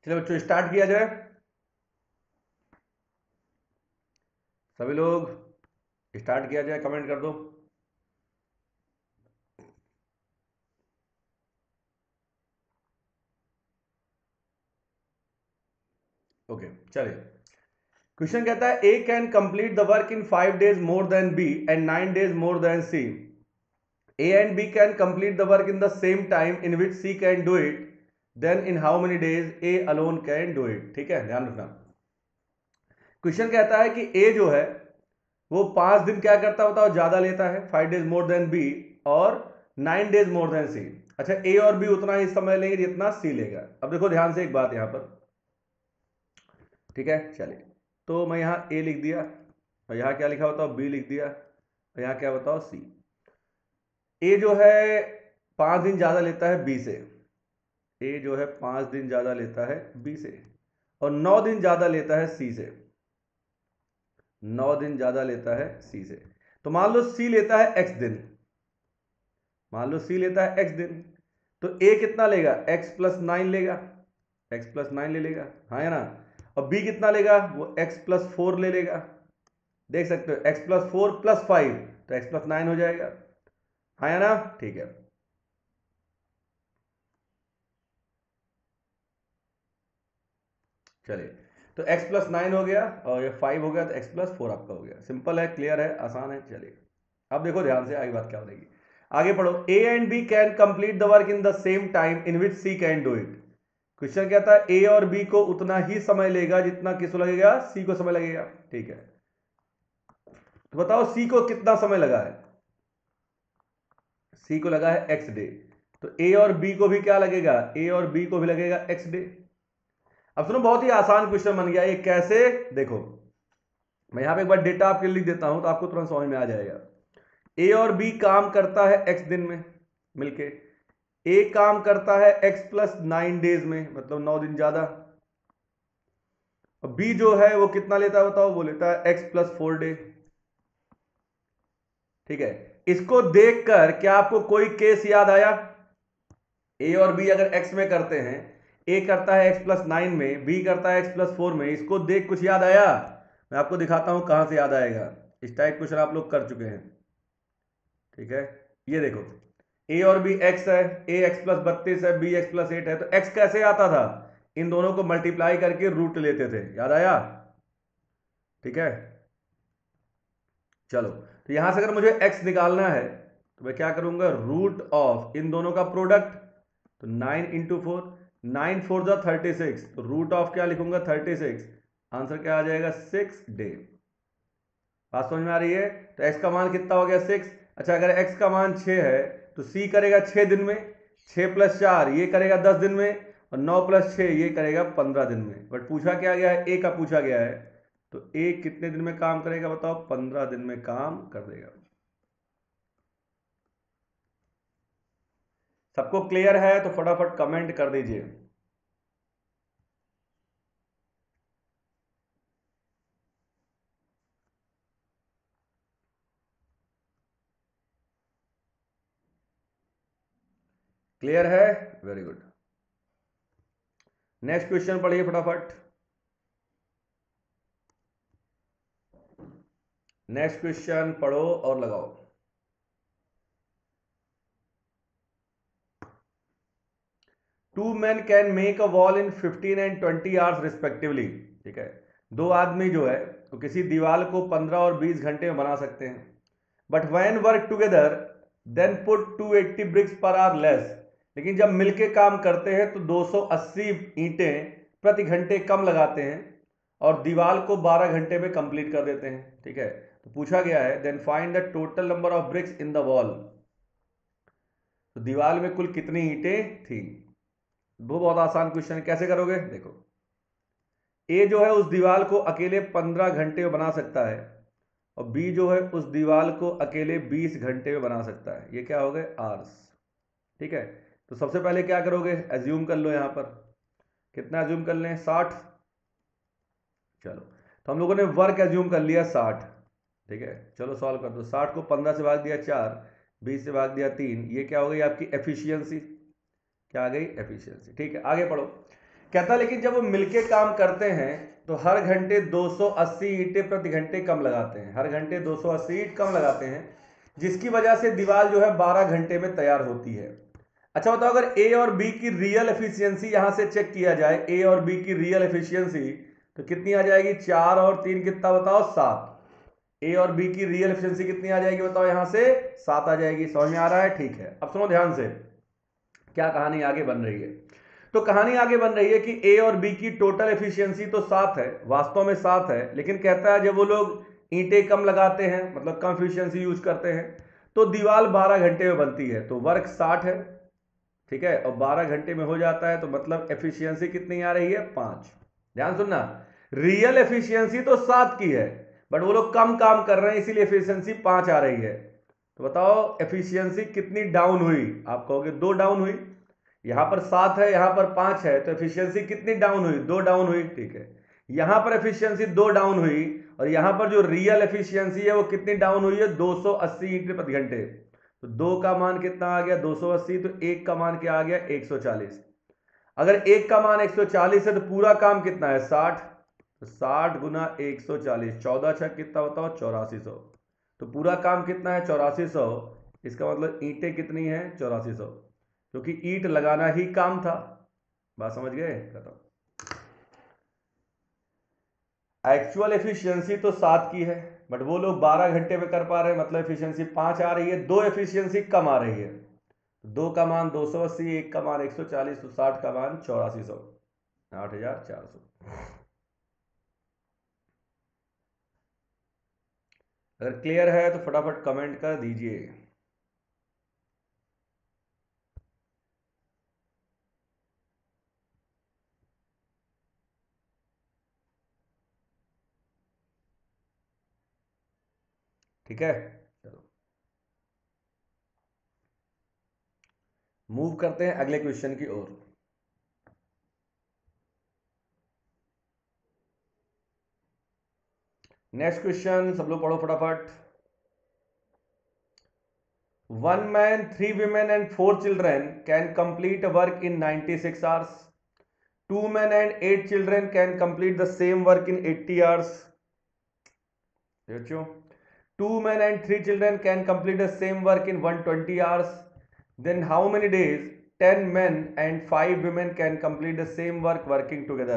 चलिए बच्चों स्टार्ट किया जाए। सभी लोग स्टार्ट किया जाए, कमेंट कर दो। ओके चलिए, क्वेश्चन कहता है A can complete the work in five days more than B and nine days more than C. A and B can complete the work in the same time in which C can do it, then in how many days A alone can do it. ठीक है, ध्यान रखना। Question कहता है कि ए जो है वो पांच दिन क्या करता होता है, ज्यादा लेता है, five days more than B और nine days more than C. अच्छा, ए और बी उतना ही समय लेंगे जितना सी लेगा। अब देखो ध्यान से एक बात यहां पर, ठीक है। चलिए, तो मैं यहां ए लिख दिया और यहां क्या लिखा बताओ, बी लिख दिया और यहां क्या बताओ, सी। ए जो है पांच दिन ज्यादा लेता है बी से, ए जो है पांच दिन ज्यादा लेता है बी से और नौ दिन ज्यादा लेता है सी से, नौ दिन ज्यादा लेता है सी से। तो मान लो सी लेता है एक्स दिन, मान लो सी लेता है एक्स दिन, तो ए कितना लेगा, एक्स प्लस नाइन लेगा, एक्स प्लस नाइन ले लेगा, हाँ है ना। और बी कितना लेगा, वो एक्स प्लस फोर ले लेगा। देख सकते हो X plus four plus five तो एक्स प्लस नाइन हो जाएगा, हाँ है ना। ठीक है, चलिए, तो x प्लस नाइन हो गया और ये फाइव हो गया, तो x प्लस फोर आपका हो गया। सिंपल है, क्लियर है, आसान है। चलिए अब देखो ध्यान से, आगे बात क्या बनेगी, आगे पढ़ो। a and b can complete the work in the same time in which c can do it. Question कहता है a और b को उतना ही समय लेगा जितना किसको लगेगा, c को समय लगेगा। ठीक है, तो बताओ c को कितना समय लगा है, c को लगा है x डे, तो a और b को भी क्या लगेगा, a और b को भी लगेगा x डे। अब सुनो, बहुत ही आसान क्वेश्चन बन गया ये। कैसे, देखो मैं यहां पे एक बार डेटा आपके लिए लिख देता हूं तो आपको तुरंत समझ में आ जाएगा। ए और बी काम करता है एक्स दिन में मिलके, ए काम करता है एक्स प्लस नाइन डेज में, मतलब नौ दिन ज्यादा। और बी जो है वो कितना लेता है बताओ, वो लेता है एक्स प्लस फोर डे। ठीक है, इसको देखकर क्या आपको कोई केस याद आया, ए और बी अगर एक्स में करते हैं, ए करता है एक्स प्लस नाइन में, बी करता है एक्स प्लस फोर में, इसको देख कुछ याद आया? मैं आपको दिखाता हूं कहां से याद आएगा। इस टाइप क्वेश्चन आप लोग कर चुके हैं, ठीक है। ये देखो, ए और बी एक्स है, ए एक्स प्लस बत्तीस है, बी एक्स प्लस एट है, तो एक्स कैसे आता था, इन दोनों को मल्टीप्लाई करके रूट लेते थे, याद आया? ठीक है, चलो, तो यहां से अगर मुझे एक्स निकालना है तो मैं क्या करूंगा, रूट ऑफ इन दोनों का प्रोडक्ट, तो nine into four, nine four जा थर्टी सिक्स, तो रूट ऑफ क्या लिखूंगा, थर्टी सिक्स। आंसर क्या आ जाएगा, सिक्स डे। बात समझ में आ रही है? तो एक्स का मान कितना हो गया, सिक्स। अच्छा, अगर एक्स का मान छः है तो सी करेगा छः दिन में, छः प्लस चार ये करेगा दस दिन में, और नौ प्लस छः ये करेगा पंद्रह दिन में। बट पूछा क्या गया है, ए का पूछा गया है, तो ए कितने दिन में काम करेगा बताओ, पंद्रह दिन में काम कर देगा। सबको क्लियर है तो फटाफट कमेंट कर दीजिए। क्लियर है, वेरी गुड। नेक्स्ट क्वेश्चन पढ़िए फटाफट, नेक्स्ट क्वेश्चन पढ़ो और लगाओ। Two man can make a wall in fifteen and twenty hours respectively. ठीक है, दो आदमी जो है तो किसी दीवार को पंद्रह और बीस घंटे में बना सकते हैं। But when work together then put to eighty bricks per hour less. लेकिन जब मिलके काम करते हैं तो दो सौ अस्सी ईंटें प्रति घंटे कम लगाते हैं और दीवार को बारह घंटे में कंप्लीट कर देते हैं। ठीक है, तो पूछा गया है then find the total number of bricks in the wall. तो दीवार में कुल कितनी ईंटें थी। वो बहुत आसान क्वेश्चन है, कैसे करोगे, देखो ए जो है उस दीवार को अकेले पंद्रह घंटे में बना सकता है और बी जो है उस दीवार को अकेले बीस घंटे में बना सकता है। ये क्या हो गए, आर्स। ठीक है, तो सबसे पहले क्या करोगे, एज्यूम कर लो, यहां पर कितना एज्यूम कर लें, साठ। चलो, तो हम लोगों ने वर्क एज्यूम कर लिया साठ। ठीक है, चलो सॉल्व कर दो। साठ को पंद्रह से भाग दिया चार, बीस से भाग दिया तीन, ये क्या हो गई आपकी एफिशिएंसी, क्या आ गई, एफिशिएंसी। ठीक है, आगे पढ़ो। कहता लेकिन जब वो मिलके काम करते हैं तो हर घंटे दो सौ अस्सी ईंटें प्रति घंटे कम लगाते हैं, हर घंटे दो सौ अस्सी ईंट कम लगाते हैं, जिसकी वजह से दीवार जो है बारह घंटे में तैयार होती है। अच्छा बताओ, अगर ए और बी की रियल एफिशिएंसी यहां से चेक किया जाए, ए और बी की रियल एफिशिएंसी तो कितनी आ जाएगी, चार और तीन कितना बताओ, सात। ए और बी की रियल एफिशिएंसी कितनी आ जाएगी बताओ, यहां से सात आ जाएगी। समझ में आ रहा है? ठीक है, अब सुनो ध्यान से क्या कहानी आगे बन रही है। तो कहानी आगे बन रही है कि ए और बी की टोटल एफिशिएंसी तो सात है, वास्तव में सात है, लेकिन कहता है जब वो लोग ईंटें कम लगाते हैं, मतलब कम एफिशिएंसी यूज करते हैं, तो दीवार बारह घंटे में बनती है। तो वर्क साठ है, ठीक है, और बारह घंटे में हो जाता है, तो मतलब एफिशिएंसी कितनी आ रही है, पांच। ध्यान सुनना, रियल एफिशिएंसी तो सात की है, बट वो लोग कम काम कर रहे हैं, इसीलिए एफिशिएंसी पांच आ रही है। तो बताओ एफिशिएंसी कितनी डाउन हुई? आप कहोगे दो डाउन हुई। यहां पर सात है, यहां पर पांच है, तो एफिशिएंसी कितनी डाउन हुई? दो डाउन हुई, ठीक है। यहां पर एफिशिएंसी दो डाउन हुई, और यहां पर जो रियल एफिशिएंसी है वो कितनी डाउन हुई है, दो सौ अस्सी ईंटें प्रति घंटे। तो दो का मान कितना आ गया, दो सौ अस्सी, तो एक का मान क्या आ गया, एक सौ चालीस। अगर एक का मान एक सौ चालीस है तो पूरा काम कितना है, साठ। तो साठ गुना एक सौ चालीस, चौदह छह कितना बताओ, चौरासी सौ। तो पूरा काम कितना है, चौरासी सौ। इसका मतलब ईंटें कितनी है, चौरासी सौ, क्योंकि ईंट लगाना ही काम था। बात समझ गए? खत्म। एक्चुअल एफिशिएंसी तो सात की है, बट वो लोग बारह घंटे में कर पा रहे हैं, मतलब एफिशिएंसी पांच आ रही है, दो एफिशिएंसी कम आ रही है। दो का मान दो सौ अस्सी, एक का मान एक सौ चालीस, तो साठ का मान चौरासी सौ, आठ हजार चार सौ। अगर क्लियर है तो फटाफट कमेंट कर दीजिए। ठीक है, चलो मूव करते हैं अगले क्वेश्चन की ओर। नेक्स्ट क्वेश्चन सब लोग पढ़ो फटाफट। One man, three women and four children can complete a work in ninety-six hours. Two men and eight children can complete the same work in eighty hours. Two men and three children can complete the same work in one hundred twenty hours. Then how many days ten men and five women can complete the same work working together?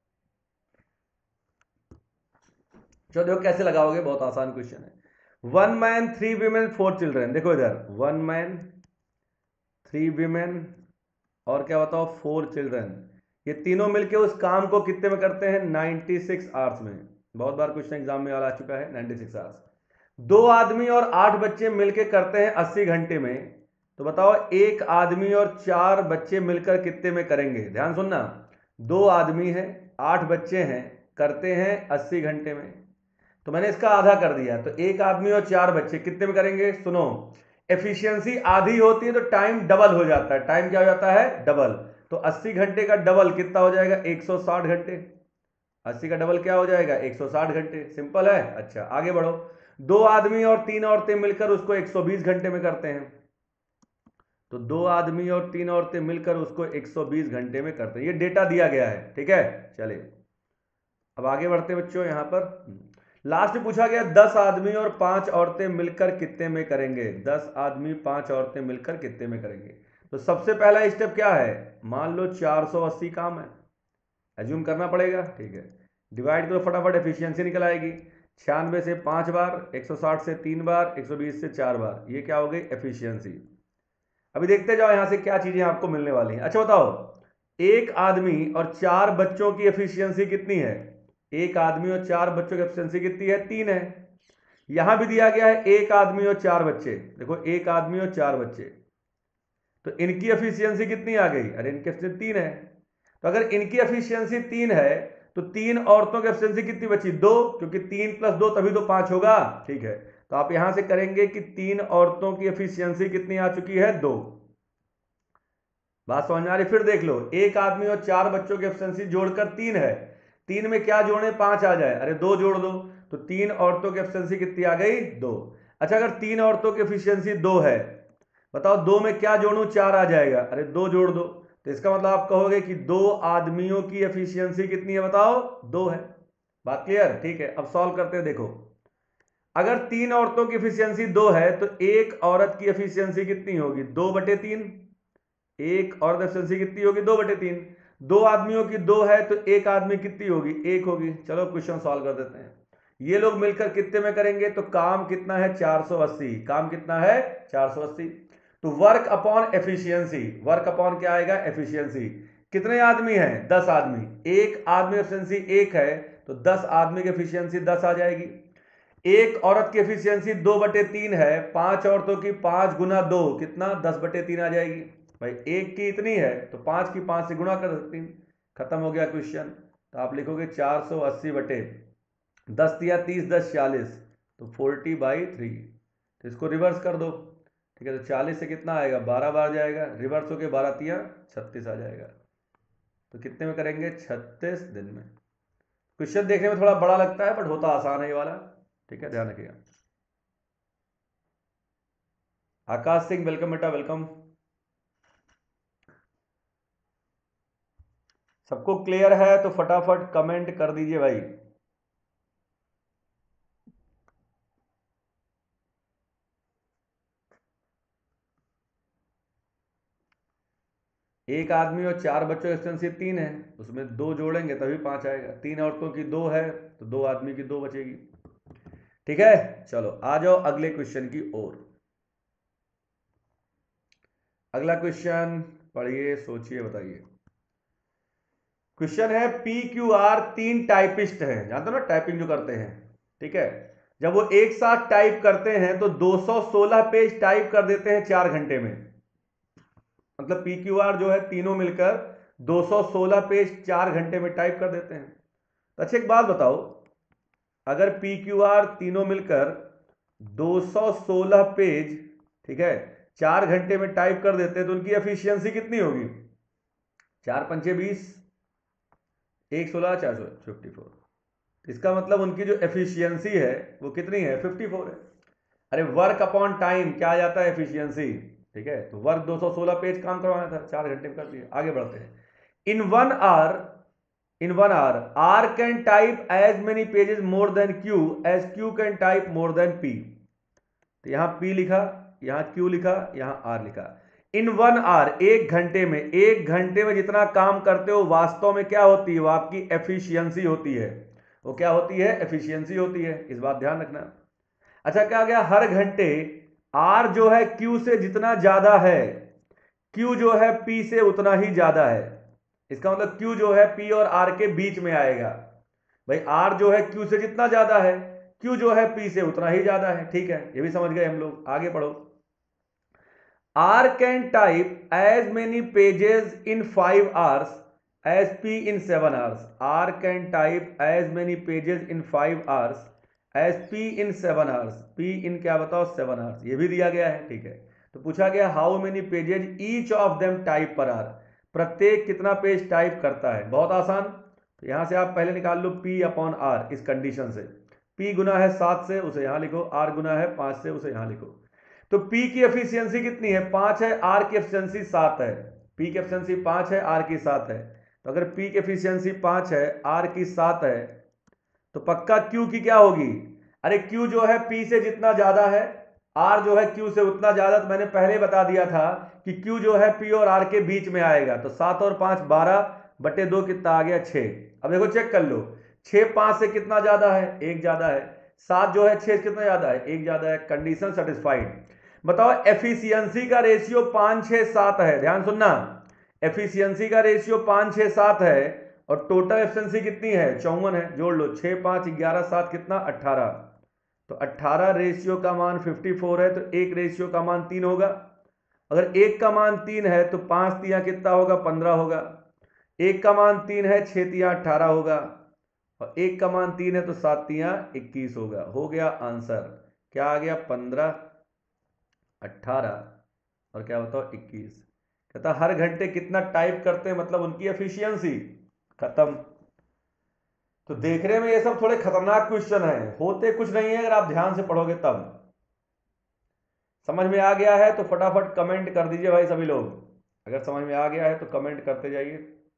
चलो देखो कैसे लगाओगे, बहुत आसान question है। One man, three women, four children. देखो इधर, one man, three women और क्या बताओ, फोर चिल्ड्रन। ये तीनों मिलके उस काम को कितने में करते हैं, छियानवे आवर्स में। बहुत बार क्वेश्चन एग्जाम में आ चुका है, छियानवे आवर्स। दो आदमी और आठ बच्चे मिलके करते हैं अस्सी घंटे में। तो बताओ एक आदमी और चार बच्चे मिलकर कितने में करेंगे? ध्यान सुनना, दो आदमी हैं, आठ बच्चे हैं, करते हैं अस्सी घंटे में। तो मैंने इसका आधा कर दिया, तो एक आदमी और चार बच्चे कितने में करेंगे? सुनो, एफिशिएंसी आधी होती है तो टाइम डबल हो जाता है। टाइम क्या हो जाता है? डबल। तो अस्सी घंटे का डबल कितना हो जाएगा? एक सौ साठ घंटे। अस्सी का डबल क्या हो जाएगा? एक सौ साठ घंटे। सिंपल है। अच्छा आगे बढ़ो। दो आदमी और तीन औरतें मिलकर उसको एक सौ बीस घंटे में करते हैं। तो दो आदमी और तीन औरतें मिलकर उसको एक सौ बीस घंटे में करते हैं। ये डेटा दिया गया है, ठीक है। चलिए अब आगे बढ़ते हैं बच्चों। यहां पर लास्ट में पूछा गया दस आदमी और पांच औरतें मिलकर कितने में करेंगे? दस आदमी पांच औरतें मिलकर कितने में करेंगे? तो सबसे पहला स्टेप क्या है? मान लो चार सौ अस्सी काम है, एज्यूम करना पड़ेगा, ठीक है। डिवाइड करो फटाफट, एफिशिएंसी निकल आएगी। छियानवे से पांच बार, एक सौ साठ से तीन बार, एक सौ बीस से चार बार, ये क्या हो गई? एफिशिएंसी। अभी देखते जाओ यहां से क्या चीजें आपको मिलने वाली हैं। अच्छा बताओ, एक आदमी और चार बच्चों की एफिशिएंसी कितनी है? एक आदमी और चार बच्चों की एफिशिएंसी कितनी है? तीन है। यहां भी दिया गया है एक आदमी और चार बच्चे। देखो एक आदमी और चार बच्चे, तो इनकी एफिशिएंसी कितनी आ गई? अरे इनकी एफिशिएंसी तीन है। तो अगर इनकी एफिशिएंसी तीन है तो तीन औरतों की एफिशिएंसी कितनी बची? दो, क्योंकि तीन प्लस दो तभी तो पांच होगा, ठीक है। तो आप यहां से करेंगे कि तीन औरतों की एफिशिएंसी कितनी आ चुकी है? दो। बात समझ में आ रही? फिर देख लो, एक आदमी और चार बच्चों की एफिशिएंसी जोड़कर तीन है। तीन में क्या जोड़े? पांच आ जाए, अरे दो जोड़ दो। तो तीन औरतों की एफिशिएंसी कितनी आ गई? दो। अच्छा अगर तीन औरतों की एफिशिएंसी दो है, बताओ दो में क्या जोड़ूं? चार आ जाएगा, अरे दो जोड़ दो। तो इसका मतलब आप कहोगे कि दो आदमियों की एफिशिएंसी कितनी है, बताओ, दो है। बात क्लियर? ठीक है, अब सॉल्व करते हैं। देखो, अगर तीन औरतों की एफिशिएंसी दो है तो एक औरत की एफिशिएंसी कितनी होगी, दो बटे तीन। एक औरत एफिशिएंसी कितनी होगी, दो बटे तीन। दो आदमियों की दो है तो एक आदमी कितनी होगी, एक होगी। चलो क्वेश्चन सॉल्व कर देते हैं। ये लोग मिलकर कितने में करेंगे, तो काम कितना है, चार सौ अस्सी। काम कितना है, चार सौ अस्सी। तो work upon efficiency, work upon क्या आएगा, एफिशिएंसी। कितने आदमी हैं, दस आदमी। एक आदमी एफिशिएंसी एक है तो दस आदमी की एफिशिएंसी दस आ जाएगी। एक औरत की एफिशिएंसी दो बटे तीन है, पांच औरतों की पांच गुना दो कितना, दस बटे तीन आ जाएगी। भाई एक की इतनी है तो पांच की पांच से गुणा कर सकती। खत्म हो गया क्वेश्चन। तो आप लिखोगे चार सौ अस्सी बटे दस दिया तीस, दस चालीस, तो फोर्टी बाई थ्री। तो इसको रिवर्स कर दो, ठीक है। तो चालीस से कितना आएगा, बारह बार जाएगा, रिवर्स होके बारह तिया छत्तीस आ जाएगा। तो कितने में करेंगे, छत्तीस दिन में। क्वेश्चन देखने में थोड़ा बड़ा लगता है बट होता आसान है ये वाला, ठीक है, ध्यान रखिएगा। आकाश सिंह वेलकम बेटा, वेलकम। सबको क्लियर है तो फटाफट कमेंट कर दीजिए भाई। एक आदमी और चार बच्चों की एफिशिएंसी तीन है, उसमें दो जोड़ेंगे तभी पांच आएगा। तीन औरतों की दो है तो दो आदमी की दो बचेगी, ठीक है। चलो आ जाओ अगले क्वेश्चन की ओर। अगला क्वेश्चन पढ़िए, सोचिए, बताइए। क्वेश्चन है, पी क्यू आर तीन टाइपिस्ट हैं, जानते हो ना, टाइपिंग जो करते हैं, ठीक है। जब वो एक साथ टाइप करते हैं तो दो सौ सोलह पेज टाइप कर देते हैं चार घंटे में। मतलब पी क्यू आर जो है तीनों मिलकर दो सौ सोलह पेज चार घंटे में टाइप कर देते हैं। तो अच्छा एक बात बताओ, अगर पी क्यू आर तीनों मिलकर दो सौ सोलह पेज, ठीक है, चार घंटे में टाइप कर देते हैं तो उनकी एफिशिएंसी कितनी होगी, चार पंचे बीस, एक सोलह चार सौ फिफ्टी फोर। इसका मतलब उनकी जो एफिशिएंसी है वो कितनी है, फिफ्टी फोर है। अरे वर्क अपॉन टाइम क्या आ जाता है, एफिशिएंसी, ठीक है। तो वर्क दो सौ सोलह पेज काम करवाना था, चार घंटे में कर दिया। आगे बढ़ते हैं। In one hour in one hour R can type as many pages more than Q as Q can type more than P. तो यहां पी लिखा, यहां क्यू लिखा, यहां आर लिखा। इन वन आवर एक घंटे में, एक घंटे में जितना काम करते हो वास्तव में क्या होती है, वो आपकी एफिशिएंसी होती है। वो क्या होती है, एफिशिएंसी होती है, इस बात ध्यान रखना। अच्छा क्या गया, हर घंटे आर जो है क्यू से जितना ज्यादा है, क्यू जो है पी से उतना ही ज्यादा है। इसका मतलब क्यू जो है पी और आर के बीच में आएगा। भाई आर जो है क्यू से जितना ज्यादा है, क्यू जो है पी से उतना ही ज्यादा है, ठीक है, ये भी समझ गए हम लोग। आगे पढ़ो। R can type as many pages in five hours as P in seven hours. R can type as many pages in five hours as P in seven hours. P in क्या बताओ, सेवन आवर्स, ये भी दिया गया है, ठीक है। तो पूछा गया how many pages each of them type per hour. प्रत्येक कितना पेज टाइप करता है, बहुत आसान। तो यहां से आप पहले निकाल लो पी अपॉन आर इस कंडीशन से। पी गुना है सात से, उसे यहां लिखो, आर गुना है पांच से, उसे यहां लिखो। तो पी की एफिशिएंसी कितनी है, पांच है, आर की एफिशिएंसी सात है। पी की एफिशिएंसी पांच है, आर की सात है। तो अगर पी की एफिशिएंसी पांच है, आर की सात है, तो पक्का क्यू की क्या होगी, अरे क्यू जो है पी से जितना ज्यादा है, आर जो है क्यू से उतना ज्यादा। तो मैंने पहले बता दिया था कि क्यू जो है पी और आर के बीच में आएगा। तो सात और पांच बारह बटे दो कितना आ गया, छह। अब देखो चेक कर लो, छह पांच से कितना ज्यादा है, एक ज्यादा है। सात जो है छह से कितना ज्यादा है, एक ज्यादा है। Condition satisfied. बताओ एफिशिएंसी का रेशियो पांच छह सात है, ध्यान सुनना, एफिशिएंसी का रेशियो पांच छह सात है और टोटल एफिशिएंसी कितनी है, चौवन है। जोड़ लो, छह पांच ग्यारह सात कितना, अट्ठारह। तो अट्ठारह रेशियो का मान चौवन है, तो एक रेशियो का मान तीन होगा। अगर एक का मान तीन है तो पांच तिया कितना होगा, पंद्रह होगा। एक का मान तीन है, छह तिया अट्ठारह होगा। और एक का मान तीन है तो सात तिया इक्कीस होगा। हो गया आंसर, क्या आ गया, पंद्रह, अट्ठारह और क्या बताओ, इक्कीस। कहता हर घंटे कितना टाइप करते हैं, मतलब उनकी एफिशिएंसी। खत्म। तो देखने में ये सब थोड़े खतरनाक क्वेश्चन है, होते कुछ नहीं है, अगर आप ध्यान से पढ़ोगे तब। समझ में आ गया है तो फटाफट कमेंट कर दीजिए भाई सभी लोग। अगर समझ में आ गया है तो कमेंट करते जाइए।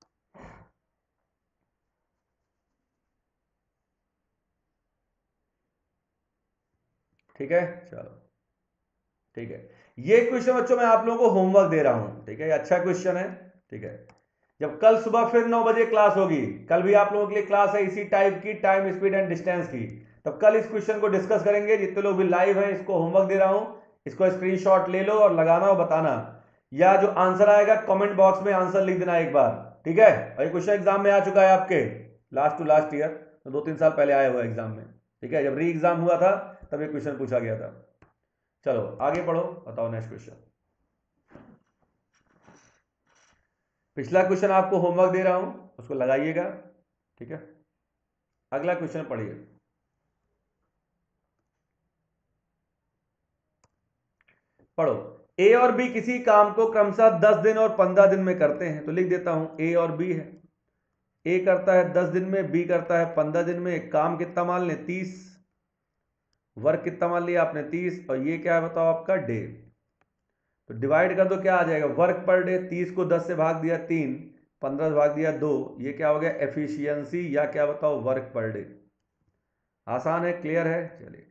ठीक है, चलो ठीक है। ये क्वेश्चन बच्चों मैं आप लोगों को होमवर्क दे रहा हूं, ठीक है, अच्छा क्वेश्चन है। ठीक है, जब कल सुबह फिर नौ बजे क्लास होगी, कल भी आप लोगों के लिए क्लास है इसी टाइप की, टाइम स्पीड एंड डिस्टेंस की, तब कल इस क्वेश्चन को डिस्कस करेंगे। जितने लोग भी लाइव हैं, इसको होमवर्क दे रहा हूं, इसको स्क्रीनशॉट ले लो और लगाना और बताना, या जो आंसर आएगा कमेंट बॉक्स में आंसर लिख देना एक बार। ठीक है, और ये क्वेश्चन एग्जाम में आ चुका है आपके लास्ट टू लास्ट ईयर, तो दो तीन साल पहले आया हुआ एग्जाम में। ठीक है, जब री एग्जाम हुआ था तब ये क्वेश्चन पूछा गया था। चलो आगे पढ़ो, बताओ नेक्स्ट क्वेश्चन। पिछला क्वेश्चन आपको होमवर्क दे रहा हूं, उसको लगाइएगा। ठीक है, अगला क्वेश्चन पढ़िए। पढ़ो, ए और बी किसी काम को क्रमशः दस दिन और पंद्रह दिन में करते हैं। तो लिख देता हूं, ए और बी है, ए करता है दस दिन में, बी करता है पंद्रह दिन में। काम कितना मान लें, तीस। वर्क कितना मान लिया आपने, तीस, और ये क्या है बताओ आपका डे। तो डिवाइड कर दो, क्या आ जाएगा, वर्क पर डे। तीस को दस से भाग दिया तीन, पंद्रह से भाग दिया दो, ये क्या हो गया एफिशिएंसी, या क्या बताओ वर्क पर डे। आसान है, क्लियर है। चलिए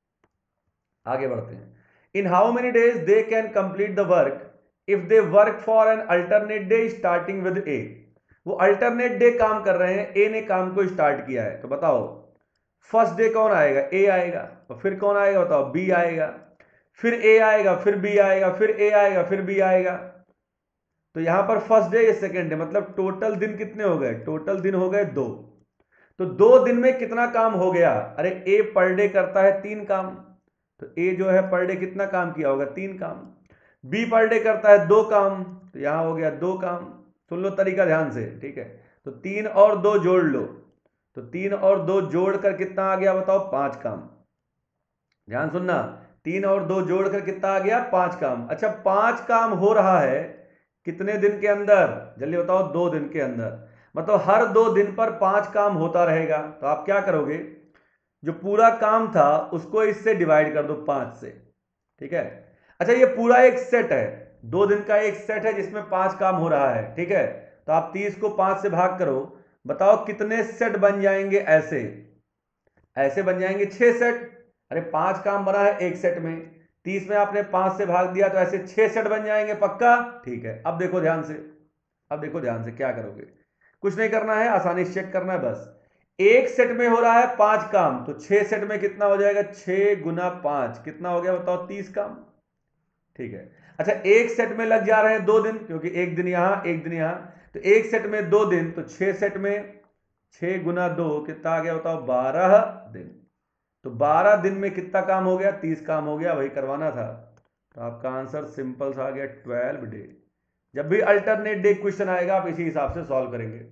आगे बढ़ते हैं। In how many days they can complete the work if they work for an alternate day starting with A. वो अल्टरनेट डे काम कर रहे हैं, ए ने काम को स्टार्ट किया है, तो बताओ फर्स्ट डे कौन आएगा, ए आएगा, और फिर कौन आएगा बताओ, बी आएगा, फिर ए आएगा, फिर बी आएगा, फिर ए आएगा, फिर बी आएगा। तो यहां पर फर्स्ट डे, ये सेकेंड डे, मतलब टोटल दिन कितने हो गए, टोटल दिन हो गए दो। तो दो दिन में कितना काम हो गया, अरे ए पर डे करता है तीन काम, तो ए जो है पर डे कितना काम किया होगा, तीन काम। बी पर डे करता है दो काम, तो यहां हो गया दो काम। सुन लो तरीका ध्यान से, ठीक है। तो तीन और दो जोड़ लो, तो तीन और दो जोड़कर कितना आ गया बताओ, पांच काम। ध्यान सुनना, तीन और दो जोड़कर कितना आ गया, पांच काम। अच्छा, पांच काम हो रहा है कितने दिन के अंदर, जल्दी बताओ, दो दिन के अंदर। मतलब हर दो दिन पर पांच काम होता रहेगा। तो आप क्या करोगे, जो पूरा काम था उसको इससे डिवाइड कर दो, पांच से। ठीक है, अच्छा ये पूरा एक सेट है, दो दिन का एक सेट है जिसमें पांच काम हो रहा है। ठीक है, तो आप तीस को पांच से भाग करो, बताओ कितने सेट बन जाएंगे, ऐसे ऐसे बन जाएंगे छह सेट। अरे पांच काम बना है एक सेट में, तीस में आपने पांच से भाग दिया, तो ऐसे छह सेट बन जाएंगे पक्का। ठीक है, अब देखो ध्यान से, अब देखो ध्यान से क्या करोगे, कुछ नहीं करना है, आसानी से चेक करना है बस। एक सेट में हो रहा है पांच काम, तो छह सेट में कितना हो जाएगा, छह गुना पांच कितना हो गया बताओ, तीस काम। ठीक है, अच्छा एक सेट में लग जा रहे हैं दो दिन, क्योंकि एक दिन यहां एक दिन यहां, तो एक सेट में दो दिन, तो छह सेट में छह गुना दो कितना आ गया बताओ, बारह दिन। तो बारह दिन में कितना काम हो गया, तीस काम हो गया, वही करवाना था। तो आपका आंसर सिंपल सा आ गया, ट्वेल्व डे। जब भी अल्टरनेट डे क्वेश्चन आएगा आप इसी हिसाब से सॉल्व करेंगे।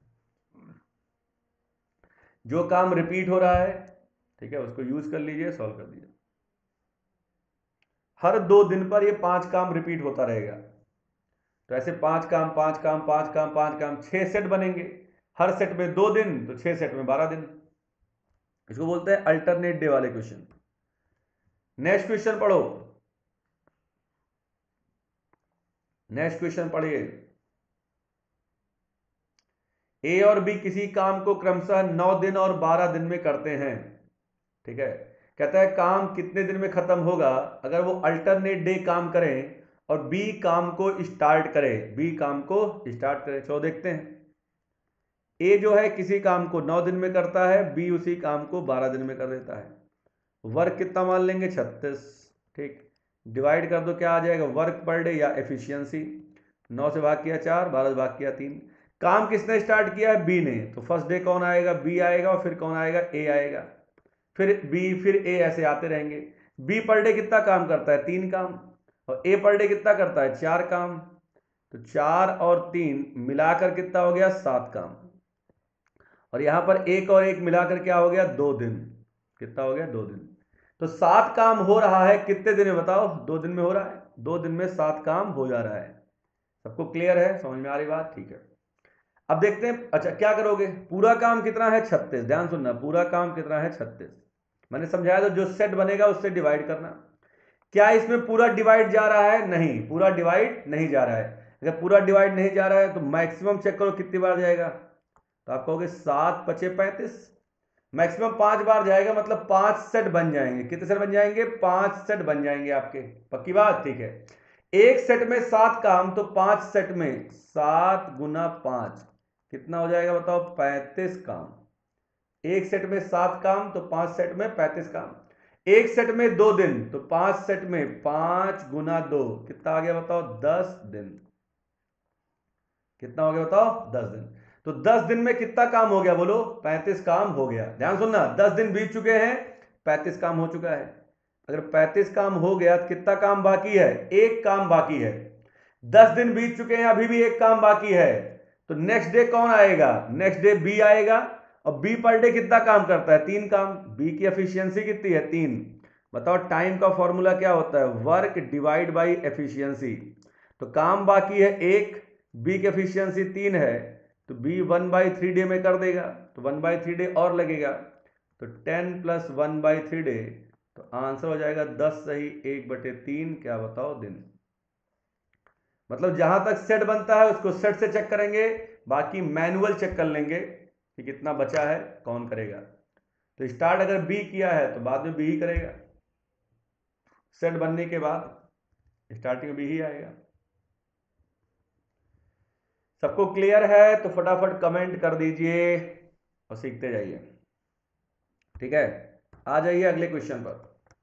जो काम रिपीट हो रहा है, ठीक है, उसको यूज कर लीजिए, सॉल्व कर दीजिए। हर दो दिन पर ये पांच काम रिपीट होता रहेगा, तो ऐसे पांच काम पांच काम पांच काम पांच काम, छह सेट बनेंगे। हर सेट में दो दिन, तो छह सेट में बारह दिन। इसको बोलते हैं अल्टरनेट डे वाले क्वेश्चन। नेक्स्ट क्वेश्चन पढ़ो, नेक्स्ट क्वेश्चन पढ़िए। ए और बी किसी काम को क्रमशः नौ दिन और बारह दिन में करते हैं। ठीक है, कहता है काम कितने दिन में खत्म होगा अगर वो अल्टरनेट डे काम करें और बी काम को स्टार्ट करे, बी काम को स्टार्ट करे। चलो देखते हैं, ए जो है किसी काम को नौ दिन में करता है, बी उसी काम को बारह दिन में कर देता है। वर्क कितना मान लेंगे, छत्तीस। ठीक, डिवाइड कर दो, क्या आ जाएगा, वर्क पर डे या एफिशिएंसी। नौ से भाग किया चार, बारह से भाग किया तीन। काम किसने स्टार्ट किया है, बी ने, तो फर्स्ट डे कौन आएगा, बी आएगा, और फिर कौन आएगा, ए आएगा, फिर बी, फिर ए, ऐसे आते रहेंगे। बी पर डे कितना काम करता है, तीन काम, और ए पर डे कितना करता है, चार काम। तो चार और तीन मिलाकर कितना हो गया, सात काम। और यहां पर एक और एक मिलाकर क्या हो गया, दो दिन। कितना हो गया, दो दिन। तो सात काम हो रहा है कितने दिन में बताओ, दो दिन में हो रहा है, दो दिन में सात काम हो जा रहा है। सबको क्लियर है, समझ में आ रही बात, ठीक है। अब देखते हैं, अच्छा क्या करोगे, पूरा काम कितना है, छत्तीस। ध्यान सुनना, पूरा काम कितना है, छत्तीस। मैंने समझाया तो जो सेट बनेगा उससे डिवाइड करना। क्या इसमें पूरा डिवाइड जा रहा है, नहीं, पूरा डिवाइड नहीं जा रहा है। अगर पूरा डिवाइड नहीं जा रहा है तो मैक्सिमम चेक करो कितनी बार जाएगा, तो आप कहोगे सात पचे पैंतीस, मैक्सिमम पांच बार जाएगा, मतलब पांच सेट बन जाएंगे। कितने सेट बन जाएंगे? पांच सेट बन जाएंगे आपके। पक्की बात? ठीक है। एक सेट में सात काम, तो पांच सेट में सात गुना पांच कितना हो जाएगा बताओ? पैंतीस काम। एक सेट में सात काम तो पांच सेट में पैंतीस काम। एक सेट में दो दिन तो पांच सेट में पांच गुना दो कितना आ गया बताओ? दस दिन। कितना हो गया बताओ? दस दिन। तो दस दिन में कितना काम हो गया बोलो? पैंतीस काम हो गया। ध्यान सुनना, दस दिन बीत चुके हैं, पैंतीस काम हो चुका है। अगर पैंतीस काम हो गया तो कितना काम बाकी है? एक काम बाकी है। दस दिन बीत चुके हैं, अभी भी एक काम बाकी है, तो नेक्स्ट डे कौन आएगा? नेक्स्ट डे बी आएगा। और बी पर डे कितना काम करता है? तीन काम। बी की एफिशिएंसी कितनी है? तीन। बताओ टाइम का फॉर्मूला क्या होता है? Work divide by efficiency. तो काम बाकी है एक, बी की एफिशिएंसी तीन है, तो B one by three day में कर देगा, तो वन बाई थ्री डे और लगेगा, तो ten plus one by three day, तो आंसर हो जाएगा दस सही एक बटे तीन, क्या बताओ? दिन। मतलब जहां तक सेट बनता है उसको सेट से चेक करेंगे, बाकी मैनुअल चेक कर लेंगे कि कितना बचा है, कौन करेगा। तो स्टार्ट अगर बी किया है तो बाद में बी ही करेगा, सेट बनने के बाद स्टार्टिंग में बी ही आएगा। सबको क्लियर है तो फटाफट कमेंट कर दीजिए और सीखते जाइए। ठीक है, आ जाइए अगले क्वेश्चन पर।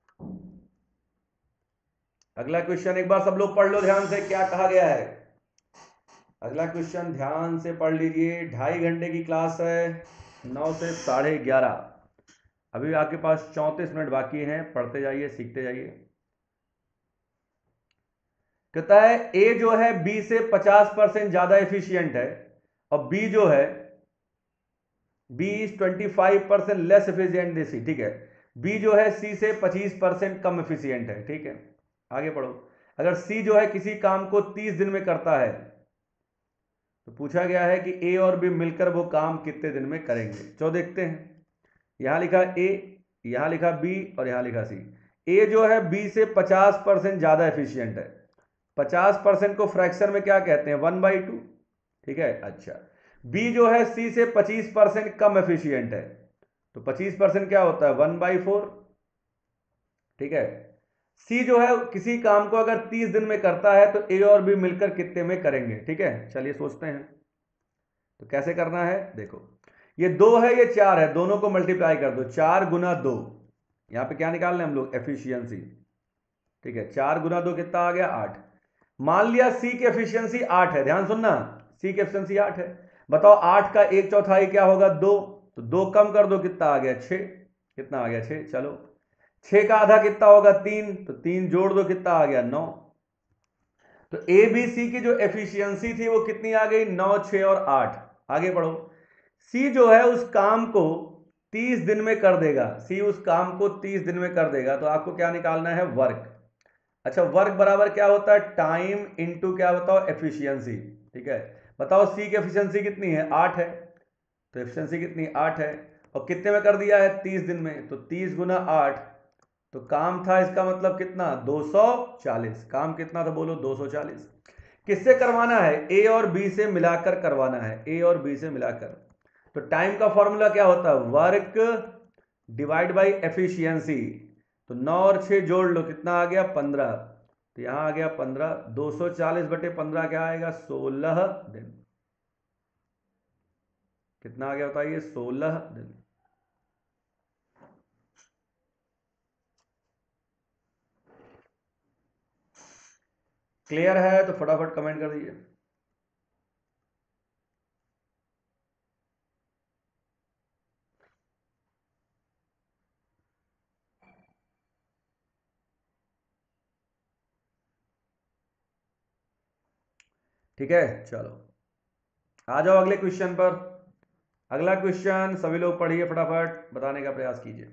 अगला क्वेश्चन एक बार सब लोग पढ़ लो ध्यान से, क्या कहा गया है। अगला क्वेश्चन ध्यान से पढ़ लीजिए। ढाई घंटे की क्लास है, नौ से साढ़े ग्यारह, अभी आपके पास चौंतीस मिनट बाकी हैं। पढ़ते जाइए, सीखते जाइए। कहता है ए जो है बी से पचास परसेंट ज्यादा एफिशिएंट है, और बी जो है B is twenty five percent less efficient than C. ठीक है, बी जो है सी से पच्चीस परसेंट कम एफिशिएंट है। ठीक है, आगे पढ़ो। अगर सी जो है किसी काम को तीस दिन में करता है, तो पूछा गया है कि ए और बी मिलकर वो काम कितने दिन में करेंगे। तो देखते हैं, यहां लिखा ए, यहां लिखा बी और यहां लिखा सी। ए जो है बी से पचास परसेंट ज्यादा एफिशिएंट है। पचास परसेंट को फ्रैक्शन में क्या कहते हैं? One by two. ठीक है, अच्छा। बी जो है सी से पच्चीस परसेंट कम एफिशिएंट है, तो पच्चीस परसेंट क्या होता है? One by four. ठीक है, सी जो है किसी काम को अगर तीस दिन में करता है, तो ए और बी मिलकर कितने में करेंगे। ठीक है, चलिए सोचते हैं। तो कैसे करना है? देखो, ये दो है, ये चार है, दोनों को मल्टीप्लाई कर दो। चार गुना दो, यहां पे क्या निकालना है हम लोग? एफिशिएंसी। ठीक है, चार गुना दो कितना आ गया? आठ। मान लिया सी की एफिशिएंसी आठ है, ध्यान सुनना, सी की एफिशिएंसी आठ है। बताओ आठ का एक चौथाई क्या होगा? दो। तो दो कम कर दो, कितना आ गया? छह। कितना आ गया? छह। चलो, छह का आधा कितना होगा? तीन। तो तीन जोड़ दो, कितना आ गया? नौ। तो ए बी सी की जो एफिशिएंसी थी वो कितनी आ गई? नौ, छह और आठ। आगे बढ़ो। सी जो है उस काम को तीस दिन में कर देगा, सी उस काम को तीस दिन में कर देगा, तो आपको क्या निकालना है? वर्क। अच्छा, वर्क बराबर क्या होता है? टाइम इंटू क्या बताओ? एफिशिएंसी। ठीक है, बताओ सी की एफिशिएंसी कितनी है? आठ है, तो एफिशिएंसी कितनी? आठ है, और कितने में कर दिया है? तीस दिन में। तो तीस गुना आठ, तो काम था इसका मतलब कितना? दो सौ चालीस। काम कितना था बोलो? दो सौ चालीस। किससे करवाना है? ए और बी से मिलाकर करवाना है, ए और बी से मिलाकर। तो टाइम का फॉर्मूला क्या होता है? Work divide by efficiency. तो नौ और छह जोड़ लो, कितना आ गया? पंद्रह। तो यहां आ गया पंद्रह। दो सौ चालीस बटे पंद्रह क्या आएगा? सोलह दिन। कितना आ गया बताइए? सोलह दिन। क्लियर है तो फटाफट कमेंट कर दीजिए। ठीक है, चलो आ जाओ अगले क्वेश्चन पर। अगला क्वेश्चन सभी लोग पढ़िए, फटाफट बताने का प्रयास कीजिए।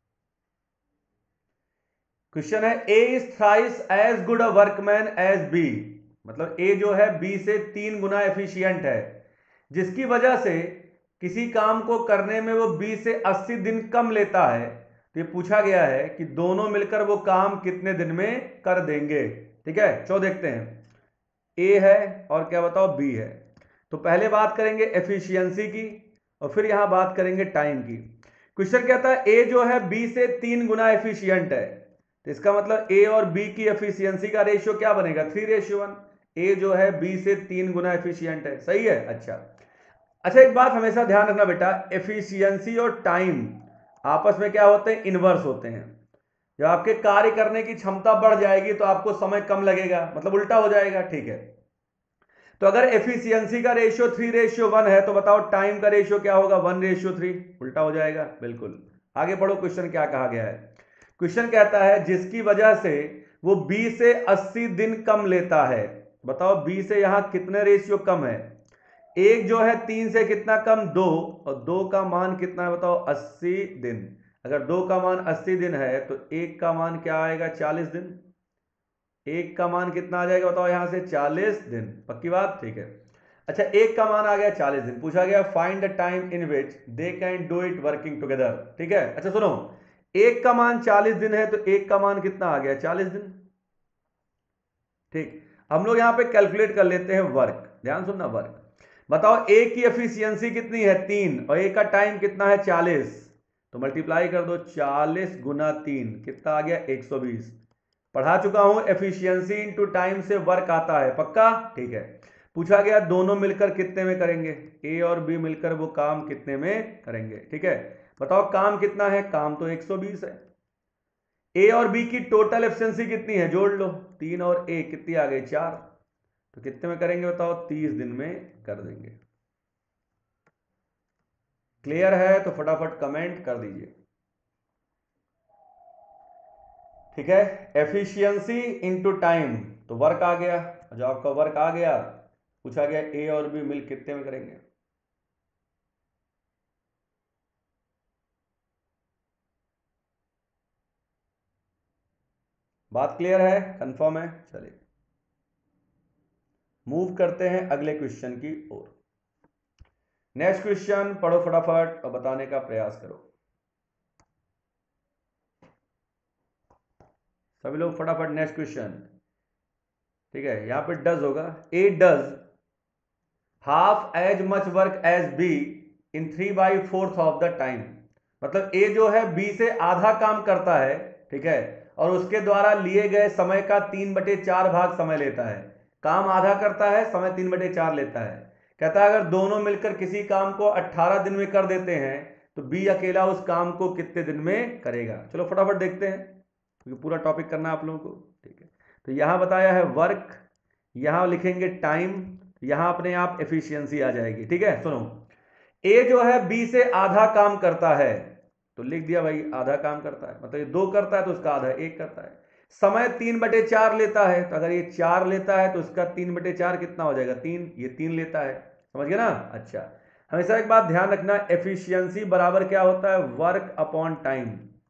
क्वेश्चन है A is thrice as good a workman as B. मतलब ए जो है बी से तीन गुना एफिशिएंट है, जिसकी वजह से किसी काम को करने में वो बी से अस्सी दिन कम लेता है। तो ये पूछा गया है कि दोनों मिलकर वो काम कितने दिन में कर देंगे। ठीक है, चलो देखते हैं। ए है और क्या बताओ बी है। तो पहले बात करेंगे एफिशिएंसी की और फिर यहां बात करेंगे टाइम की। क्वेश्चन कहता है ए जो है बी से तीन गुना एफिशिएंट है, तो इसका मतलब ए और बी की एफिशिएंसी का रेशियो क्या बनेगा, थ्री रेशियो वन। ए जो है बी से तीन गुना एफिशिएंट है, सही है। अच्छा अच्छा एक बात हमेशा ध्यान रखना बेटा, एफिशिएंसी और टाइम आपस में क्या होते हैं, इनवर्स होते हैं। जब आपके कार्य करने की क्षमता बढ़ जाएगी तो आपको समय कम लगेगा, मतलब उल्टा हो जाएगा, ठीक है। तो अगर एफिशिएंसी का रेशियो थ्री रेशियो वन है तो बताओ टाइम का रेशियो क्या होगा, वन रेशियो थ्री, उल्टा हो जाएगा, बिल्कुल। आगे पढ़ो, क्वेश्चन क्या कहा गया है। क्वेश्चन कहता है जिसकी वजह से वो बी से अस्सी दिन कम लेता है। बताओ बी से यहां कितने रेशियो कम है, एक जो है तीन से कितना कम, दो, और दो का मान कितना है बताओ, अस्सी दिन। अगर दो का मान अस्सी दिन है तो एक का मान क्या आएगा, चालीस दिन। एक का मान कितना आ जाएगा बताओ यहां से, चालीस दिन, पक्की बात, ठीक है। अच्छा एक का मान आ गया चालीस दिन, पूछा गया find the time in which they can do it working together, ठीक है। अच्छा सुनो, एक का मान चालीस दिन है तो एक का मान कितना आ गया, चालीस दिन, ठीक। हम लोग यहां पे कैलकुलेट कर लेते हैं वर्क, ध्यान सुनना, वर्क। बताओ ए की एफिशिएंसी कितनी है, तीन, और ए का टाइम कितना है, चालीस। तो मल्टीप्लाई कर दो, चालीस गुना तीन कितना आ गया, एक सौ बीस। पढ़ा चुका हूं, एफिशिएंसी इनटू टाइम से वर्क आता है, पक्का, ठीक है। पूछा गया दोनों मिलकर कितने में करेंगे, ए और बी मिलकर वो काम कितने में करेंगे, ठीक है। बताओ काम कितना है, काम तो एक सौ बीस है। ए और बी की टोटल एफिशिएंसी कितनी है, जोड़ लो, तीन और ए कितनी आ गई, चार। तो कितने में करेंगे बताओ, तीस दिन में कर देंगे। क्लियर है तो फटाफट कमेंट कर दीजिए, ठीक है। एफिशिएंसी इनटू टाइम, तो वर्क आ गया, जो आपका वर्क आ गया, पूछा गया ए और बी मिल कितने में करेंगे। बात क्लियर है, कंफर्म है, चलिए मूव करते हैं अगले क्वेश्चन की ओर। नेक्स्ट क्वेश्चन पढ़ो फटाफट और बताने का प्रयास करो, सभी लोग फटाफट नेक्स्ट क्वेश्चन, ठीक है। यहां पे डज होगा, A does half as much work as B in three by fourth of the time. मतलब ए जो है बी से आधा काम करता है, ठीक है, और उसके द्वारा लिए गए समय का तीन बटे चार भाग समय लेता है। काम आधा करता है, समय तीन बटे चार लेता है। कहता है अगर दोनों मिलकर किसी काम को अट्ठारह दिन में कर देते हैं तो बी अकेला उस काम को कितने दिन में करेगा। चलो फटाफट देखते हैं क्योंकि पूरा टॉपिक करना है आप लोगों को, ठीक है। तो यहां बताया है वर्क, यहां लिखेंगे टाइम, यहां अपने आप एफिशिएंसी आ जाएगी, ठीक है। सुनो, ए जो है बी से आधा काम करता है, तो लिख दिया भाई आधा काम करता है, मतलब ये दो करता है तो उसका आधा एक करता है। समय तीन बटे चार लेता है, तो अगर ये चार लेता है तो उसका तीन बटे चार कितना हो जाएगा, तीन, ये तीन लेता है, समझ गए ना। अच्छा हमेशा एक बात ध्यान रखना, एफिशिएंसी बराबर क्या होता है, वर्क अपॉन टाइम।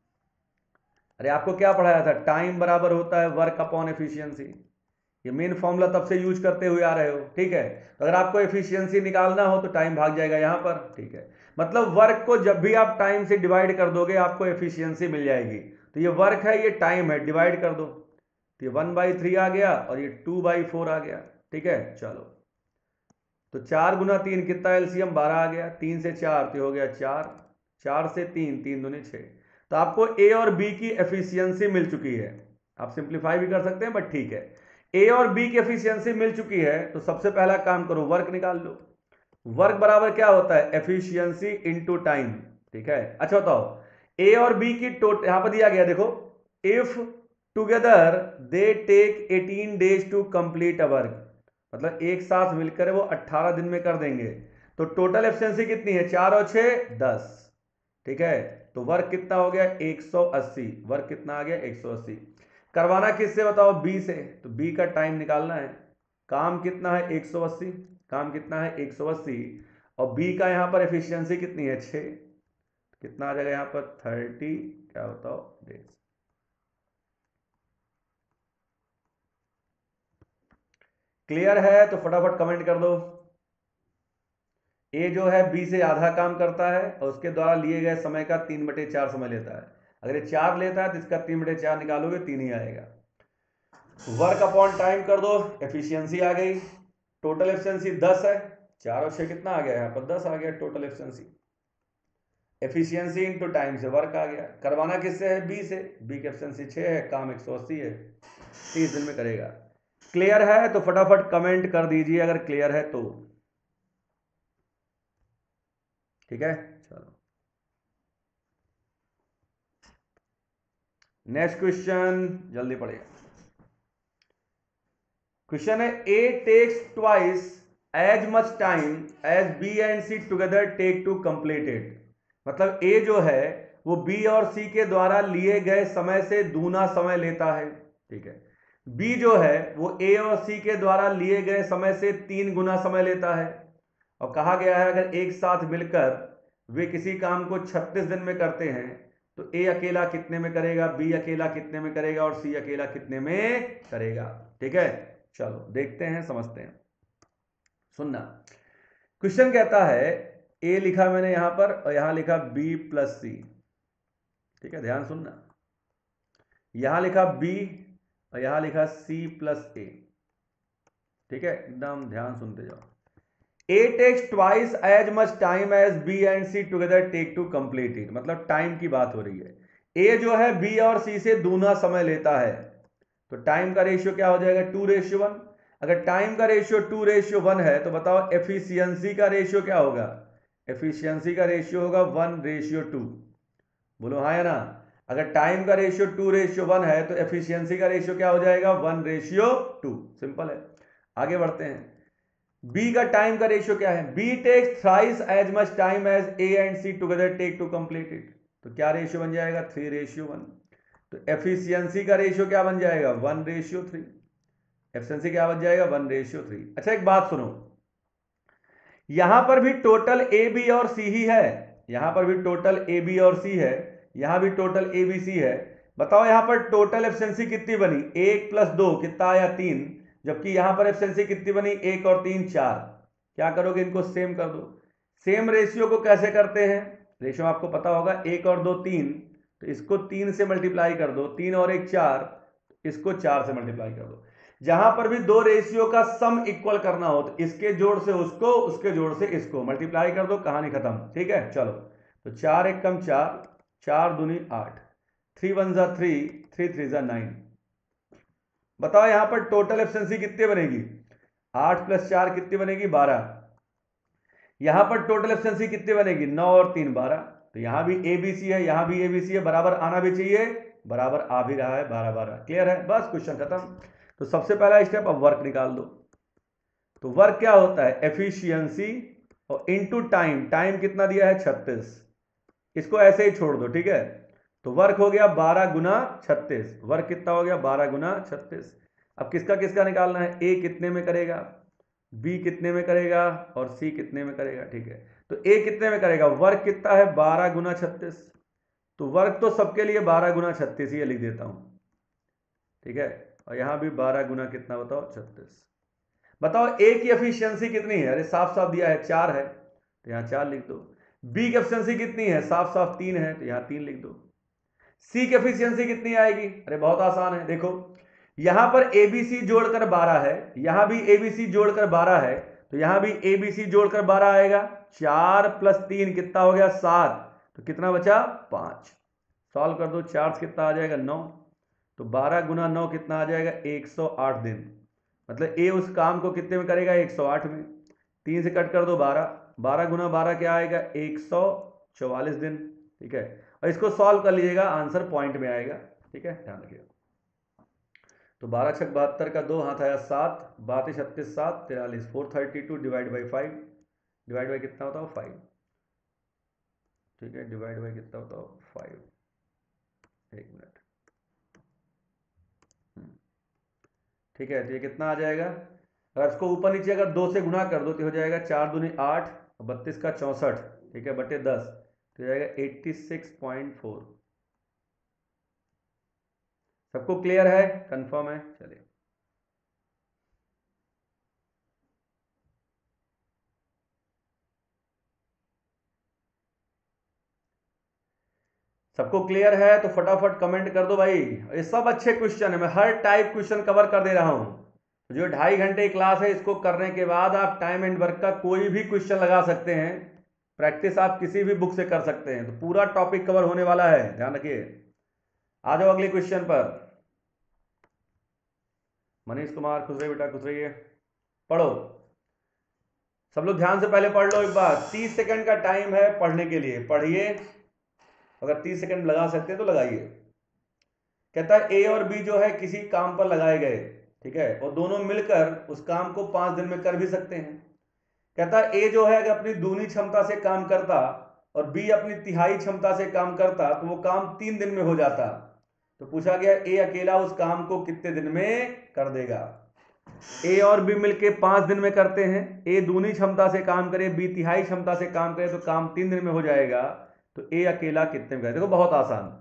अरे आपको क्या पढ़ाया था, टाइम बराबर होता है वर्क अपॉन एफिशिएंसी। ये मेन फॉर्मूला तब से यूज करते हुए आ रहे हो, ठीक है। तो अगर आपको एफिशिएंसी निकालना हो तो टाइम भाग जाएगा यहां पर, ठीक है। मतलब वर्क को जब भी आप टाइम से डिवाइड कर दोगे आपको एफिशिएंसी मिल जाएगी। तो ये वर्क है, ये टाइम है, डिवाइड कर दो, तो ये वन बाई थ्री आ गया और ये टू बाई फोर आ गया, ठीक है। चलो तो चार गुना तीन कितना, एलसीएम बारह आ गया, तीन से चार तो हो गया चार, चार से तीन, तीन दूनी छः। तो आपको ए और बी की एफिशिएंसी मिल चुकी है, आप सिंप्लीफाई भी कर सकते हैं बट ठीक है। ए और बी की एफिशिएंसी मिल चुकी है तो सबसे पहला काम करो, वर्क निकाल लो। वर्क बराबर क्या होता है, एफिशिएंसी इनटू टाइम, ठीक है। अच्छा बताओ ए और बी की टोटल, यहां पर दिया गया देखो, if together they take eighteen days to complete a work, मतलब एक साथ मिलकर वो अट्ठारह दिन में कर देंगे। तो टोटल एफिशिएंसी कितनी है, चार और छह दस, ठीक है। तो वर्क कितना हो गया, एक सौ अस्सी, वर्क कितना आ गया, एक सौ अस्सी। करवाना किससे बताओ, बी से, तो बी का टाइम निकालना है। काम कितना है, एक सौ अस्सी, काम कितना है, एक सौ अस्सी, और बी का यहां पर एफिशिएंसी कितनी है, छः, कितना आ जाएगा यहां पर, थर्टी, क्या बताओ, डेज। क्लियर है तो फटाफट कमेंट कर दो। ए जो है बी से आधा काम करता है और उसके द्वारा लिए गए समय का तीन बटे चार समय लेता है। अगर ये चार लेता है तो इसका तीन बटे चार निकालोगे, तीन ही आएगा। वर्क अपॉन टाइम कर दो, एफिशिएंसी आ गई। टोटल एफिशिएंसी दस है, चार और छह कितना आ गया, यहाँ पर दस आ गया total efficiency. Efficiency into time से वर्क आ गया। करवाना किससे है, बी से। बी की एफिशिएंसी छह है, काम एक सौ अस्सी है, तीस दिन में करेगा। क्लियर है तो फटाफट कमेंट कर दीजिए अगर क्लियर है तो। ठीक है, चलो नेक्स्ट क्वेश्चन जल्दी पढ़िए। क्वेश्चन है, A takes twice as much time as B and C together take to complete it. मतलब ए जो है वो बी और सी के द्वारा लिए गए समय से दूना समय लेता है। ठीक है, बी जो है वो ए और सी के द्वारा लिए गए समय से तीन गुना समय लेता है। और कहा गया है अगर एक साथ मिलकर वे किसी काम को छत्तीस दिन में करते हैं तो ए अकेला कितने में करेगा, बी अकेला कितने में करेगा और सी अकेला कितने में करेगा। ठीक है, चलो देखते हैं, समझते हैं। सुनना, क्वेश्चन कहता है, ए लिखा मैंने यहां पर और यहां लिखा बी प्लस सी। ठीक है, ध्यान सुनना, यहां लिखा बी और यहां लिखा सी प्लस ए। ठीक है, एकदम ध्यान सुनते जाओ। A takes twice as much time as B and C together take to complete it। मतलब टाइम की बात हो रही है। A जो है B और C से दूना समय लेता है, तो टाइम का रेशियो क्या हो जाएगा, टू रेशियो वन। अगर टाइम का रेशियो टू रेशियो वन है तो बताओ एफिशिएंसी का रेशियो क्या होगा। एफिशिएंसी का रेशियो होगा वन रेशियो टू। बोलो हाँ या ना। अगर टाइम का रेशियो टू रेशियो वन है तो एफिशिएंसी का रेशियो क्या हो जाएगा, वन रेशियो टू। सिंपल है, आगे बढ़ते हैं। बी का टाइम का रेशियो क्या है, B takes thrice as much time as A and C together take to complete it. तो क्या रेशियो बन जाएगा, थ्री रेशियो वन। तो एफिशिएंसी का रेशियो क्या बन जाएगा, वन रेशियो थ्री। एफिशिएंसी क्या बन जाएगा, वन रेशियो थ्री। अच्छा एक बात सुनो, यहां पर भी टोटल ए बी और सी ही है, यहां पर भी टोटल ए बी और सी है, यहां भी टोटल ए बी सी है। बताओ यहां पर टोटल एफिशिएंसी कितनी बनी, एक प्लस दो कितना आया, तीन। जबकि यहां पर एफिशिएंसी कितनी बनी, एक और तीन चार। क्या करोगे, इनको सेम कर दो। सेम रेशियो को कैसे करते हैं, रेशियो आपको पता होगा, एक और दो तीन, तो इसको तीन से मल्टीप्लाई कर दो, तीन और एक चार, इसको चार से मल्टीप्लाई कर दो। जहां पर भी दो रेशियो का सम इक्वल करना हो तो इसके जोड़ से उसको, उसके जोड़ से इसको मल्टीप्लाई कर दो, कहानी खत्म। ठीक है, चलो तो चार एक कम चार, चार दूनी आठ, थ्री वन जा थ्री, थ्री थ्री जा नाइन। बताओ यहां पर टोटल एफिशिएंसी कितनी बनेगी, आठ प्लस चार कितनी बनेगी, बारह। यहां पर टोटल एफिशिएंसी कितनी बनेगी, नौ और तीन बारह। तो यहां भी एबीसी है, यहां भी एबीसी है, बराबर आना भी चाहिए, बराबर आ भी रहा है, बारह बारह। क्लियर है, बस क्वेश्चन खत्म। तो सबसे पहला स्टेप, अब वर्क निकाल दो। तो वर्क क्या होता है, एफिशिएंसी और इनटू टाइम। टाइम कितना दिया है, छत्तीस, इसको ऐसे ही छोड़ दो। ठीक है, तो वर्क हो गया बारह गुना छत्तीस। वर्क कितना हो गया, बारह गुना छत्तीस। अब किसका किसका निकालना है, ए कितने में करेगा, बी कितने में करेगा और सी कितने में करेगा। ठीक है, तो ए कितने में करेगा, वर्क कितना है, बारह गुना छत्तीस। तो वर्क तो सबके लिए बारह गुना छत्तीस ही लिख देता हूं। ठीक है, और यहां भी बारह गुना कितना बताओ, छत्तीस। बताओ ए की एफिशिएंसी कितनी है, अरे साफ साफ दिया है, चार है तो यहां चार लिख दो। बी की एफिशिएंसी कितनी है, साफ साफ तीन है तो यहां तीन लिख दो। सी की एफिशिएंसी कितनी आएगी, अरे बहुत आसान है, देखो यहां पर एबीसी जोड़कर बारह है, यहां भी एबीसी जोड़कर बारह है, तो यहां भी एबीसी जोड़कर बारह आएगा। चार प्लस तीन कितना हो गया, सात। तो कितना बचा, पांच। सॉल्व कर दो, चार से कितना आ जाएगा, नौ। तो बारह गुना नौ कितना आ जाएगा, एक सौ आठ दिन। मतलब ए उस काम को कितने में करेगा, एक सौ आठ में। तीन से कट कर दो, बारह। बारह गुना बारह क्या आएगा, एक सौ चौवालीस दिन। ठीक है, और इसको सॉल्व कर लीजिएगा, आंसर पॉइंट में आएगा। ठीक है, ध्यान रखिएगा। तो बारह छक बहत्तर का दो हाथ आया सात, बातें छत्तीस सात तिरालीस, four thirty two divide by five, divide by कितना होता है, फाइव। ठीक है, डिवाइड बाई कितना होता है, फाइव। एक मिनट। ठीक है, तो ये कितना आ जाएगा, अगर इसको ऊपर नीचे अगर दो से गुणा कर दो तो हो जाएगा चार दूनी आठ, बत्तीस का चौसठ। ठीक है, बटे दस, तो जाएगा एट्टी सिक्स पॉइंट फोर। सबको क्लियर है, कंफर्म है, चलिए। सबको क्लियर है तो फटाफट कमेंट कर दो भाई। ये सब अच्छे क्वेश्चन है, मैं हर टाइप क्वेश्चन कवर कर दे रहा हूं। जो ढाई घंटे की क्लास है इसको करने के बाद आप टाइम एंड वर्क का कोई भी क्वेश्चन लगा सकते हैं। प्रैक्टिस आप किसी भी बुक से कर सकते हैं, तो पूरा टॉपिक कवर होने वाला है, ध्यान रखिए। आ जाओ अगले क्वेश्चन पर। मनीष कुमार खुश रहिए बेटा, खुश रहिए। पढ़ो सब लोग, ध्यान से पहले पढ़ लो एक बार। तीस सेकंड का टाइम है पढ़ने के लिए, पढ़िए। अगर तीस सेकंड लगा सकते हैं तो लगाइए। कहता है ए और बी जो है किसी काम पर लगाए गए, ठीक है, और दोनों मिलकर उस काम को पांच दिन में कर भी सकते हैं। कहता है ए जो है अगर अपनी दूनी क्षमता से काम करता और बी अपनी तिहाई क्षमता से काम करता तो वो काम तीन दिन में हो जाता। तो पूछा गया ए अकेला उस काम को कितने दिन में कर देगा। ए और बी मिलके पांच दिन में करते हैं। ए दूनी क्षमता से काम करे, बी तिहाई क्षमता से काम करे, तो काम तीन दिन में हो जाएगा। तो ए अकेला कितने में करे? देखो बहुत आसान।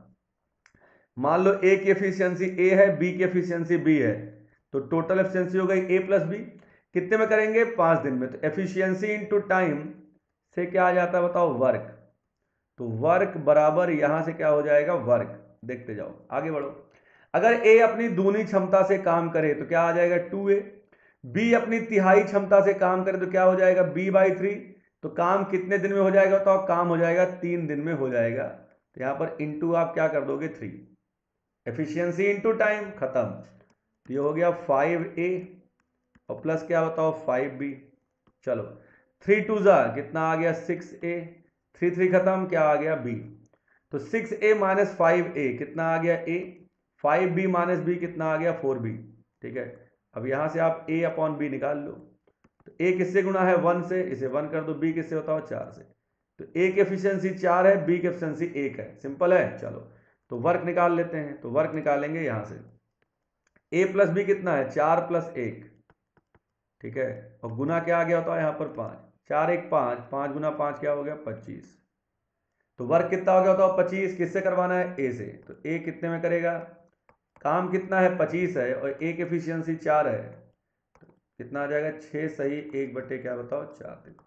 मान लो ए की एफिशिएंसी ए है, बी की एफिशिएंसी बी है, तो टोटल एफिशिएंसी हो गई ए प्लस बी। कितने में करेंगे? पांच दिन में। तो एफिशिएंसी इनटू टाइम से क्या आ जाता है बताओ? वर्क। तो वर्क बराबर यहां से क्या हो जाएगा? वर्क। देखते जाओ, आगे बढ़ो। अगर ए अपनी दूनी क्षमता से काम करे तो क्या आ जाएगा? To A. बी अपनी तिहाई क्षमता से काम करे तो क्या हो जाएगा? B by three. तो काम कितने दिन में हो जाएगा बताओ? काम हो जाएगा तीन दिन में हो जाएगा। तो यहां पर इंटू आप क्या कर दोगे? थ्री। एफिशिएंसी इंटू टाइम, खत्म। तो ये हो गया फाइव ए और प्लस क्या बताओ? Five B. चलो थ्री टू जा कितना आ गया? सिक्स ए। थ्री थ्री खत्म, क्या आ गया? बी। तो six A minus five A कितना आ गया? A. Five B minus B कितना आ गया? Four B. ठीक है, अब यहां से आप ए अपॉन बी निकाल लो। तो ए किससे गुणा है? वन से, इसे वन कर दो। बी किससे बताओ? चार से। तो ए की एफिशिएंसी चार है, बी की एफिशिएंसी एक है। सिंपल है। चलो तो वर्क निकाल लेते हैं। तो वर्क निकालेंगे यहां से। ए प्लस बी कितना है? चार प्लस एक, ठीक है, और गुना क्या आ गया होता है यहां पर? पांच। चार एक पांच, पांच गुना पांच क्या हो गया? पच्चीस। तो वर्क कितना हो गया होता है? पच्चीस। किससे करवाना है? ए से। तो ए कितने में करेगा? काम कितना है? पच्चीस है, और ए की एफिशिएंसी चार है, तो कितना आ जाएगा? छह सही एक बटे क्या बताओ? चार दिन।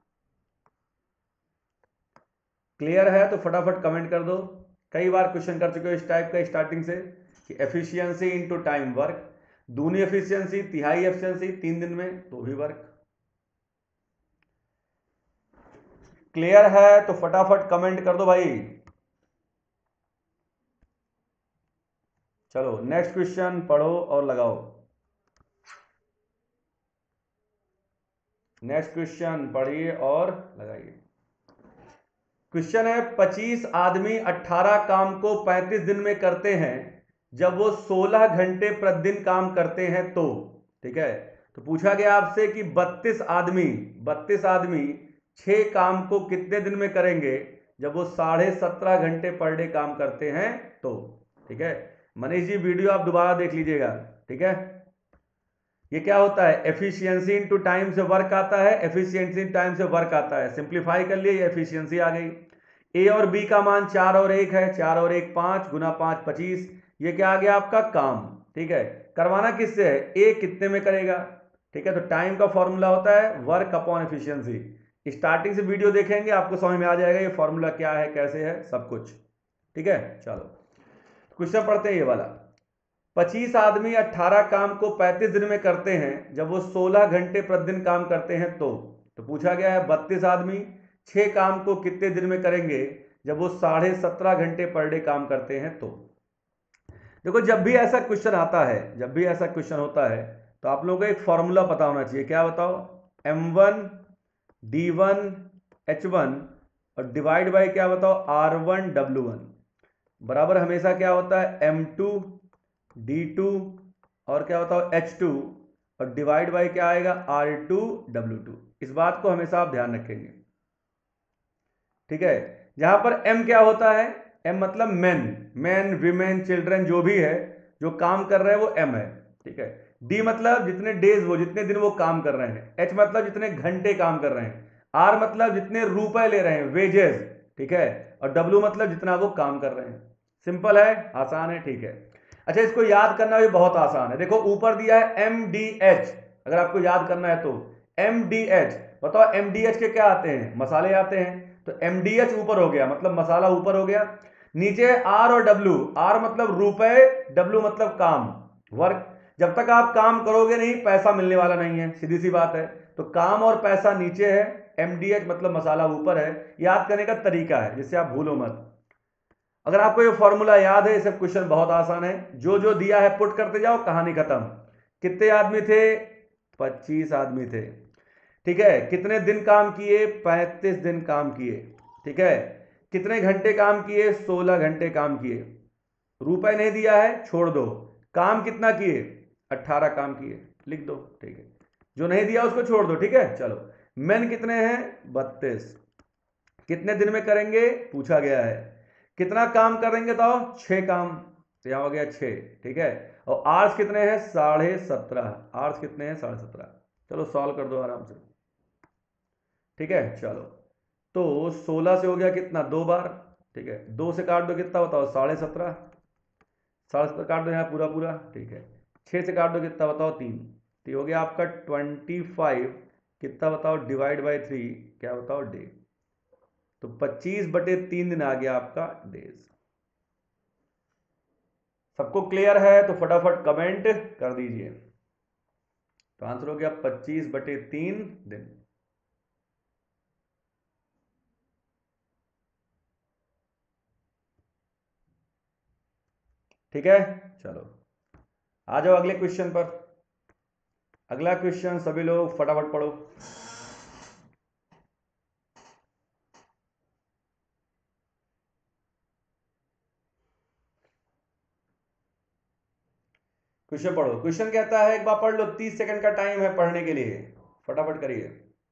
क्लियर है तो फटाफट कमेंट कर दो। कई बार क्वेश्चन कर चुके हो इस टाइप का स्टार्टिंग से कि एफिशिएंसी इनटू टाइम वर्क, दूनी एफिशिएंसी तिहाई एफिशिएंसी तीन दिन में तो भी वर्क। क्लियर है तो फटाफट कमेंट कर दो भाई। चलो नेक्स्ट क्वेश्चन पढ़ो और लगाओ। नेक्स्ट क्वेश्चन पढ़िए और लगाइए। क्वेश्चन है पच्चीस आदमी अठारह काम को पैंतीस दिन में करते हैं जब वो सोलह घंटे प्रतिदिन काम करते हैं तो, ठीक है, तो पूछा गया आपसे कि बत्तीस आदमी बत्तीस आदमी छह काम को कितने दिन में करेंगे जब वो साढ़े सत्रह घंटे पर डे काम करते हैं तो। ठीक है, मनीष जी वीडियो आप दोबारा देख लीजिएगा। ठीक है, ये क्या होता है? एफिशिएंसी इनटू टाइम से वर्क आता है, एफिशिएंसी टाइम से वर्क आता है। सिंप्लीफाई कर लिए, ये एफिशिएंसी आ गई। ए और बी का मान चार और एक है, चार और एक पांच, गुना पांच पच्चीस। ये क्या आ गया आपका? काम। ठीक है, करवाना किससे है? ए कितने में करेगा? ठीक है, तो टाइम का फॉर्मूला होता है वर्क अपॉन एफिशिएंसी। स्टार्टिंग से वीडियो देखेंगे आपको समझ में आ जाएगा ये फॉर्मूला क्या है, कैसे है, सब कुछ। ठीक है, चलो क्वेश्चन पढ़ते हैं ये वाला। पच्चीस आदमी अठारह काम को पैंतीस दिन में करते हैं जब वो सोलह घंटे प्रतिदिन काम करते हैं तो तो पूछा गया है बत्तीस आदमी छह काम को कितने दिन में करेंगे जब वो साढ़े सत्रह घंटे पर डे काम करते हैं तो। देखो जब भी ऐसा क्वेश्चन आता है, जब भी ऐसा क्वेश्चन होता है तो आप लोगों को एक फॉर्मूला पता होना चाहिए। क्या बताओ? M one D one H one और डिवाइड बाई क्या बताओ? आर वन डब्ल्यू वन बराबर हमेशा क्या होता है? एम टू डी टू और क्या बताओ? एच टू और डिवाइड बाई क्या आएगा? R two W two. इस बात को हमेशा आप ध्यान रखेंगे। ठीक है, जहां पर एम क्या होता है? एम मतलब मैन, मैन वीमेन चिल्ड्रन जो भी है जो काम कर रहे हैं वो एम है। ठीक है, डी मतलब जितने डेज वो जितने दिन वो काम कर रहे हैं, एच मतलब जितने घंटे काम कर रहे हैं, आर मतलब जितने रुपए ले रहे हैं वेजेस, ठीक है, और डब्ल्यू मतलब जितना वो काम कर रहे हैं। सिंपल है, आसान है। ठीक है, अच्छा इसको याद करना भी बहुत आसान है। देखो ऊपर दिया है एम डी एच, अगर आपको याद करना है तो एम डी एच बताओ। एम डी एच के क्या आते हैं? मसाले आते हैं, तो एम डी एच ऊपर हो गया मतलब मसाला ऊपर हो गया। नीचे आर और डब्ल्यू, आर मतलब रुपए, डब्ल्यू मतलब काम, वर्क। जब तक आप काम करोगे नहीं पैसा मिलने वाला नहीं है, सीधी सी बात है। तो काम और पैसा नीचे है, एमडीएच मतलब मसाला ऊपर है। याद करने का तरीका है जिससे आप भूलो मत। अगर आपको ये फॉर्मूला याद है, इसे क्वेश्चन बहुत आसान है, जो जो दिया है पुट करते जाओ, कहानी खत्म। कितने आदमी थे? पच्चीस आदमी थे, ठीक है। कितने दिन काम किए? पैंतीस दिन काम किए, ठीक है। कितने घंटे काम किए? सोलह घंटे काम किए। रुपए नहीं दिया है, छोड़ दो। काम कितना किए? अट्ठारह काम किए, लिख दो, ठीक है। जो नहीं दिया उसको छोड़ दो, ठीक है। चलो, मेन कितने हैं? बत्तीस। कितने दिन में करेंगे पूछा गया है। कितना काम करेंगे तो छह काम, तो यहां हो गया छह, ठीक है। और आर्स कितने हैं? साढ़े सत्रह। आर्स कितने हैं? साढ़े सत्रह। चलो सॉल्व कर दो आराम से, ठीक है। चलो, तो सोलह से हो गया कितना? दो बार, ठीक है। दो से काट दो, कितना बताओ? साढ़े सत्रह। साढ़े सत्रह काट दो यहाँ पूरा पूरा, ठीक है। छह से काट दो, कितना बताओ? तीन। तो ये हो गया आपका ट्वेंटी फाइव, कितना बताओ? डिवाइड बाई थ्री, क्या बताओ? डे। तो पच्चीस बटे तीन दिन आ गया आपका डेज। सबको क्लियर है तो फटाफट कमेंट कर दीजिए। तो आंसर हो गया पच्चीस बटे तीन दिन। ठीक है, चलो आ जाओ अगले क्वेश्चन पर। अगला क्वेश्चन सभी लोग फटाफट पढ़ो। क्वेश्चन पढ़ो। क्वेश्चन कहता है, एक बार पढ़ लो, तीस सेकंड का टाइम है पढ़ने के लिए, फटाफट करिए,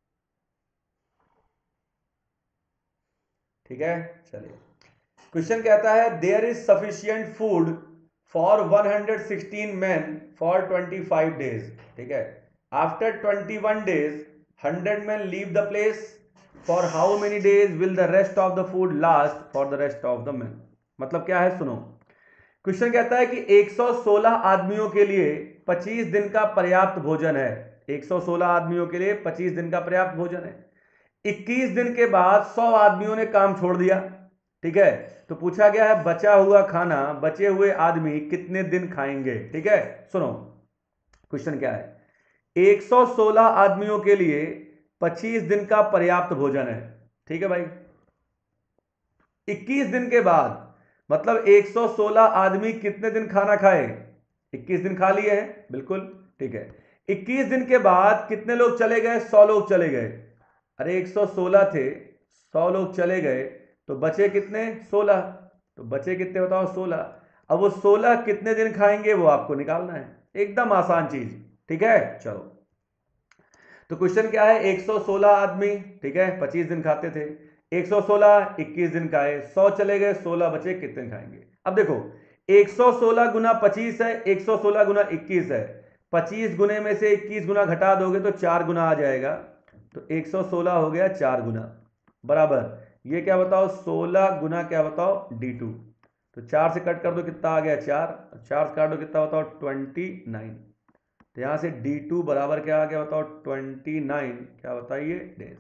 ठीक है। चलिए, क्वेश्चन कहता है, there is sufficient food for one hundred sixteen man for twenty five days, ठीक है। After twenty one days hundred man leave the place, for how many days will the rest of the food last for the rest of the man. मतलब क्या है, सुनो। Question कहता है कि एक सौ सोलह आदमियों के लिए पच्चीस दिन का पर्याप्त भोजन है। एक सौ सोलह आदमियों के लिए पच्चीस दिन का पर्याप्त भोजन है। इक्कीस दिन के बाद सौ आदमियों ने काम छोड़ दिया, ठीक है। तो पूछा गया है, बचा हुआ खाना बचे हुए आदमी कितने दिन खाएंगे, ठीक है। सुनो, क्वेश्चन क्या है, एक सौ सोलह आदमियों के लिए पच्चीस दिन का पर्याप्त भोजन है, ठीक है भाई। इक्कीस दिन के बाद मतलब एक सौ सोलह आदमी कितने दिन खाना खाए? इक्कीस दिन खा लिए हैं, बिल्कुल, ठीक है। इक्कीस दिन के बाद कितने लोग चले गए? सौ लोग चले गए। अरे एक सौ सोलह थे, सौ लोग चले गए, तो बचे कितने? सोलह। तो बचे कितने बताओ? सोलह। अब वो सोलह कितने दिन खाएंगे वो आपको निकालना है, एकदम आसान चीज, ठीक है। चलो, तो क्वेश्चन क्या है, एक सौ सोलह आदमी, ठीक है, पच्चीस दिन खाते थे। एक सौ सोलह इक्कीस दिन खाए, सौ चले गए, सोलह बचे, कितने खाएंगे? अब देखो, एक सौ सोलह गुना पच्चीस है, एक सौ सोलह गुना इक्कीस है। पच्चीस गुने में से इक्कीस गुना घटा दोगे तो चार गुना आ जाएगा। तो एक सौ सोलह हो गया चार गुना, बराबर ये क्या बताओ? सोलह गुना क्या बताओ? D two. तो चार से कट कर दो, कितना आ गया? चार। चार से काट दो, कितना बताओ? Twenty nine. तो यहां से डी टू बराबर क्या आ गया बताओ? ट्वेंटी नाइन, क्या बताइए? डेज।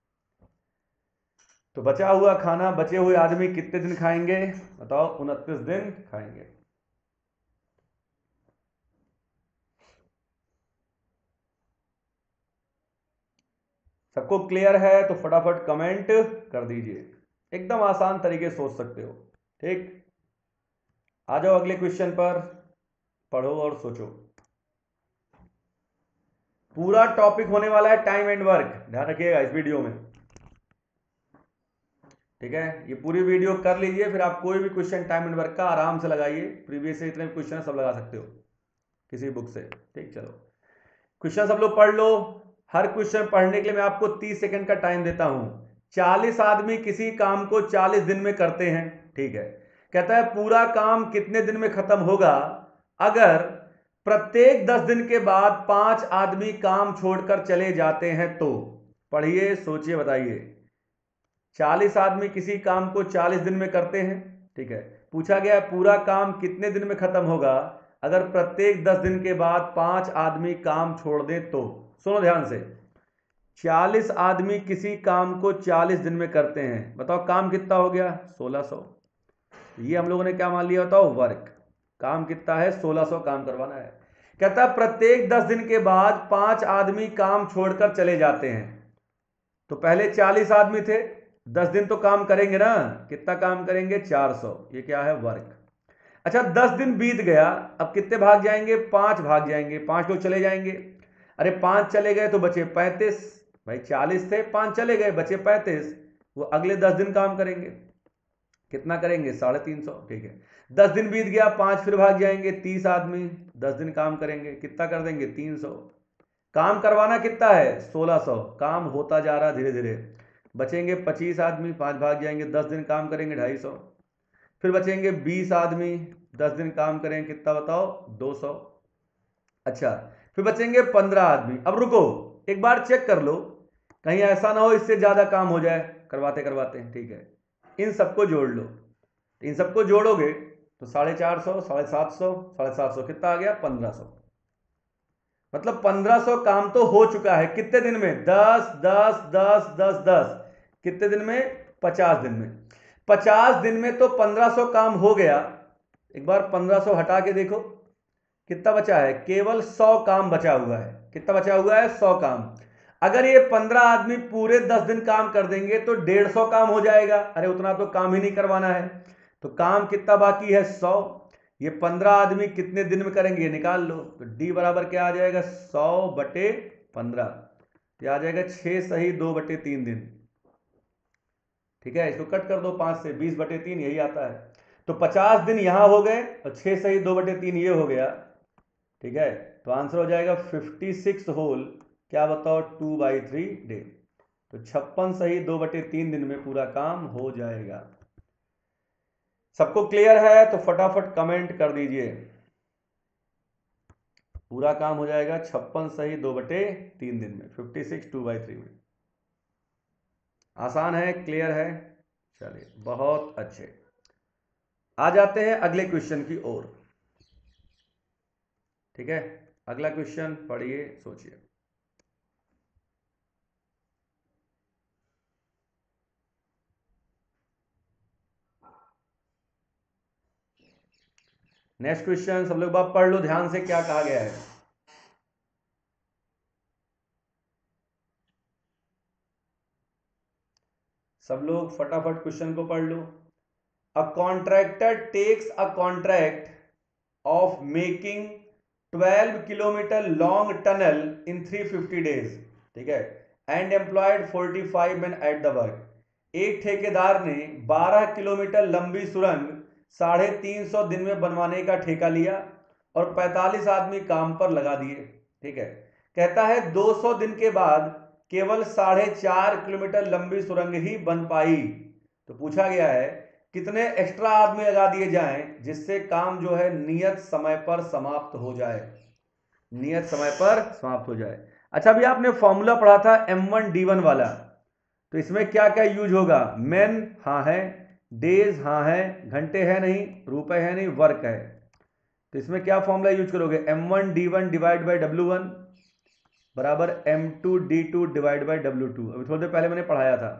तो बचा हुआ खाना बचे हुए आदमी कितने दिन खाएंगे बताओ? उनतीस दिन खाएंगे। सबको क्लियर है तो फटाफट कमेंट कर दीजिए। एकदम आसान तरीके से सोच सकते हो, ठीक। आ जाओ अगले क्वेश्चन पर, पढ़ो और सोचो। पूरा टॉपिक होने वाला है टाइम एंड वर्क, ध्यान रखिएगा इस वीडियो में, ठीक है। ये पूरी वीडियो कर लीजिए, फिर आप कोई भी क्वेश्चन टाइम एंड वर्क का आराम से लगाइए। प्रीवियस से इतने क्वेश्चन सब लगा सकते हो किसी बुक से, ठीक। चलो, क्वेश्चन सब लोग पढ़ लो। हर क्वेश्चन पढ़ने के लिए मैं आपको तीस सेकंड का टाइम देता हूं। चालीस आदमी किसी काम को चालीस दिन में करते हैं, ठीक है। कहता है पूरा काम कितने दिन में खत्म होगा अगर प्रत्येक दस दिन के बाद पांच आदमी काम छोड़कर चले जाते हैं तो। पढ़िए, सोचिए, बताइए। चालीस आदमी किसी काम को चालीस दिन में करते हैं, ठीक है। पूछा गया है पूरा काम कितने दिन में खत्म होगा अगर प्रत्येक दस दिन के बाद पांच आदमी काम छोड़ दें तो। सुनो ध्यान से, चालीस आदमी किसी काम को चालीस दिन में करते हैं, बताओ काम कितना हो गया? सोलह सौ। ये हम लोगों ने क्या मान लिया बताओ, वर्क। काम कितना है, सोलह सौ काम करवाना है। कहता है प्रत्येक दस दिन के बाद पांच आदमी काम छोड़कर चले जाते हैं। तो पहले चालीस आदमी थे, दस दिन तो काम करेंगे ना, कितना काम करेंगे, चार सौ। ये क्या है, वर्क। अच्छा दस दिन बीत गया, अब कितने भाग जाएंगे, पांच भाग जाएंगे, पांच लोग चले जाएंगे। अरे पांच चले गए तो बचे पैंतीस, भाई चालीस थे, पांच चले गए बचे पैंतीस। वो अगले दस दिन काम करेंगे, कितना करेंगे, साढ़े तीन सौ। ठीक है, दस दिन बीत गया, पांच फिर भाग जाएंगे, तीस आदमी दस दिन काम करेंगे, कितना कर देंगे, तीन सौ। काम करवाना कितना है, सोलह सौ। काम होता जा रहा धीरे धीरे, बचेंगे पच्चीस आदमी, पांच भाग जाएंगे, दस दिन काम करेंगे, ढाई सौ। फिर बचेंगे बीस आदमी, दस दिन काम करेंगे, कितना बताओ, दो सौ। अच्छा फिर बचेंगे पंद्रह आदमी। अब रुको, एक बार चेक कर लो, कहीं ऐसा ना हो इससे ज्यादा काम हो जाए करवाते करवाते। ठीक है, इन सबको जोड़ लो, इन सबको जोड़ोगे तो साढ़े चार सौ, साढ़े सात सौ, साढ़े सात सौ, कितना आ गया, पंद्रह सौ। मतलब पंद्रह सौ काम तो हो चुका है, कितने दिन में, दस दस दस दस दस, कितने दिन में, पचास दिन में। पचास दिन में तो पंद्रह सौ काम हो गया। एक बार पंद्रह सौ हटा के देखो कितना बचा है, केवल सौ काम बचा हुआ है। कितना बचा हुआ है, सौ काम। अगर ये पंद्रह आदमी पूरे दस दिन काम कर देंगे तो डेढ़ सौ काम हो जाएगा। अरे उतना तो काम ही नहीं करवाना है, तो काम कितना बाकी है, सौ। ये पंद्रह आदमी कितने दिन में करेंगे, ये निकाल लो। तो डी बराबर क्या आ जाएगा, सौ बटे पंद्रह, ये आ जाएगा छह सही दो बटे तीन दिन। ठीक है, इसको कट कर दो, पांच से बीस बटे तीन, यही आता है। तो पचास दिन यहां हो गए और छह सही दो बटे तीन ये हो गया। ठीक है, तो आंसर हो जाएगा फिफ्टी सिक्स होल, क्या बताओ, टू बाई थ्री डे। तो छप्पन सही दो बटे तीन दिन में पूरा काम हो जाएगा। सबको क्लियर है तो फटाफट कमेंट कर दीजिए। पूरा काम हो जाएगा छप्पन सही दो बटे तीन दिन में, fifty six two by three में। आसान है, क्लियर है, चलिए बहुत अच्छे। आ जाते हैं अगले क्वेश्चन की ओर। ठीक है, अगला क्वेश्चन पढ़िए, सोचिए। नेक्स्ट क्वेश्चन सब लोग बात पढ़ लो ध्यान से, क्या कहा गया है। सब लोग फटाफट क्वेश्चन को पढ़ लो। A contractor takes a contract of making twelve kilometre long tunnel in three fifty days. ठीक है, and employed forty five man at the work. एक ठेकेदार ने बारह किलोमीटर लंबी सुरंग साढ़े तीन सौ दिन में बनवाने का ठेका लिया और पैंतालीस आदमी काम पर लगा दिए। ठीक है, कहता है दो सौ दिन के बाद केवल साढ़े चार किलोमीटर लंबी सुरंग ही बन पाई। तो पूछा गया है कितने एक्स्ट्रा आदमी लगा दिए जाएं जिससे काम जो है नियत समय पर समाप्त हो जाए, नियत समय पर समाप्त हो जाए। अच्छा अभी आपने फॉर्मूला पढ़ा था एम वन डी वन वाला, तो इसमें क्या क्या यूज होगा, मैन हाँ है, डेज हाँ है, घंटे है नहीं, रुपए है नहीं, वर्क है। तो इसमें क्या फॉर्मूला यूज करोगे, M one D one divide by W one बराबर M two D two divide by W two. अभी थोड़ी देर पहले मैंने पढ़ाया था।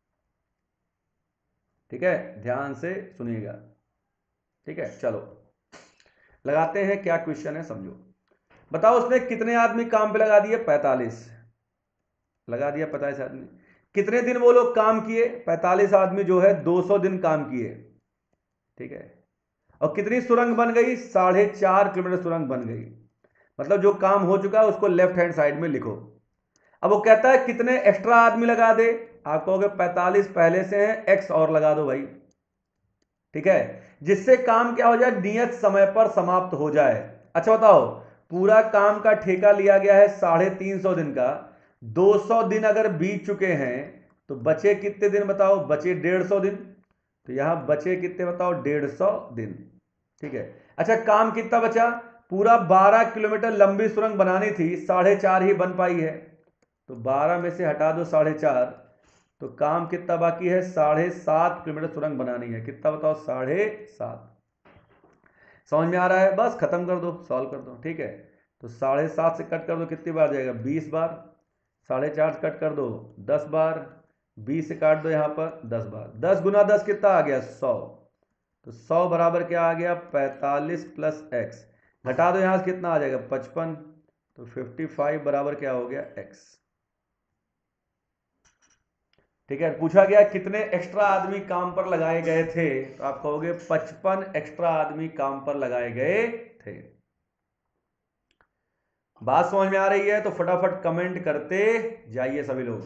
ठीक है, ध्यान से सुनिएगा। ठीक है, चलो लगाते हैं, क्या क्वेश्चन है समझो। बताओ उसने कितने आदमी काम पे लगा दिए, पैंतालीस लगा दिया, पैंतालीस आदमी। कितने दिन वो लोग काम किए, पैंतालीस आदमी जो है दो सौ दिन काम किए। ठीक है, और कितनी सुरंग बन गई, साढ़े चार किलोमीटर सुरंग बन गई। मतलब जो काम हो चुका है उसको लेफ्ट हैंड साइड में लिखो। अब वो कहता है कितने एक्स्ट्रा आदमी लगा दे, आप कहोगे पैंतालीस पहले से हैं, एक्स और लगा दो भाई। ठीक है, जिससे काम क्या हो जाए, नियत समय पर समाप्त हो जाए। अच्छा बताओ, पूरा काम का ठेका लिया गया है साढ़े तीन सौ दिन का, दो सौ दिन अगर बीत चुके हैं तो बचे कितने दिन बताओ, बचे डेढ़ सौ दिन। तो यहां बचे कितने बताओ, डेढ़ सौ दिन। ठीक है, अच्छा काम कितना बचा, पूरा बारह किलोमीटर लंबी सुरंग बनानी थी, साढ़े चार ही बन पाई है। तो बारह में से हटा दो साढ़े चार, तो काम कितना बाकी है, साढ़े सात किलोमीटर सुरंग बनानी है। कितना बताओ, साढ़े सात। समझ में आ रहा है, बस खत्म कर दो, सॉल्व कर दो। ठीक है, तो साढ़े सात से कट कर दो, कितनी बार जाएगा, बीस बार। साढ़े चार से कट कर दो, दस बार। बीस से काट दो यहाँ पर, दस बार। दस गुना दस कितना आ गया, सौ। तो सौ बराबर क्या आ गया, पैंतालीस प्लस एक्स, घटा दो यहां से कितना आ जाएगा, पचपन, तो पचपन बराबर क्या हो गया, एक्स। ठीक है, पूछा गया कितने एक्स्ट्रा आदमी काम पर लगाए गए थे, तो आप कहोगे पचपन एक्स्ट्रा आदमी काम पर लगाए गए थे। बात समझ में आ रही है तो फटाफट कमेंट करते जाइए सभी लोग।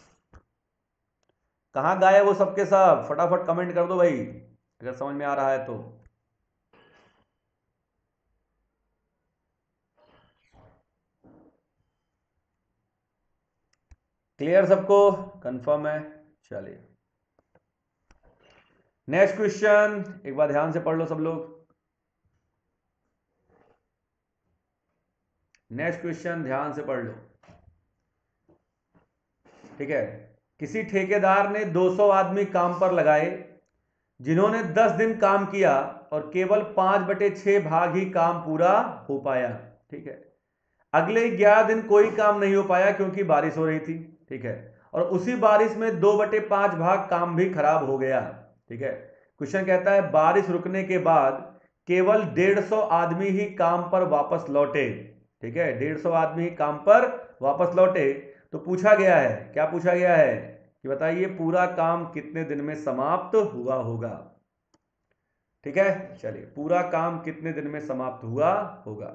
कहां गायब वो सबके सब, फटाफट कमेंट कर दो भाई अगर समझ में आ रहा है तो। क्लियर सबको, कंफर्म है, चलिए नेक्स्ट क्वेश्चन एक बार ध्यान से पढ़ लो सब लोग। नेक्स्ट क्वेश्चन ध्यान से पढ़ लो। ठीक है, किसी ठेकेदार ने दो सौ आदमी काम पर लगाए जिन्होंने दस दिन काम किया और केवल पांच बटे छह भाग ही काम पूरा हो पाया। ठीक है, अगले ग्यारह दिन कोई काम नहीं हो पाया क्योंकि बारिश हो रही थी। ठीक है, और उसी बारिश में दो बटे पांच भाग काम भी खराब हो गया। ठीक है, क्वेश्चन कहता है बारिश रुकने के बाद केवल डेढ़ सौ आदमी ही काम पर वापस लौटे। ठीक है, डेढ़ सौ आदमी ही काम पर वापस लौटे, तो पूछा गया है, क्या पूछा गया है कि बताइए पूरा काम कितने दिन में समाप्त हुआ होगा। ठीक है, चलिए पूरा काम कितने दिन में समाप्त हुआ होगा।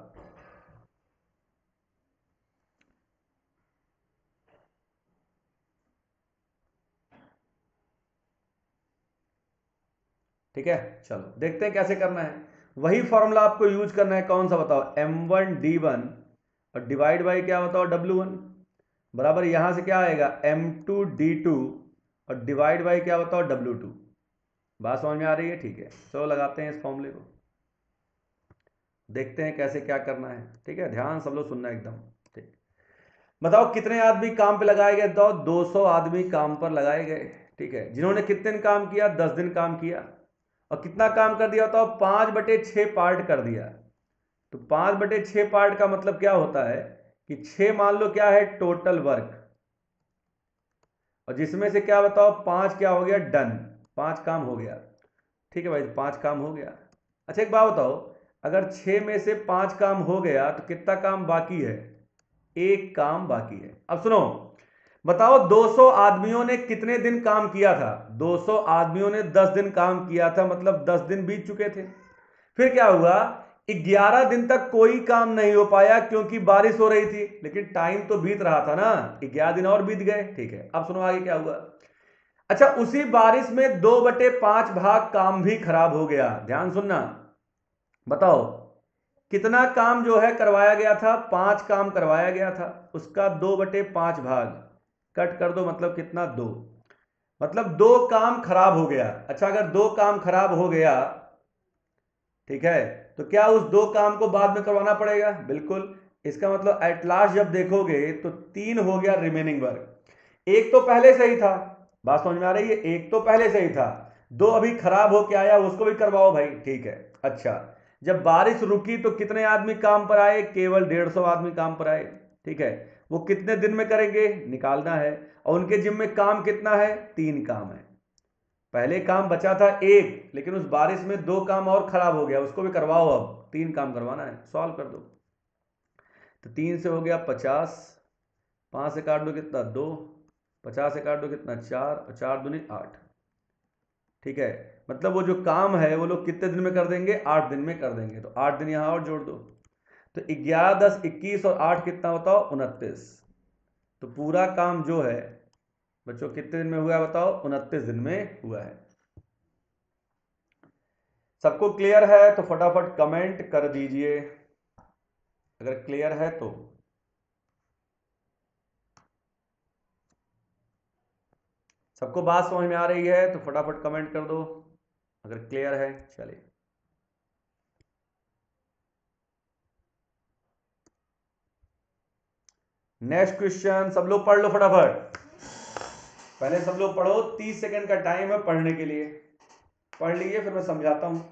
ठीक है, चलो देखते हैं कैसे करना है। वही फॉर्मूला आपको यूज करना है, कौन सा बताओ, एम वन डी वन और डिवाइड बाई क्या बताओ, डब्ल्यू वन बराबर यहां से क्या आएगा, एम टू डी टू और डिवाइड बाई क्या बताओ, डब्ल्यू टू। बात समझ में आ रही है, ठीक है, चलो लगाते हैं इस फॉर्मूले को, देखते हैं कैसे क्या करना है। ठीक है, ध्यान सब लोग सुनना एकदम। ठीक, बताओ कितने आदमी काम पे लगाए गए, तो दो सौ आदमी काम पर लगाए गए। ठीक है, जिन्होंने कितने दिन काम किया, दस दिन काम किया, और कितना काम कर दिया, बताओ पांच बटे छह पार्ट कर दिया। तो पांच बटे छह पार्ट का मतलब क्या होता है कि छह मान लो क्या है टोटल वर्क, और जिसमें से क्या बताओ पांच क्या हो गया, डन, पांच काम हो गया। ठीक है भाई, पांच काम हो गया। अच्छा एक बात बताओ, अगर छह में से पांच काम हो गया तो कितना काम बाकी है, एक काम बाकी है। अब सुनो, बताओ दो सौ आदमियों ने कितने दिन काम किया था, दो सौ आदमियों ने दस दिन काम किया था, मतलब दस दिन बीत चुके थे। फिर क्या हुआ, ग्यारह दिन तक कोई काम नहीं हो पाया क्योंकि बारिश हो रही थी, लेकिन टाइम तो बीत रहा था ना, ग्यारह दिन और बीत गए। ठीक है, अब सुनो आगे क्या हुआ। अच्छा, उसी बारिश में दो बटे पांच भाग काम भी खराब हो गया। ध्यान सुनना, बताओ कितना काम जो है करवाया गया था, पांच काम करवाया गया था, उसका दो बटे पांच भाग कट कर दो, मतलब कितना, दो, मतलब दो काम खराब हो गया। अच्छा, अगर दो काम खराब हो गया, ठीक है, तो क्या उस दो काम को बाद में करवाना पड़ेगा, बिल्कुल। इसका मतलब एट लास्ट जब देखोगे तो तीन हो गया रिमेनिंग वर्क, एक तो पहले से ही था, बात समझ में आ रही है, एक तो पहले से ही था, दो अभी खराब होके आया, उसको भी करवाओ भाई। ठीक है, अच्छा जब बारिश रुकी तो कितने आदमी काम पर आए, केवल डेढ़ सौ आदमी काम पर आए। ठीक है, वो कितने दिन में करेंगे निकालना है, और उनके जिम्मे में काम कितना है, तीन काम है। पहले काम बचा था एक, लेकिन उस बारिश में दो काम और खराब हो गया, उसको भी करवाओ, अब तीन काम करवाना है, सॉल्व कर दो। तो तीन से हो गया पचास, पांच से काट दो कितना, दो, पचास से काट दो कितना, चार, और चार दूनी आठ। ठीक है, मतलब वो जो काम है वो लोग कितने दिन में कर देंगे, आठ दिन में कर देंगे, तो आठ दिन यहां और जोड़ दो, तो ग्यारह दस इक्कीस और आठ कितना बताओ, उनतीस। तो पूरा काम जो है बच्चों कितने दिन में हुआ है बताओ, उनतीस दिन में हुआ है। सबको क्लियर है तो फटाफट कमेंट कर दीजिए अगर क्लियर है तो। सबको बात समझ में आ रही है तो फटाफट कमेंट कर दो अगर क्लियर है। चलिए नेक्स्ट क्वेश्चन, सब लोग पढ़ लो फटाफट, पहले सब लोग पढ़ो, तीस सेकंड का टाइम है पढ़ने के लिए, पढ़ लीजिए फिर मैं समझाता हूं।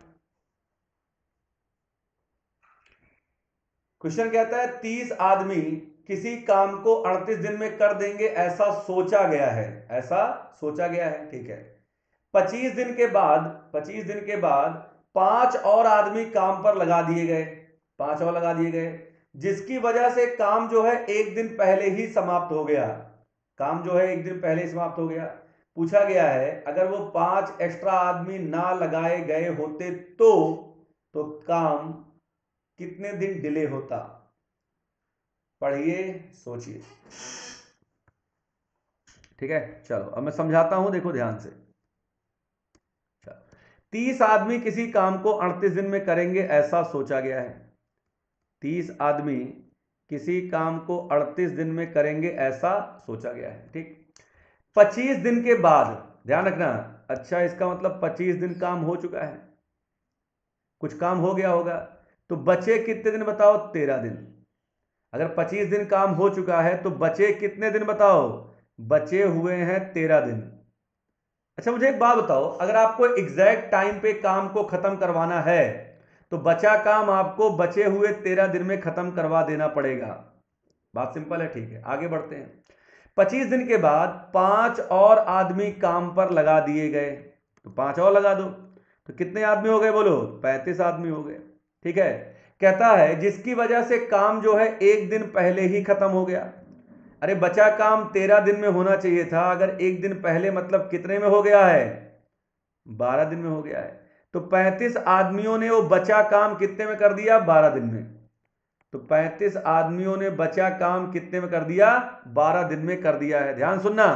क्वेश्चन कहता है तीस आदमी किसी काम को अड़तीस दिन में कर देंगे ऐसा सोचा गया है, ऐसा सोचा गया है। ठीक है, पच्चीस दिन के बाद पच्चीस दिन के बाद पांच और आदमी काम पर लगा दिए गए, पांच और लगा दिए गए, जिसकी वजह से काम जो है एक दिन पहले ही समाप्त हो गया। काम जो है एक दिन पहले ही समाप्त हो गया। पूछा गया है अगर वो पांच एक्स्ट्रा आदमी ना लगाए गए होते तो तो काम कितने दिन डिले होता। पढ़िए, सोचिए। ठीक है, चलो अब मैं समझाता हूं, देखो ध्यान से। तीस आदमी किसी काम को अड़तीस दिन में करेंगे ऐसा सोचा गया है। तीस आदमी किसी काम को अड़तीस दिन में करेंगे ऐसा सोचा गया है। ठीक, पच्चीस दिन के बाद, ध्यान रखना, अच्छा इसका मतलब पच्चीस दिन काम हो चुका है, कुछ काम हो गया होगा, तो बचे कितने दिन बताओ, तेरह दिन। अगर पच्चीस दिन काम हो चुका है तो बचे कितने दिन बताओ, बचे हुए हैं तेरह दिन। अच्छा मुझे एक बात बताओ, अगर आपको एग्जैक्ट टाइम पे काम को खत्म करवाना है तो बचा काम आपको बचे हुए तेरह दिन में खत्म करवा देना पड़ेगा। बात सिंपल है, ठीक है, आगे बढ़ते हैं। पच्चीस दिन के बाद पांच और आदमी काम पर लगा दिए गए, तो पांच और लगा दो, तो कितने आदमी हो गए बोलो, पैंतीस आदमी हो गए। ठीक है, कहता है जिसकी वजह से काम जो है एक दिन पहले ही खत्म हो गया। अरे बचा काम तेरह दिन में होना चाहिए था, अगर एक दिन पहले मतलब कितने में हो गया है, बारह दिन में हो गया है। तो पैंतीस आदमियों ने वो बचा काम कितने में कर दिया, बारह दिन में। तो पैंतीस आदमियों ने बचा काम कितने में कर दिया, बारह दिन में कर दिया है। ध्यान सुनना,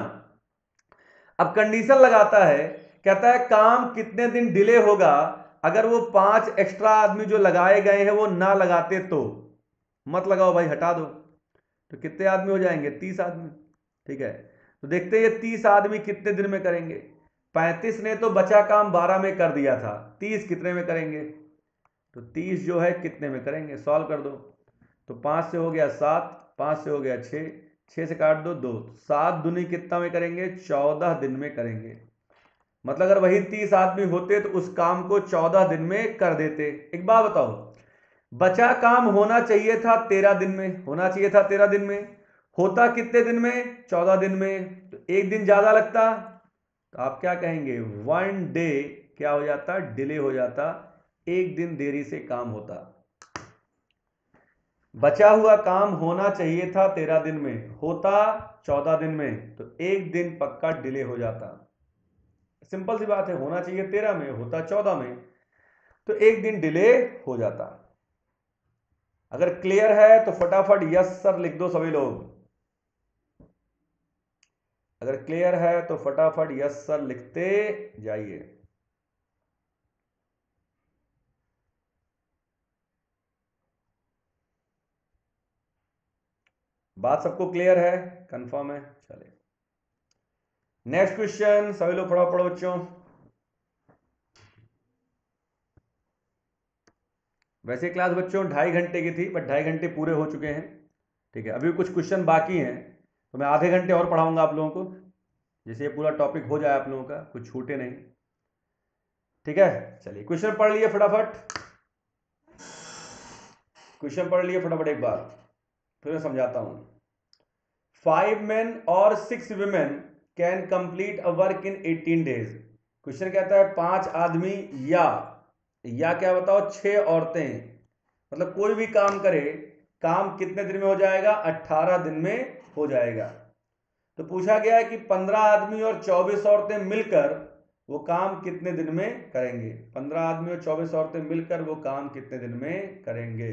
अब कंडीशन लगाता है, कहता है काम कितने दिन डिले होगा अगर वो पांच एक्स्ट्रा आदमी जो लगाए गए हैं वो ना लगाते तो। मत लगाओ भाई, हटा दो, तो कितने आदमी हो जाएंगे, तीस आदमी। ठीक है, तो देखते हैं ये तीस आदमी कितने दिन में करेंगे। पैंतीस ने तो बचा काम बारह में कर दिया था, तीस कितने में करेंगे, तो तीस जो है कितने में करेंगे, सॉल्व कर दो। तो पांच से हो गया सात, पांच से हो गया छह, छह से काट दो दो, सात दुनी कितना में करेंगे, चौदह दिन में करेंगे। मतलब अगर वही तीस आदमी होते तो उस काम को चौदह दिन में कर देते। एक बात बताओ, बचा काम होना चाहिए था तेरह दिन में, होना चाहिए था तेरह दिन में, होता कितने दिन में, चौदह दिन में, तो एक दिन ज्यादा लगता, तो आप क्या कहेंगे, वन डे क्या हो जाता, डिले हो जाता, एक दिन देरी से काम होता। बचा हुआ काम होना चाहिए था तेरह दिन में, होता चौदह दिन में, तो एक दिन पक्का डिले हो जाता। सिंपल सी बात है, होना चाहिए तेरह में, होता चौदह में, तो एक दिन डिले हो जाता। अगर क्लियर है तो फटाफट यस सर लिख दो सभी लोग। अगर क्लियर है तो फटाफट यस सर लिखते जाइए। बात सबको क्लियर है, कंफर्म है, चलिए नेक्स्ट क्वेश्चन, सभी लोग पढ़ो पढ़ो बच्चों। वैसे क्लास बच्चों ढाई घंटे की थी, बट ढाई घंटे पूरे हो चुके हैं। ठीक है, अभी कुछ क्वेश्चन बाकी हैं, तो मैं आधे घंटे और पढ़ाऊंगा आप लोगों को, जैसे ये पूरा टॉपिक हो जाए आप लोगों का, कुछ छूटे नहीं। ठीक है, चलिए क्वेश्चन पढ़ लिए फटाफट, क्वेश्चन पढ़ लिए फटाफट एक बार, फिर मैं समझाता हूं। फाइव मेन और six women can complete a work in eighteen days. Question कहता है पांच आदमी या या क्या बताओ, छह औरतें, मतलब कोई भी काम करे, काम कितने दिन में हो जाएगा, अट्ठारह दिन में हो जाएगा। तो पूछा गया है कि पंद्रह आदमी और चौबीस औरतें मिलकर वो काम कितने दिन में करेंगे। पंद्रह आदमी और चौबीस औरतें मिलकर वो काम कितने दिन में करेंगे।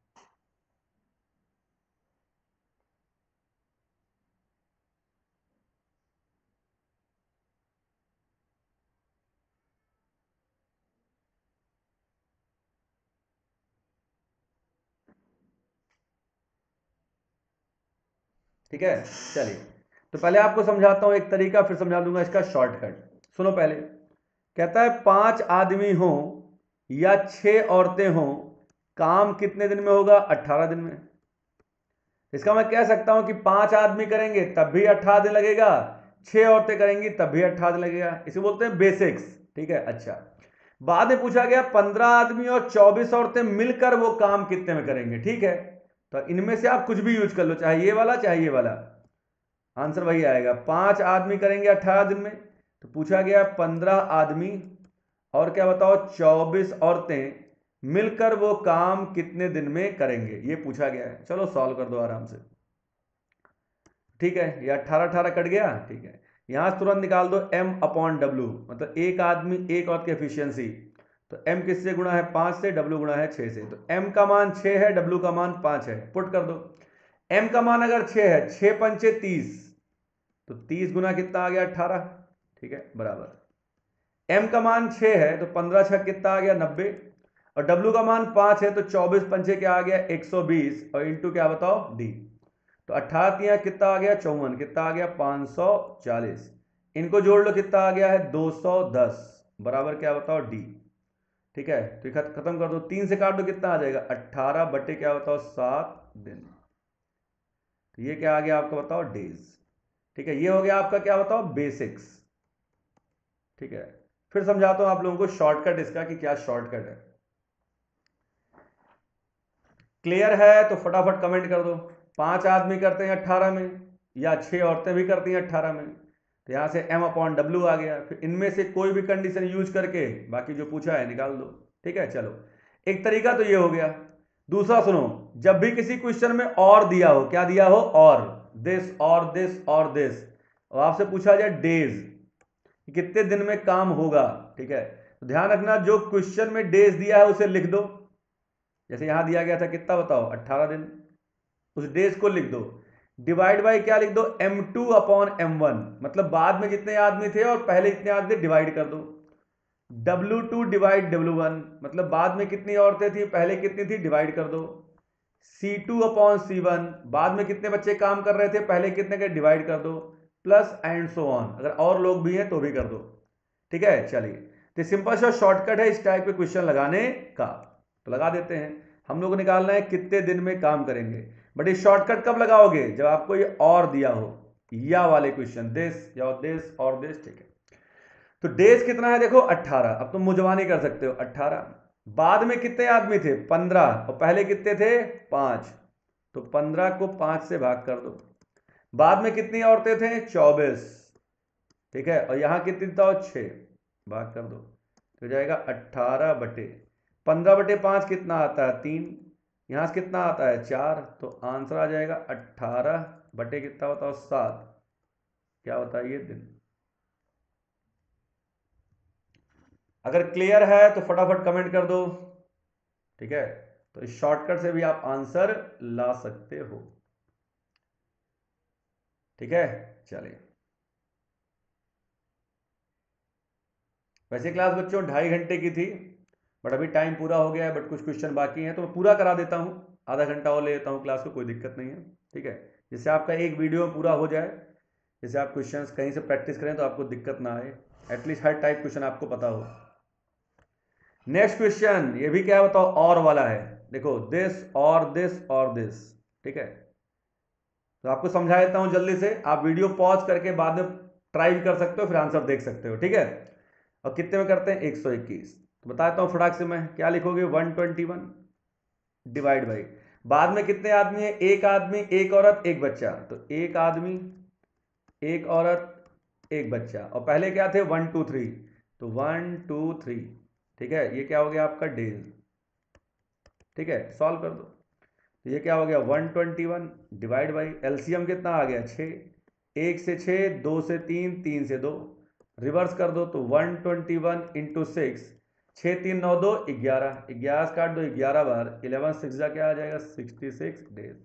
ठीक है, चलिए तो पहले आपको समझाता हूं एक तरीका, फिर समझा दूंगा इसका शॉर्टकट। सुनो पहले, कहता है पांच आदमी हो या छह औरतें हो, काम कितने दिन में होगा, अट्ठारह दिन में। इसका मैं कह सकता हूं कि पांच आदमी करेंगे तब भी अट्ठारह दिन लगेगा, छह औरतें करेंगी तब भी अट्ठारह दिन लगेगा, इसे बोलते हैं बेसिक्स। ठीक है, अच्छा बाद में पूछा गया पंद्रह आदमी और चौबीस औरतें मिलकर वो काम कितने में करेंगे। ठीक है, तो इनमें से आप कुछ भी यूज कर लो, चाहे ये वाला चाहे ये वाला, आंसर वही आएगा। पांच आदमी करेंगे अट्ठारह दिन में, तो पूछा गया पंद्रह आदमी और क्या बताओ चौबीस औरतें मिलकर वो काम कितने दिन में करेंगे, ये पूछा गया है। चलो सॉल्व कर दो आराम से। ठीक है, ये अट्ठारह अट्ठारह कट गया। ठीक है, यहां से तुरंत निकाल दो m अपॉन डब्ल्यू, मतलब एक आदमी एक औरत की एफिशिएंसी। तो m किससे गुणा है, पांच से, w गुणा है छह से। तो m का मान छह है, w का मान पांच है। पुट कर दो। m का मान अगर छह है, छह पंचे तीस, तो तीस गुना कितना आ गया, अट्ठारह। ठीक है, बराबर m का मान छह है तो पंद्रह छह कितना आ गया, नब्बे। और w का मान पांच है तो चौबीस पंचे क्या आ गया, एक सौ बीस। और इंटू क्या बताओ, d। तो अट्ठारह तिया कितना आ गया, चौवन। कितना आ गया, पांच सौ चालीस। इनको जोड़ लो, कितना आ गया है, दो सौ दस। बराबर क्या बताओ, डी। ठीक है, तो खत्म कर दो, तीन से काट दो, कितना आ जाएगा, अट्ठारह बटे क्या बताओ, सात दिन। तो ये क्या आ गया आपका बताओ, डेज। ठीक है, ये हो गया आपका क्या बताओ, बेसिक्स। ठीक है, फिर समझाता हूं आप लोगों को शॉर्टकट इसका कि क्या शॉर्टकट है। क्लियर है तो फटाफट कमेंट कर दो। पांच आदमी करते हैं अट्ठारह में, या छह औरतें भी करती हैं अट्ठारह में। तो यहां से m अपॉन डब्ल्यू आ गया। फिर इनमें से कोई भी कंडीशन यूज करके बाकी जो पूछा है निकाल दो। ठीक है, चलो एक तरीका तो ये हो गया। दूसरा सुनो, जब भी किसी क्वेश्चन में और दिया हो, क्या दिया हो, और दिस और दिस और दिस, और आपसे पूछा जाए डेज, कितने दिन में काम होगा। ठीक है, तो ध्यान रखना जो क्वेश्चन में डेज दिया है उसे लिख दो। जैसे यहां दिया गया था कितना बताओ, अट्ठारह दिन, उस डेज को लिख दो। डिवाइड बाय क्या लिख दो, M two upon M one, मतलब बाद में जितने आदमी थे और पहले जितने आदमी थे डिवाइड कर दो। W two divide W one, मतलब बाद में कितनी औरतें थी पहले कितनी थी, डिवाइड कर दो। C two upon C one, बाद में कितने बच्चे काम कर रहे थे पहले कितने के, डिवाइड कर दो। प्लस एंड सो ऑन, अगर और लोग भी हैं तो भी कर दो। ठीक है, चलिए, तो सिंपल सा शॉर्टकट है इस टाइप के क्वेश्चन लगाने का। तो लगा देते हैं। हम लोग को निकालना है कितने दिन में काम करेंगे। बट ये शॉर्टकट कब लगाओगे, जब आपको ये और दिया हो, या वाले क्वेश्चन, दिस या दिस और दिस। ठीक है, तो डेज कितना है देखो, अट्ठारह। अब तुम मुजवानी कर सकते हो, अट्ठारह। बाद में कितने आदमी थे, पंद्रह, और पहले कितने थे, पांच। तो पंद्रह को पांच से भाग कर दो। बाद में कितनी औरतें थे, चौबीस। ठीक है, और यहां कितनी था, छह, भाग कर दो। तो जाएगा अट्ठारह बटे पंद्रह बटे पांच, कितना आता है, तीन। यहां से कितना आता है, चार। तो आंसर आ जाएगा अट्ठारह बटे कितना बताओ, सात। क्या होता है ये, दिन। अगर क्लियर है तो फटाफट कमेंट कर दो। ठीक है, तो इस शॉर्टकट से भी आप आंसर ला सकते हो। ठीक है, चलिए। वैसे क्लास बच्चों ढाई घंटे की थी, बट अभी टाइम पूरा हो गया है, बट कुछ क्वेश्चन बाकी हैं तो मैं पूरा करा देता हूं। आधा घंटा और ले लेता हूं क्लास को, कोई दिक्कत नहीं है। ठीक है, जिससे आपका एक वीडियो पूरा हो जाए, जैसे आप क्वेश्चंस कहीं से प्रैक्टिस करें तो आपको दिक्कत ना आए, एटलीस्ट हर टाइप क्वेश्चन आपको पता हो। नेक्स्ट क्वेश्चन, ये भी क्या बताओ, और वाला है। देखो, दिस और दिस और दिस। ठीक है, तो आपको समझा देता हूं जल्दी से, आप वीडियो पॉज करके बाद में ट्राई भी कर सकते हो, फिर आंसर देख सकते हो। ठीक है, और कितने में करते हैं, एक सौ इक्कीस। तो बताता हूं फटाक से, मैं क्या लिखोगे, one twenty one divide by, बाद में कितने आदमी है, एक आदमी एक औरत एक बच्चा। तो एक आदमी एक औरत एक बच्चा, और पहले क्या थे, वन टू थ्री। तो वन टू थ्री। ठीक है, ये क्या हो गया आपका, डेज। ठीक है, सॉल्व कर दो। तो ये क्या हो गया, one twenty one divide by, LCM कितना आ गया, छः। एक से छः, दो से तीन, तीन से दो, रिवर्स कर दो। तो one twenty one into six, छः तीन नौ दो ग्यारह, ग्यारह से काट दो ग्यारह बार, इलेवन सिक्स जा क्या आ जाएगा, सिक्सटी सिक्स डेज।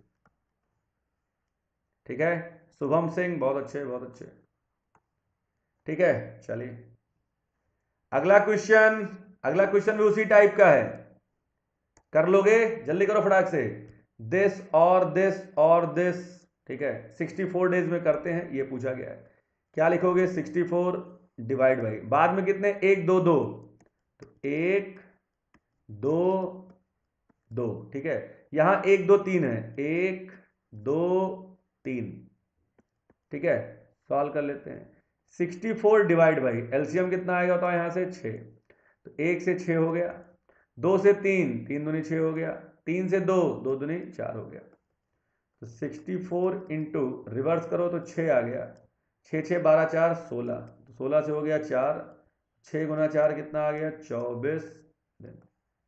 ठीक है, शुभम सिंह, बहुत अच्छे बहुत अच्छे। ठीक है, चलिए अगला क्वेश्चन। अगला क्वेश्चन भी उसी टाइप का है, कर लोगे, जल्दी करो फटाक से। दिस और दिस और दिस। ठीक है, सिक्सटी फोर डेज में करते हैं, ये पूछा गया है। क्या लिखोगे, सिक्सटी फोर डिवाइड बाई, बाद में कितने, एक दो दो। तो एक दो दो। ठीक है, यहां एक दो तीन है, एक दो तीन। ठीक है, सॉल्व कर लेते हैं। Sixty four divide by, LCM कितना आएगा तो यहां से छः। तो एक से छः हो गया, दो से तीन, तीन दूनी छः हो गया, तीन से दो, दो दूनी चार हो गया। तो सिक्सटी फोर इंटू रिवर्स करो तो छः आ गया, छः छः बारह चार सोलह। तो सोलह से हो गया चार, छः गुना चार कितना आ गया चौबीस दिन।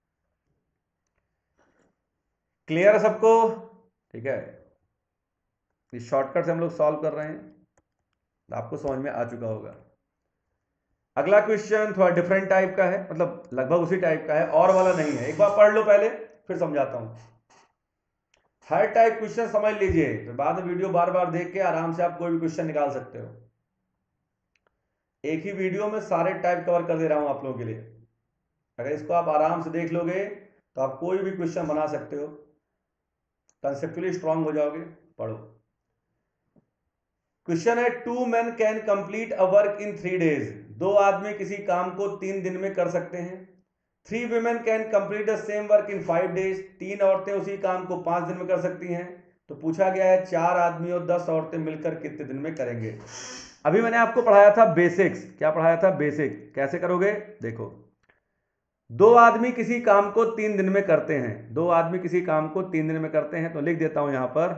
क्लियर है सबको? ठीक है, इस शॉर्टकट से हम लोग सॉल्व कर रहे हैं, आपको समझ में आ चुका होगा। अगला क्वेश्चन थोड़ा डिफरेंट टाइप का है, मतलब लगभग उसी टाइप का है, और वाला नहीं है। एक बार पढ़ लो पहले, फिर समझाता हूं। हर टाइप क्वेश्चन समझ लीजिए, फिर बाद में वीडियो बार बार देख के आराम से आप कोई भी क्वेश्चन निकाल सकते हो। एक ही वीडियो में सारे टाइप कवर कर दे रहा हूं आप लोगों के लिए। अगर इसको आप आराम से देख लोगे तो आप कोई भी क्वेश्चन बना सकते हो, कंसेप्चुअली स्ट्रांग हो जाओगे। पढ़ो। क्वेश्चन है, two man can complete a work in three days. दो आदमी किसी काम को तीन दिन में कर सकते हैं। Three women can complete the same work in five days. तीन औरतें उसी काम को पांच दिन में कर सकती हैं। तो पूछा गया है चार आदमी और दस औरतें मिलकर कितने दिन में करेंगे। अभी मैंने आपको पढ़ाया था बेसिक्स। क्या पढ़ाया था? बेसिक। कैसे करोगे देखो, दो आदमी किसी काम को तीन दिन में करते हैं। दो आदमी किसी काम को तीन दिन में करते हैं, तो लिख देता हूं यहां पर,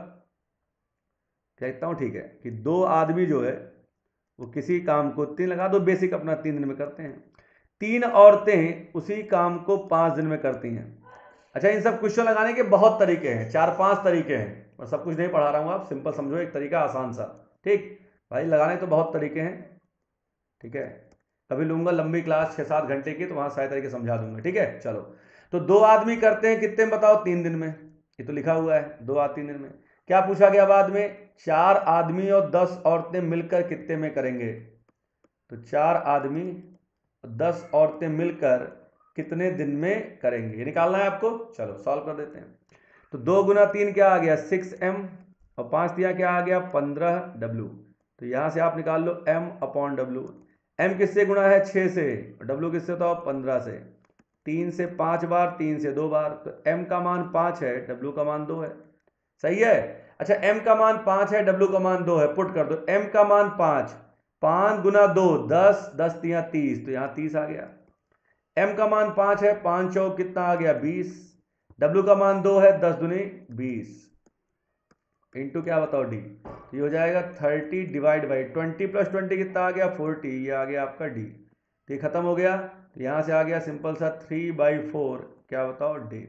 कहता हूं ठीक है, कि दो आदमी जो है वो किसी काम को तीन लगा दो, बेसिक अपना तीन दिन में करते हैं। तीन औरतें उसी काम को पांच दिन में करती हैं। अच्छा, इन सब क्वेश्चन लगाने के बहुत तरीके हैं, चार पांच तरीके हैं, और सब कुछ नहीं पढ़ा रहा हूं, आप सिंपल समझो, एक तरीका आसान सा। ठीक भाई, लगाने तो बहुत तरीके हैं। ठीक है, कभी लूंगा लंबी क्लास छह सात घंटे की, तो वहां सारे तरीके समझा दूंगा। ठीक है, चलो। तो दो आदमी करते हैं कितने में बताओ? तीन दिन में। ये तो लिखा हुआ है, दो आदमी तीन दिन में। क्या पूछा गया बाद में? चार आदमी और दस औरतें मिलकर कितने में करेंगे। तो चार आदमी दस औरतें मिलकर कितने दिन में करेंगे, ये निकालना है आपको। चलो सॉल्व कर देते हैं। तो दो गुना तीन क्या आ गया? सिक्स एम, और पांच दिया क्या आ गया? पंद्रह डब्ल्यू। तो यहां से आप निकाल लो एम अपॉन डब्ल्यू। एम किससे गुणा है? छः से। डब्ल्यू किससे होता है? पंद्रह से। तीन से पांच बार, तीन से दो बार, तो एम का मान पांच है, डब्ल्यू का मान दो है। सही है। अच्छा, m का मान पांच है, w का मान दो है, पुट कर दो। m का मान पांच, पांच गुना दो दस, दस तिया तीस, तो यहां तीस आ गया। m का मान पांच है, पांच चौक कितना आ गया? बीस। w का मान दो है, दस दुनी बीस, इंटू क्या बताओ डी। तो ये हो जाएगा thirty divide by twenty, plus twenty कितना आ गया? फोर्टी। ये आ गया आपका डी। तो ये खत्म हो गया। तो यहां से आ गया सिंपल सा थ्री बाई फोर, क्या बताओ? डी।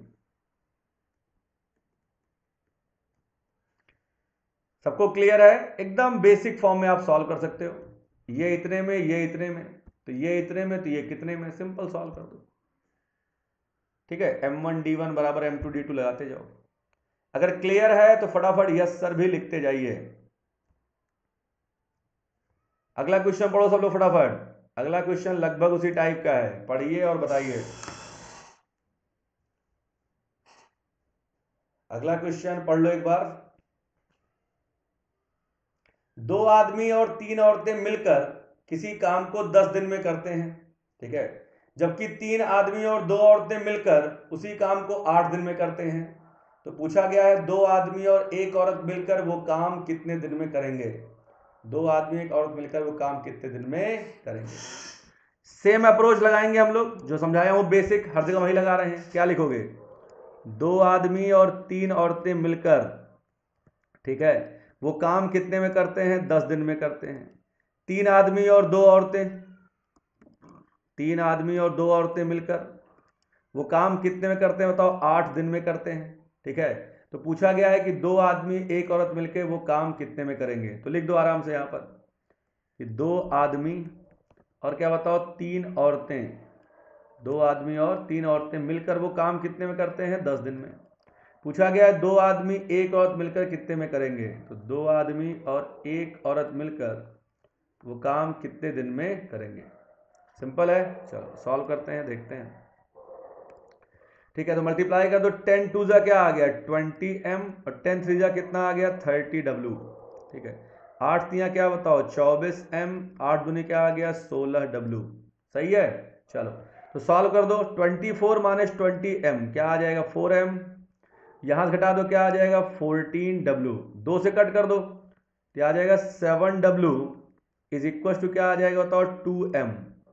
सबको क्लियर है? एकदम बेसिक फॉर्म में आप सॉल्व कर सकते हो। ये इतने में, ये इतने में, तो ये इतने में, तो ये कितने में, सिंपल सॉल्व कर दो। ठीक है, एम वन डी वन बराबर एम टू डी टू लगाते जाओ। अगर क्लियर है तो फटाफट यस सर भी लिखते जाइए। अगला क्वेश्चन पढ़ो सब लोग फटाफट। अगला क्वेश्चन लगभग उसी टाइप का है, पढ़िए और बताइए। अगला क्वेश्चन पढ़ लो एक बार। दो आदमी और तीन औरतें मिलकर किसी काम को दस दिन में करते हैं। ठीक है, जबकि तीन आदमी और दो औरतें मिलकर उसी काम को आठ दिन में करते हैं। तो पूछा गया है दो आदमी और एक औरत मिलकर वो काम कितने दिन में करेंगे। दो आदमी एक औरत मिलकर वो काम कितने दिन में करेंगे। सेम अप्रोच लगाएंगे हम लोग, जो समझाया हूं बेसिक, हर जगह वही लगा रहे हैं। क्या लिखोगे? दो आदमी और तीन औरतें मिलकर, ठीक है, वो काम कितने में करते हैं? दस दिन में करते हैं। तीन आदमी और दो औरतें, तीन आदमी और दो औरतें मिलकर वो काम कितने में करते हैं बताओ? आठ दिन में करते हैं। ठीक है, तो पूछा गया है कि दो आदमी एक औरत मिलकर वो काम कितने में करेंगे। तो लिख दो आराम से यहां पर कि दो आदमी और क्या बताओ? तीन औरतें। दो आदमी और तीन औरतें मिलकर वो काम कितने में करते हैं? दस दिन में। पूछा गया है दो आदमी एक औरत मिलकर कितने में करेंगे। तो दो आदमी और एक औरत मिलकर वो काम कितने दिन में करेंगे। सिंपल है, चलो सॉल्व करते हैं, देखते हैं। ठीक है, तो मल्टीप्लाई कर दो। टेन टू जा क्या आ गया? ट्वेंटी एम, और टेन थ्री जा कितना आ गया? Thirty W. ठीक है, आठ तिया क्या बताओ? चौबीस एम, आठ दूनी क्या आ गया? सोलह डब्ल्यू। सही है, चलो तो सॉल्व कर दो। Twenty four minus twenty M क्या आ जाएगा? Four M. यहां से घटा दो, क्या आ जाएगा? Fourteen W. दो से कट कर दो, क्या आ जाएगा? Seven W is equal to क्या आ जाएगा बताओ? Two M.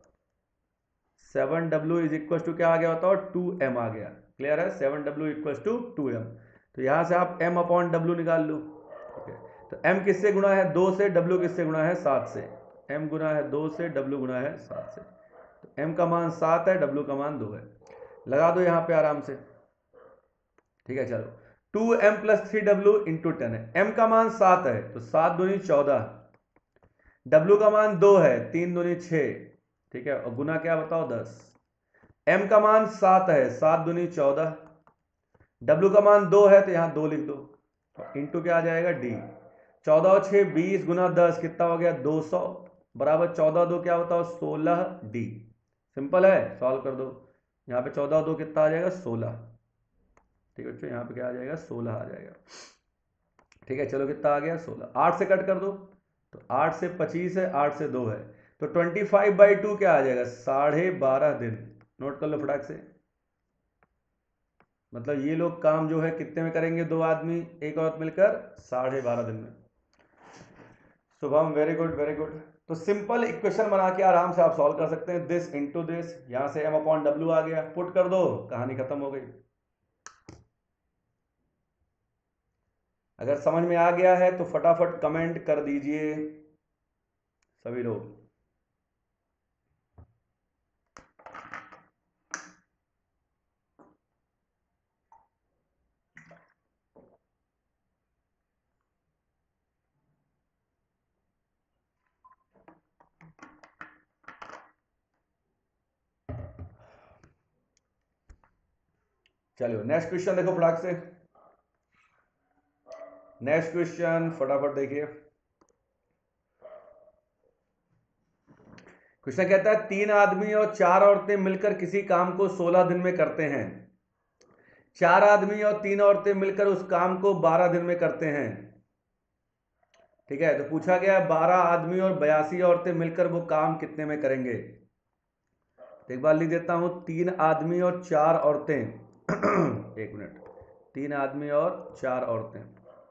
Seven W is equal to क्या आ गया बताओ? टू एम आ गया। क्लियर है? Seven W equal to two M. तो यहां से आप m अपॉन डब्ल्यू निकाल लो। ठीक है, तो m किससे गुणा है? दो से। w किससे गुणा है? सात से। m गुना है दो से, w गुना है सात से। तो m का मान सात है, w का मान दो है। लगा दो यहाँ पे आराम से। ठीक है, चलो two M plus three W into ten है। m का मान सात है तो सात दूनी चौदह, w का मान दो है, तीन दूनी छः। ठीक है, और गुना क्या बताओ दस। m का मान सात है, सात दूनी चौदह, w का मान दो है तो यहाँ दो लिख दो, इंटू क्या आ जाएगा डी। चौदह और छः बीस गुना दस कितना हो गया दो सौ, बराबर चौदह दो क्या होता है सोलह डी। सिंपल है, सॉल्व कर दो। यहाँ पे चौदह दो कितना आ जाएगा सोलह। ठीक है बच्चों, यहाँ पे क्या आ जाएगा सोलह आ जाएगा। ठीक है, चलो कितना आ गया सोलह। आठ से कट कर दो तो आठ से पच्चीस है, आठ से दो है तो ट्वेंटी फाइव बाई टू क्या आ जाएगा साढ़े बारह दिन। नोट कर लो फटाक से। मतलब ये लोग काम जो है कितने में करेंगे, दो आदमी एक औरत मिलकर साढ़े बारह दिन में। Shubham very good very good. तो सिंपल इक्वेशन बना के आराम से आप सॉल्व कर सकते हैं। दिस इंटू दिस, यहां से m अपॉन डब्ल्यू आ गया, पुट कर दो, कहानी खत्म हो गई। अगर समझ में आ गया है तो फटाफट कमेंट कर दीजिए सभी लोग। चलो नेक्स्ट क्वेश्चन देखो फटाक से। नेक्स्ट क्वेश्चन फटाफट देखिए। क्वेश्चन कहता है तीन आदमी और चार औरतें मिलकर किसी काम को सोलह दिन में करते हैं। चार आदमी और तीन औरतें मिलकर उस काम को बारह दिन में करते हैं। ठीक है, तो पूछा गया बारह आदमी और बयासी औरतें मिलकर वो काम कितने में करेंगे। एक बार लिख देता हूं, तीन आदमी और चार औरतें एक मिनट, तीन आदमी और चार औरतें।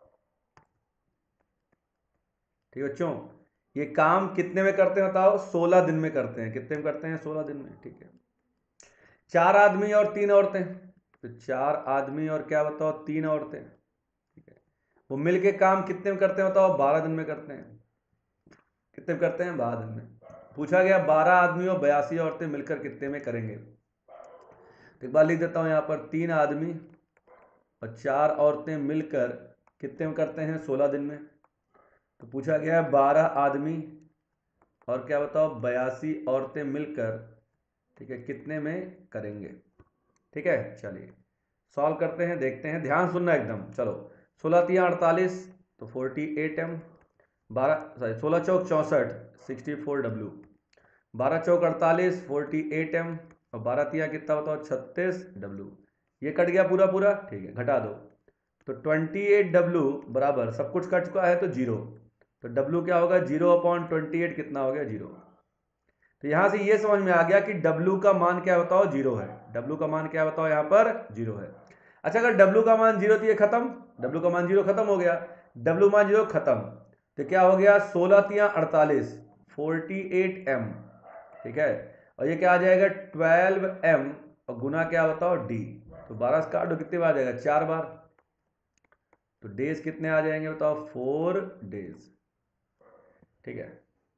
ठीक है बच्चों, ये काम कितने में करते हैं बताओ, सोलह दिन में करते हैं। कितने में करते हैं, सोलह दिन में। ठीक है, चार आदमी और तीन औरतें, तो चार आदमी और क्या बताओ तीन औरतें। ठीक है, वो मिलके काम कितने में करते हैं बताओ, बारह दिन में करते हैं। कितने में करते हैं, बारह दिन में। पूछा गया बारह आदमी और बयासी औरतें मिलकर कितने में करेंगे। तो एक बार लिख देता हूं यहां पर, तीन आदमी और चार औरतें मिलकर कितने में करते हैं, सोलह दिन में। तो पूछा गया है बारह आदमी और क्या बताओ बयासी औरतें मिलकर, ठीक है, कितने में करेंगे। ठीक है, चलिए सॉल्व करते हैं, देखते हैं, ध्यान सुनना एकदम। चलो सोलह तिया अड़तालीस तो फोर्टी एट एम, बारह सॉरी सोलह चौक चौंसठ सिक्सटी फोर डब्ल्यू, बारह चौक अड़तालीस फोर्टी एट एम और बारह तिया कितना बताओ छत्तीस डब्ल्यू। ये कट गया पूरा पूरा। ठीक है, घटा दो तो ट्वेंटी एट डब्ल्यू बराबर, सब कुछ कट चुका है तो जीरो, तो W क्या होगा जीरो अपॉन ट्वेंटी एट कितना हो गया जीरो। तो यहां से ये समझ में आ गया कि W का मान क्या बताओ जीरो है। W का मान क्या बताओ यहाँ पर जीरो है। अच्छा, अगर W का मान जीरो तो ये खत्म, W का मान जीरो खत्म हो गया, W मान जीरो खत्म, तो क्या हो गया सोलह तिया अड़तालीस फोर्टी एट एम। ठीक है, और ये क्या आ जाएगा ट्वेल्व एम और गुना क्या बताओ D। तो बारह से काट दो कितने बार आ जाएगा, चार बार। तो डेज कितने आ जाएंगे बताओ, फोर डेज। ठीक है,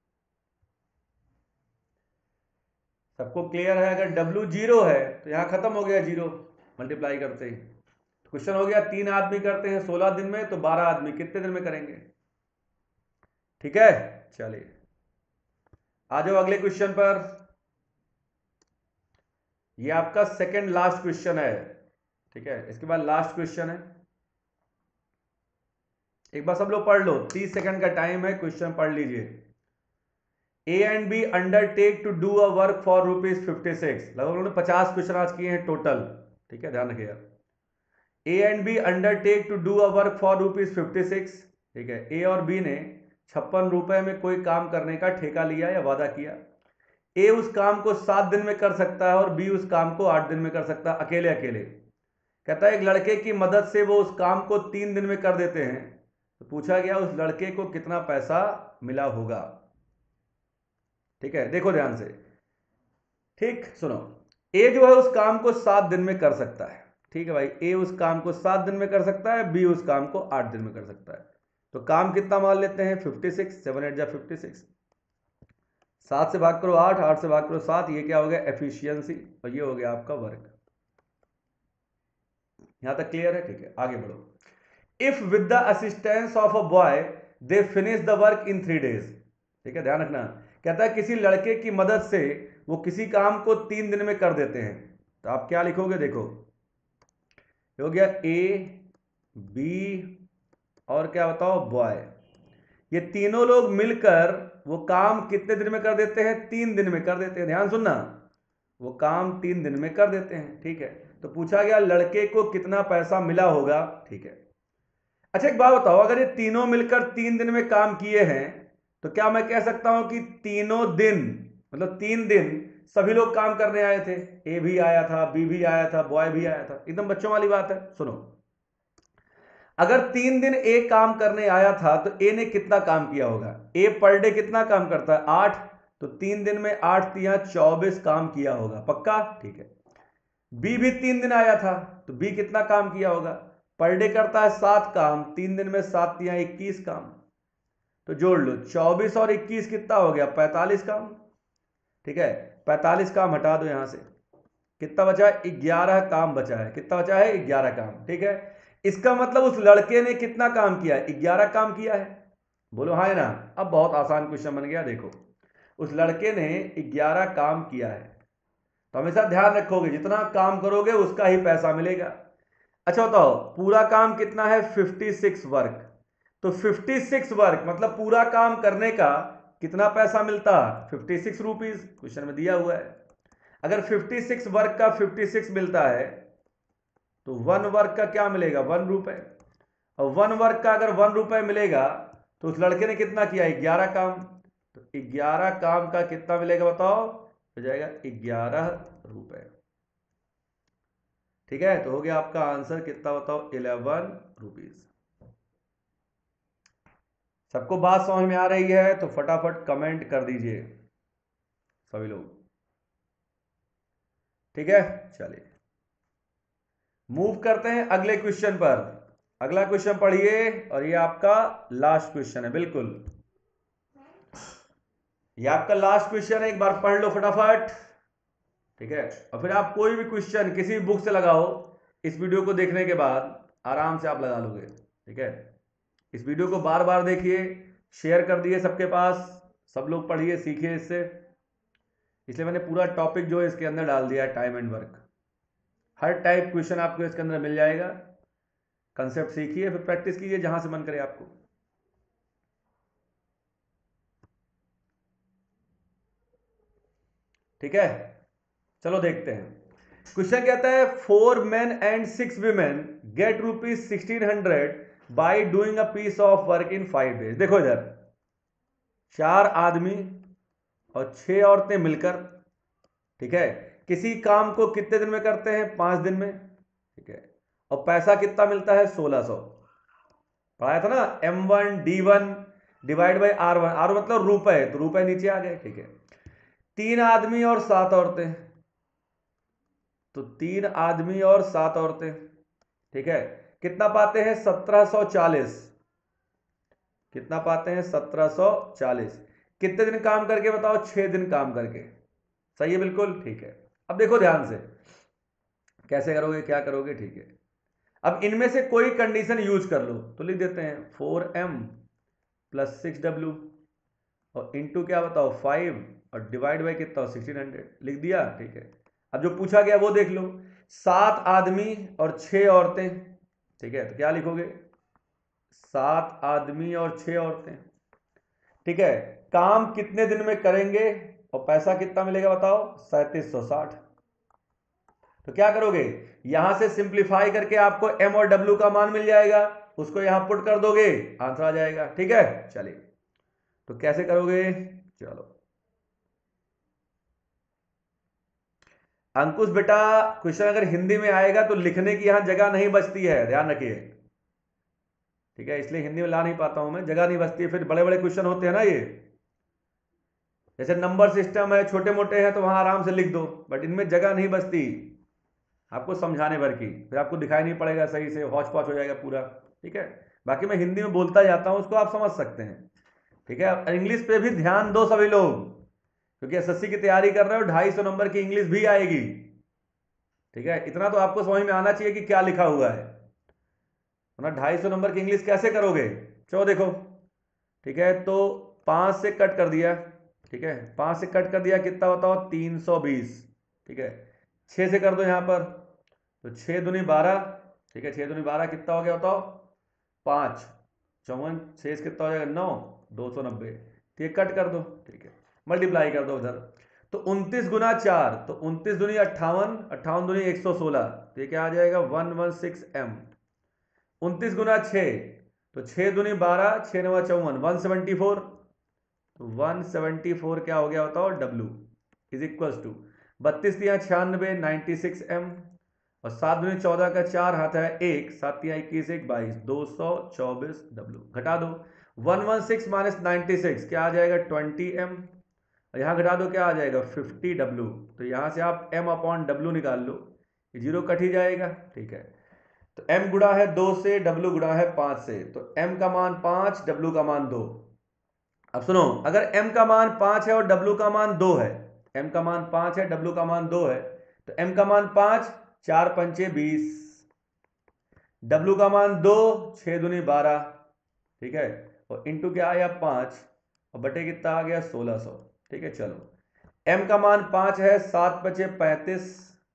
सबको क्लियर है। अगर W जीरो है तो यहां खत्म हो गया जीरो, मल्टीप्लाई करते ही। क्वेश्चन हो गया तीन आदमी करते हैं सोलह दिन में, तो बारह आदमी कितने दिन में करेंगे। ठीक है, चलिए आ जाओ अगले क्वेश्चन पर। ये आपका सेकंड लास्ट क्वेश्चन है। ठीक है, इसके बाद लास्ट क्वेश्चन है। एक बार सब लोग पढ़ लो, तीस सेकंड का टाइम है, क्वेश्चन पढ़ लीजिए। A and B undertake to do a work for rupees fifty six. लगभग उन्होंने पचास क्वेश्चन आज किए हैं टोटल। ठीक है, ध्यान रखिएगा। A and B undertake to do a work for rupees fifty six. ठीक है, ए और बी ने छप्पन रुपए में कोई काम करने का ठेका लिया या वादा किया। ए उस काम को सात दिन में कर सकता है और बी उस काम को आठ दिन में कर सकता है, अकेले अकेले। कहता है एक लड़के की मदद से वो उस काम को तीन दिन में कर देते हैं। तो पूछा गया उस लड़के को कितना पैसा मिला होगा। ठीक है, देखो ध्यान से। ठीक सुनो, ए जो है उस काम को सात दिन में कर सकता है। ठीक है भाई, ए उस काम को सात दिन में कर सकता है, बी उस काम को आठ दिन में कर सकता है। तो काम कितना मान लेते हैं फिफ्टी सिक्स, सेवन एट जा फिफ्टी सिक्स। सात से भाग करो आठ, आठ से भाग करो सात, ये क्या हो गया एफिशिएंसी, और ये हो गया आपका वर्क। यहां तक क्लियर है? ठीक है, आगे बढ़ो। If with the assistance of a boy they finish the work in three days. ठीक है, ध्यान रखना, कहता है किसी लड़के की मदद से वो किसी काम को तीन दिन में कर देते हैं, तो आप क्या लिखोगे? देखो हो गया ए बी और क्या बताओ बॉय, ये तीनों लोग मिलकर वो काम कितने दिन में कर देते हैं? तीन दिन में कर देते हैं। ध्यान सुनना, वो काम तीन दिन में कर देते हैं। ठीक है, तो पूछा गया लड़के को कितना पैसा मिला होगा। ठीक है, अच्छा एक बात बताओ, अगर ये तीनों मिलकर तीन दिन में काम किए हैं तो क्या मैं कह सकता हूं कि तीनों दिन मतलब तीन दिन सभी लोग काम करने आए थे? ए भी आया था, बी भी आया था, बॉय भी आया था, एकदम बच्चों वाली बात है। सुनो, अगर तीन दिन ए काम करने आया था तो ए ने कितना काम किया होगा? ए पर डे कितना काम करता है? आठ, तो तीन दिन में आठ तिया चौबीस काम किया होगा, पक्का? ठीक है, बी भी तीन दिन आया था तो बी कितना काम किया होगा? पर डे करता है सात काम, तीन दिन में सात तिया इक्कीस काम, तो जोड़ लो चौबीस और इक्कीस कितना हो गया? पैंतालीस काम। ठीक है, पैंतालीस काम हटा दो यहां से, कितना बचा है? ग्यारह काम बचा है। कितना बचा है? ग्यारह काम। ठीक है, इसका मतलब उस लड़के ने कितना काम किया है? ग्यारह काम किया है। बोलो हाँ है ना? अब बहुत आसान क्वेश्चन बन गया। देखो, उस लड़के ने ग्यारह काम किया है, तो हमेशा ध्यान रखोगे जितना काम करोगे उसका ही पैसा मिलेगा। अच्छा बताओ, पूरा काम कितना है? छप्पन वर्क, तो छप्पन वर्क मतलब पूरा काम करने का कितना पैसा मिलता? छप्पन रुपीस, क्वेश्चन में दिया हुआ है। अगर छप्पन वर्क का छप्पन मिलता है तो वन वर्क का क्या मिलेगा? वन रुपए, और वन वर्क का अगर वन रुपए मिलेगा तो उस लड़के ने कितना किया? ग्यारह काम, तो ग्यारह काम का कितना मिलेगा बताओ? हो जाएगा ग्यारह रुपए। ठीक है, तो हो गया आपका आंसर कितना बताओ? Eleven rupees. सबको बात समझ में आ रही है तो फटाफट कमेंट कर दीजिए सभी लोग। ठीक है, चलिए मूव करते हैं अगले क्वेश्चन पर। अगला क्वेश्चन पढ़िए, और ये आपका लास्ट क्वेश्चन है। बिल्कुल, ये आपका लास्ट क्वेश्चन है, एक बार पढ़ लो फटाफट। ठीक है, और फिर आप कोई भी क्वेश्चन किसी भी बुक से लगाओ, इस वीडियो को देखने के बाद आराम से आप लगा लोगे। ठीक है, इस वीडियो को बार बार देखिए, शेयर कर दिए सबके पास, सब लोग पढ़िए सीखिए इससे। इसलिए मैंने पूरा टॉपिक जो है इसके अंदर डाल दिया है, टाइम एंड वर्क। हर टाइप क्वेश्चन आपको इसके अंदर मिल जाएगा। कंसेप्ट सीखिए, फिर प्रैक्टिस कीजिए जहां से मन करे आपको। ठीक है, चलो देखते हैं। क्वेश्चन कहता है four men and six women get rupees sixteen hundred by doing a piece of work in five days. देखो इधर, चार आदमी और छह औरतें मिलकर, ठीक है, किसी काम को कितने दिन में करते हैं? पांच दिन में। ठीक है, और पैसा कितना मिलता है? सोलह सौ। पढ़ाया था ना, M one D one divide by R one, R मतलब रुपए, तो रुपए नीचे आ गए। ठीक है, तीन आदमी और सात औरतें, तो तीन आदमी और सात औरतें, ठीक है, कितना पाते हैं? सत्रह सौ चालीस। कितना पाते हैं? सत्रह सौ चालीस। कितने दिन काम करके बताओ? छह दिन काम करके। सही है, बिल्कुल ठीक है। अब देखो ध्यान से कैसे करोगे, क्या करोगे। ठीक है, अब इनमें से कोई कंडीशन यूज कर लो, तो लिख देते हैं four M plus six W और इंटू क्या बताओ? फाइव, और डिवाइड बाई कितना? Sixteen hundred. लिख दिया। ठीक है, अब जो पूछा गया वो देख लो, सात आदमी और छह औरतें। ठीक है, तो क्या लिखोगे? सात आदमी और छह औरतें। ठीक है, काम कितने दिन में करेंगे और पैसा कितना मिलेगा बताओ? सैंतीस सौ साठ। तो क्या करोगे? यहां से सिंप्लीफाई करके आपको एम और डब्ल्यू का मान मिल जाएगा, उसको यहां पुट कर दोगे, आंसर आ जाएगा। ठीक है, चलिए तो कैसे करोगे? चलो अंकुश बेटा, क्वेश्चन अगर हिंदी में आएगा तो लिखने की यहां जगह नहीं बचती है, ध्यान रखिए। ठीक है, इसलिए हिंदी में ला नहीं पाता हूं मैं, जगह नहीं बचती है। फिर बड़े बड़े क्वेश्चन होते हैं ना, ये जैसे नंबर सिस्टम है, छोटे मोटे हैं, तो वहां आराम से लिख दो, बट इनमें जगह नहीं बचती आपको समझाने भर की, फिर आपको दिखाई नहीं पड़ेगा सही से, हौच पौच हो जाएगा पूरा। ठीक है, बाकी मैं हिंदी में बोलता जाता हूं, उसको आप समझ सकते हैं। ठीक है, इंग्लिश पे भी ध्यान दो सभी लोग, क्योंकि एसएससी की तैयारी कर रहे हो, ढाई सौ नंबर की इंग्लिश भी आएगी, ठीक है। इतना तो आपको समझ में आना चाहिए कि क्या लिखा हुआ है, वरना ढाई सौ नंबर की इंग्लिश कैसे करोगे। चलो देखो, ठीक है, तो पांच से कट कर दिया, ठीक है, पांच से कट कर दिया, कितना बताओ, तीन सौ बीस, ठीक है। छह से कर दो यहां पर, तो छह दूनी बारह, ठीक है, छह दूनी बारह, कितना हो गया बताओ, पांच चौवन, छह कितना हो जाएगा, नौ, दो सौ नब्बे, तो ये कट कर दो, ठीक है, मल्टीप्लाई कर दो उधर, तो उनतीस गुना चार, तो उनतीस दुनी अट्ठावन, अट्ठावन दुनी एक सौ सोलह, तो ये क्या आ जाएगा, वन वन सिक्स एम। उनतीस गुना छः, तो छः दुनी बारह, छः नवा चौवन, वन सेवेंटी फोर, तो वन सेवेंटी फोर क्या हो गया बताओ, डब्लू इज इक्वल्स टू बत्तीस तिया छियानबे, नाइन्टी सिक्स एम, और सात दुनी चौदह का चार हाथ है एक, सात तिया इक्कीस, एक बाईस, दो सौ चौबीस डब्लू। घटा दो, one one six minus ninety six क्या आ जाएगा, ट्वेंटी एम, और यहाँ घटा दो क्या आ जाएगा, फिफ्टी डब्लू। तो यहाँ से आप m अपॉन डब्लू निकाल लो, जीरो कट ही जाएगा, ठीक है। तो m गुणा है दो से, w गुणा है पांच से, तो m का मान पांच, w का मान दो। अब सुनो, अगर m का मान पांच है और w का मान दो है, m का मान पांच है, w का मान दो है, तो m का मान पांच, चार पंचे बीस, w का मान दो, छह दुनी बारह, ठीक है, और इंटू क्या आया पांच, और बटे कितना आ गया, सोलह सौ, ठीक है। चलो m का मान पांच है, सात पचे पैंतीस,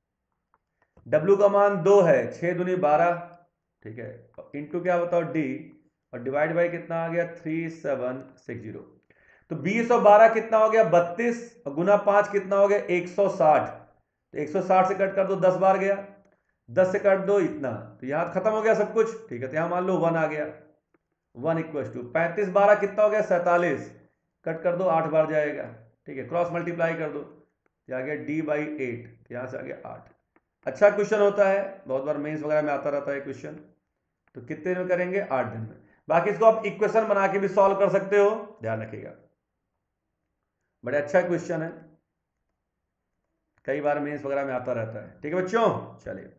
w का मान दो है, छह दुनी बारह, ठीक है, इंटू क्या बताओ d, और डिवाइड बाई कितना आ गया, थ्री सेवन सिक्स जीरो। तो बीस और बारह कितना हो गया, बत्तीस, और गुना पांच कितना हो गया, एक सौ साठ, तो एक सौ साठ से कट कर दो, दस बार गया, दस से कट दो इतना, तो यहां खत्म हो गया सब कुछ, ठीक है। तो यहां मान लो वन आ गया, वन इक्वल टू पैंतीस बारह कितना हो गया, सैंतालीस, कट कर दो, आठ बार जाएगा, ठीक है, क्रॉस मल्टीप्लाई कर दो, आ गया डी बाई एट, यहां से आ गया आठ। अच्छा क्वेश्चन होता है, बहुत बार मेंस वगैरह में आता रहता है क्वेश्चन, तो कितने दिन में करेंगे, आठ दिन में। बाकी इसको आप इक्वेशन बना के भी सॉल्व कर सकते हो, ध्यान रखिएगा, बड़ा अच्छा क्वेश्चन है, कई बार मेंस वगैरह में आता रहता है, ठीक है बच्चों। चलिए,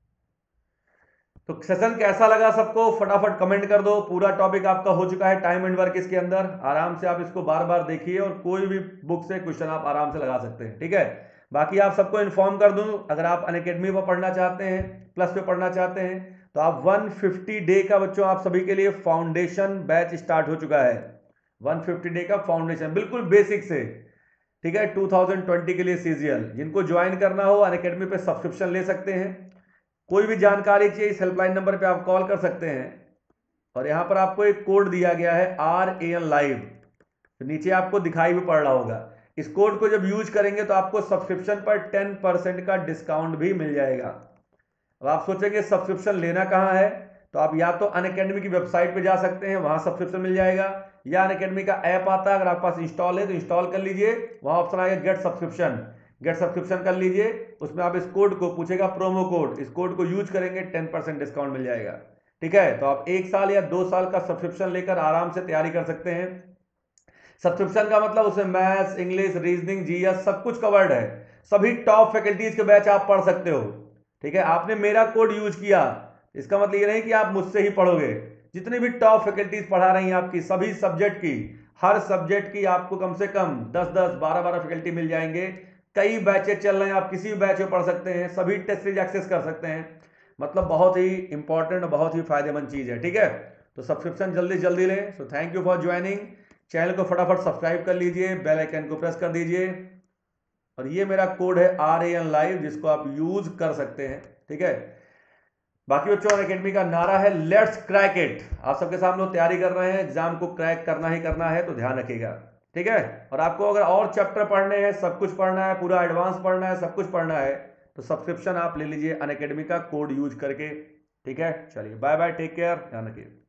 तो सेशन कैसा लगा सबको, फटाफट कमेंट कर दो। पूरा टॉपिक आपका हो चुका है, टाइम एंड वर्क इसके अंदर, आराम से आप इसको बार बार देखिए और कोई भी बुक से क्वेश्चन आप आराम से लगा सकते हैं, ठीक है। बाकी आप सबको इन्फॉर्म कर दूं, अगर आप अनअकैडमी पर पढ़ना चाहते हैं, प्लस पे पढ़ना चाहते हैं, तो आप वन फिफ्टी डे का बच्चों आप सभी के लिए फाउंडेशन बैच स्टार्ट हो चुका है। वन फिफ्टी डे का फाउंडेशन बिल्कुल बेसिक से, ठीक है, टू थाउजेंड ट्वेंटी के लिए सीजीएल। जिनको ज्वाइन करना हो अनअकैडमी पे सब्सक्रिप्शन ले सकते हैं। कोई भी जानकारी चाहिए इस हेल्पलाइन नंबर पे आप कॉल कर सकते हैं, और यहां पर आपको एक कोड दिया गया है आर ए एन लाइव, तो नीचे आपको दिखाई भी पड़ रहा होगा। इस कोड को जब यूज करेंगे तो आपको सब्सक्रिप्शन पर टेन परसेंट का डिस्काउंट भी मिल जाएगा। अब आप सोचेंगे सब्सक्रिप्शन लेना कहां है, तो आप या तो अनअकैडमी की वेबसाइट पे जा सकते हैं, वहां सब्सक्रिप्शन मिल जाएगा, या अनअकैडमी का ऐप आता है, अगर आपके पास इंस्टॉल है तो इंस्टॉल कर लीजिए, वहां ऑप्शन आएगा गेट सब्सक्रिप्शन, गेट सब्सक्रिप्शन कर लीजिए, उसमें आप इस कोड को पूछेगा प्रोमो कोड, इस कोड को यूज करेंगे टेन परसेंट डिस्काउंट मिल जाएगा, ठीक है। तो आप एक साल या दो साल का सब्सक्रिप्शन लेकर आराम से तैयारी कर सकते हैं। सब्सक्रिप्शन का मतलब उसमें मैथ्स, इंग्लिश, रीजनिंग, जीएस सब कुछ कवर्ड है, सभी टॉप फैकल्टीज के बैच आप पढ़ सकते हो, ठीक है। आपने मेरा कोड यूज किया, इसका मतलब ये नहीं कि आप मुझसे ही पढ़ोगे, जितनी भी टॉप फैकल्टीज पढ़ा रही हैं आपकी सभी सब्जेक्ट की, हर सब्जेक्ट की आपको कम से कम दस दस बारह बारह फैकल्टी मिल जाएंगे। कई बैचेज चल रहे हैं, आप किसी भी बैच में पढ़ सकते हैं, सभी टेस्ट सीरीज एक्सेस कर सकते हैं, मतलब बहुत ही इंपॉर्टेंट और बहुत ही फायदेमंद चीज है, ठीक है। तो सब्सक्रिप्शन जल्दी जल्दी लें। So thank you for joining, channel को फटाफट सब्सक्राइब कर लीजिए, बेल आइकन को प्रेस कर दीजिए, और ये मेरा कोड है आर ए एन लाइव, जिसको आप यूज कर सकते हैं, ठीक है। बाकी बच्चों अनअकैडमी का नारा है लेट्स क्रैक इट, आप सबके सामने तैयारी कर रहे हैं, एग्जाम को क्रैक करना ही करना है, तो ध्यान रखिएगा, ठीक है। और आपको अगर और चैप्टर पढ़ने हैं, सब कुछ पढ़ना है, पूरा एडवांस पढ़ना है, सब कुछ पढ़ना है, तो सब्सक्रिप्शन आप ले लीजिए अनअकैडमी का कोड यूज करके, ठीक है। चलिए बाय बाय, टेक केयर, ध्यान रखिए।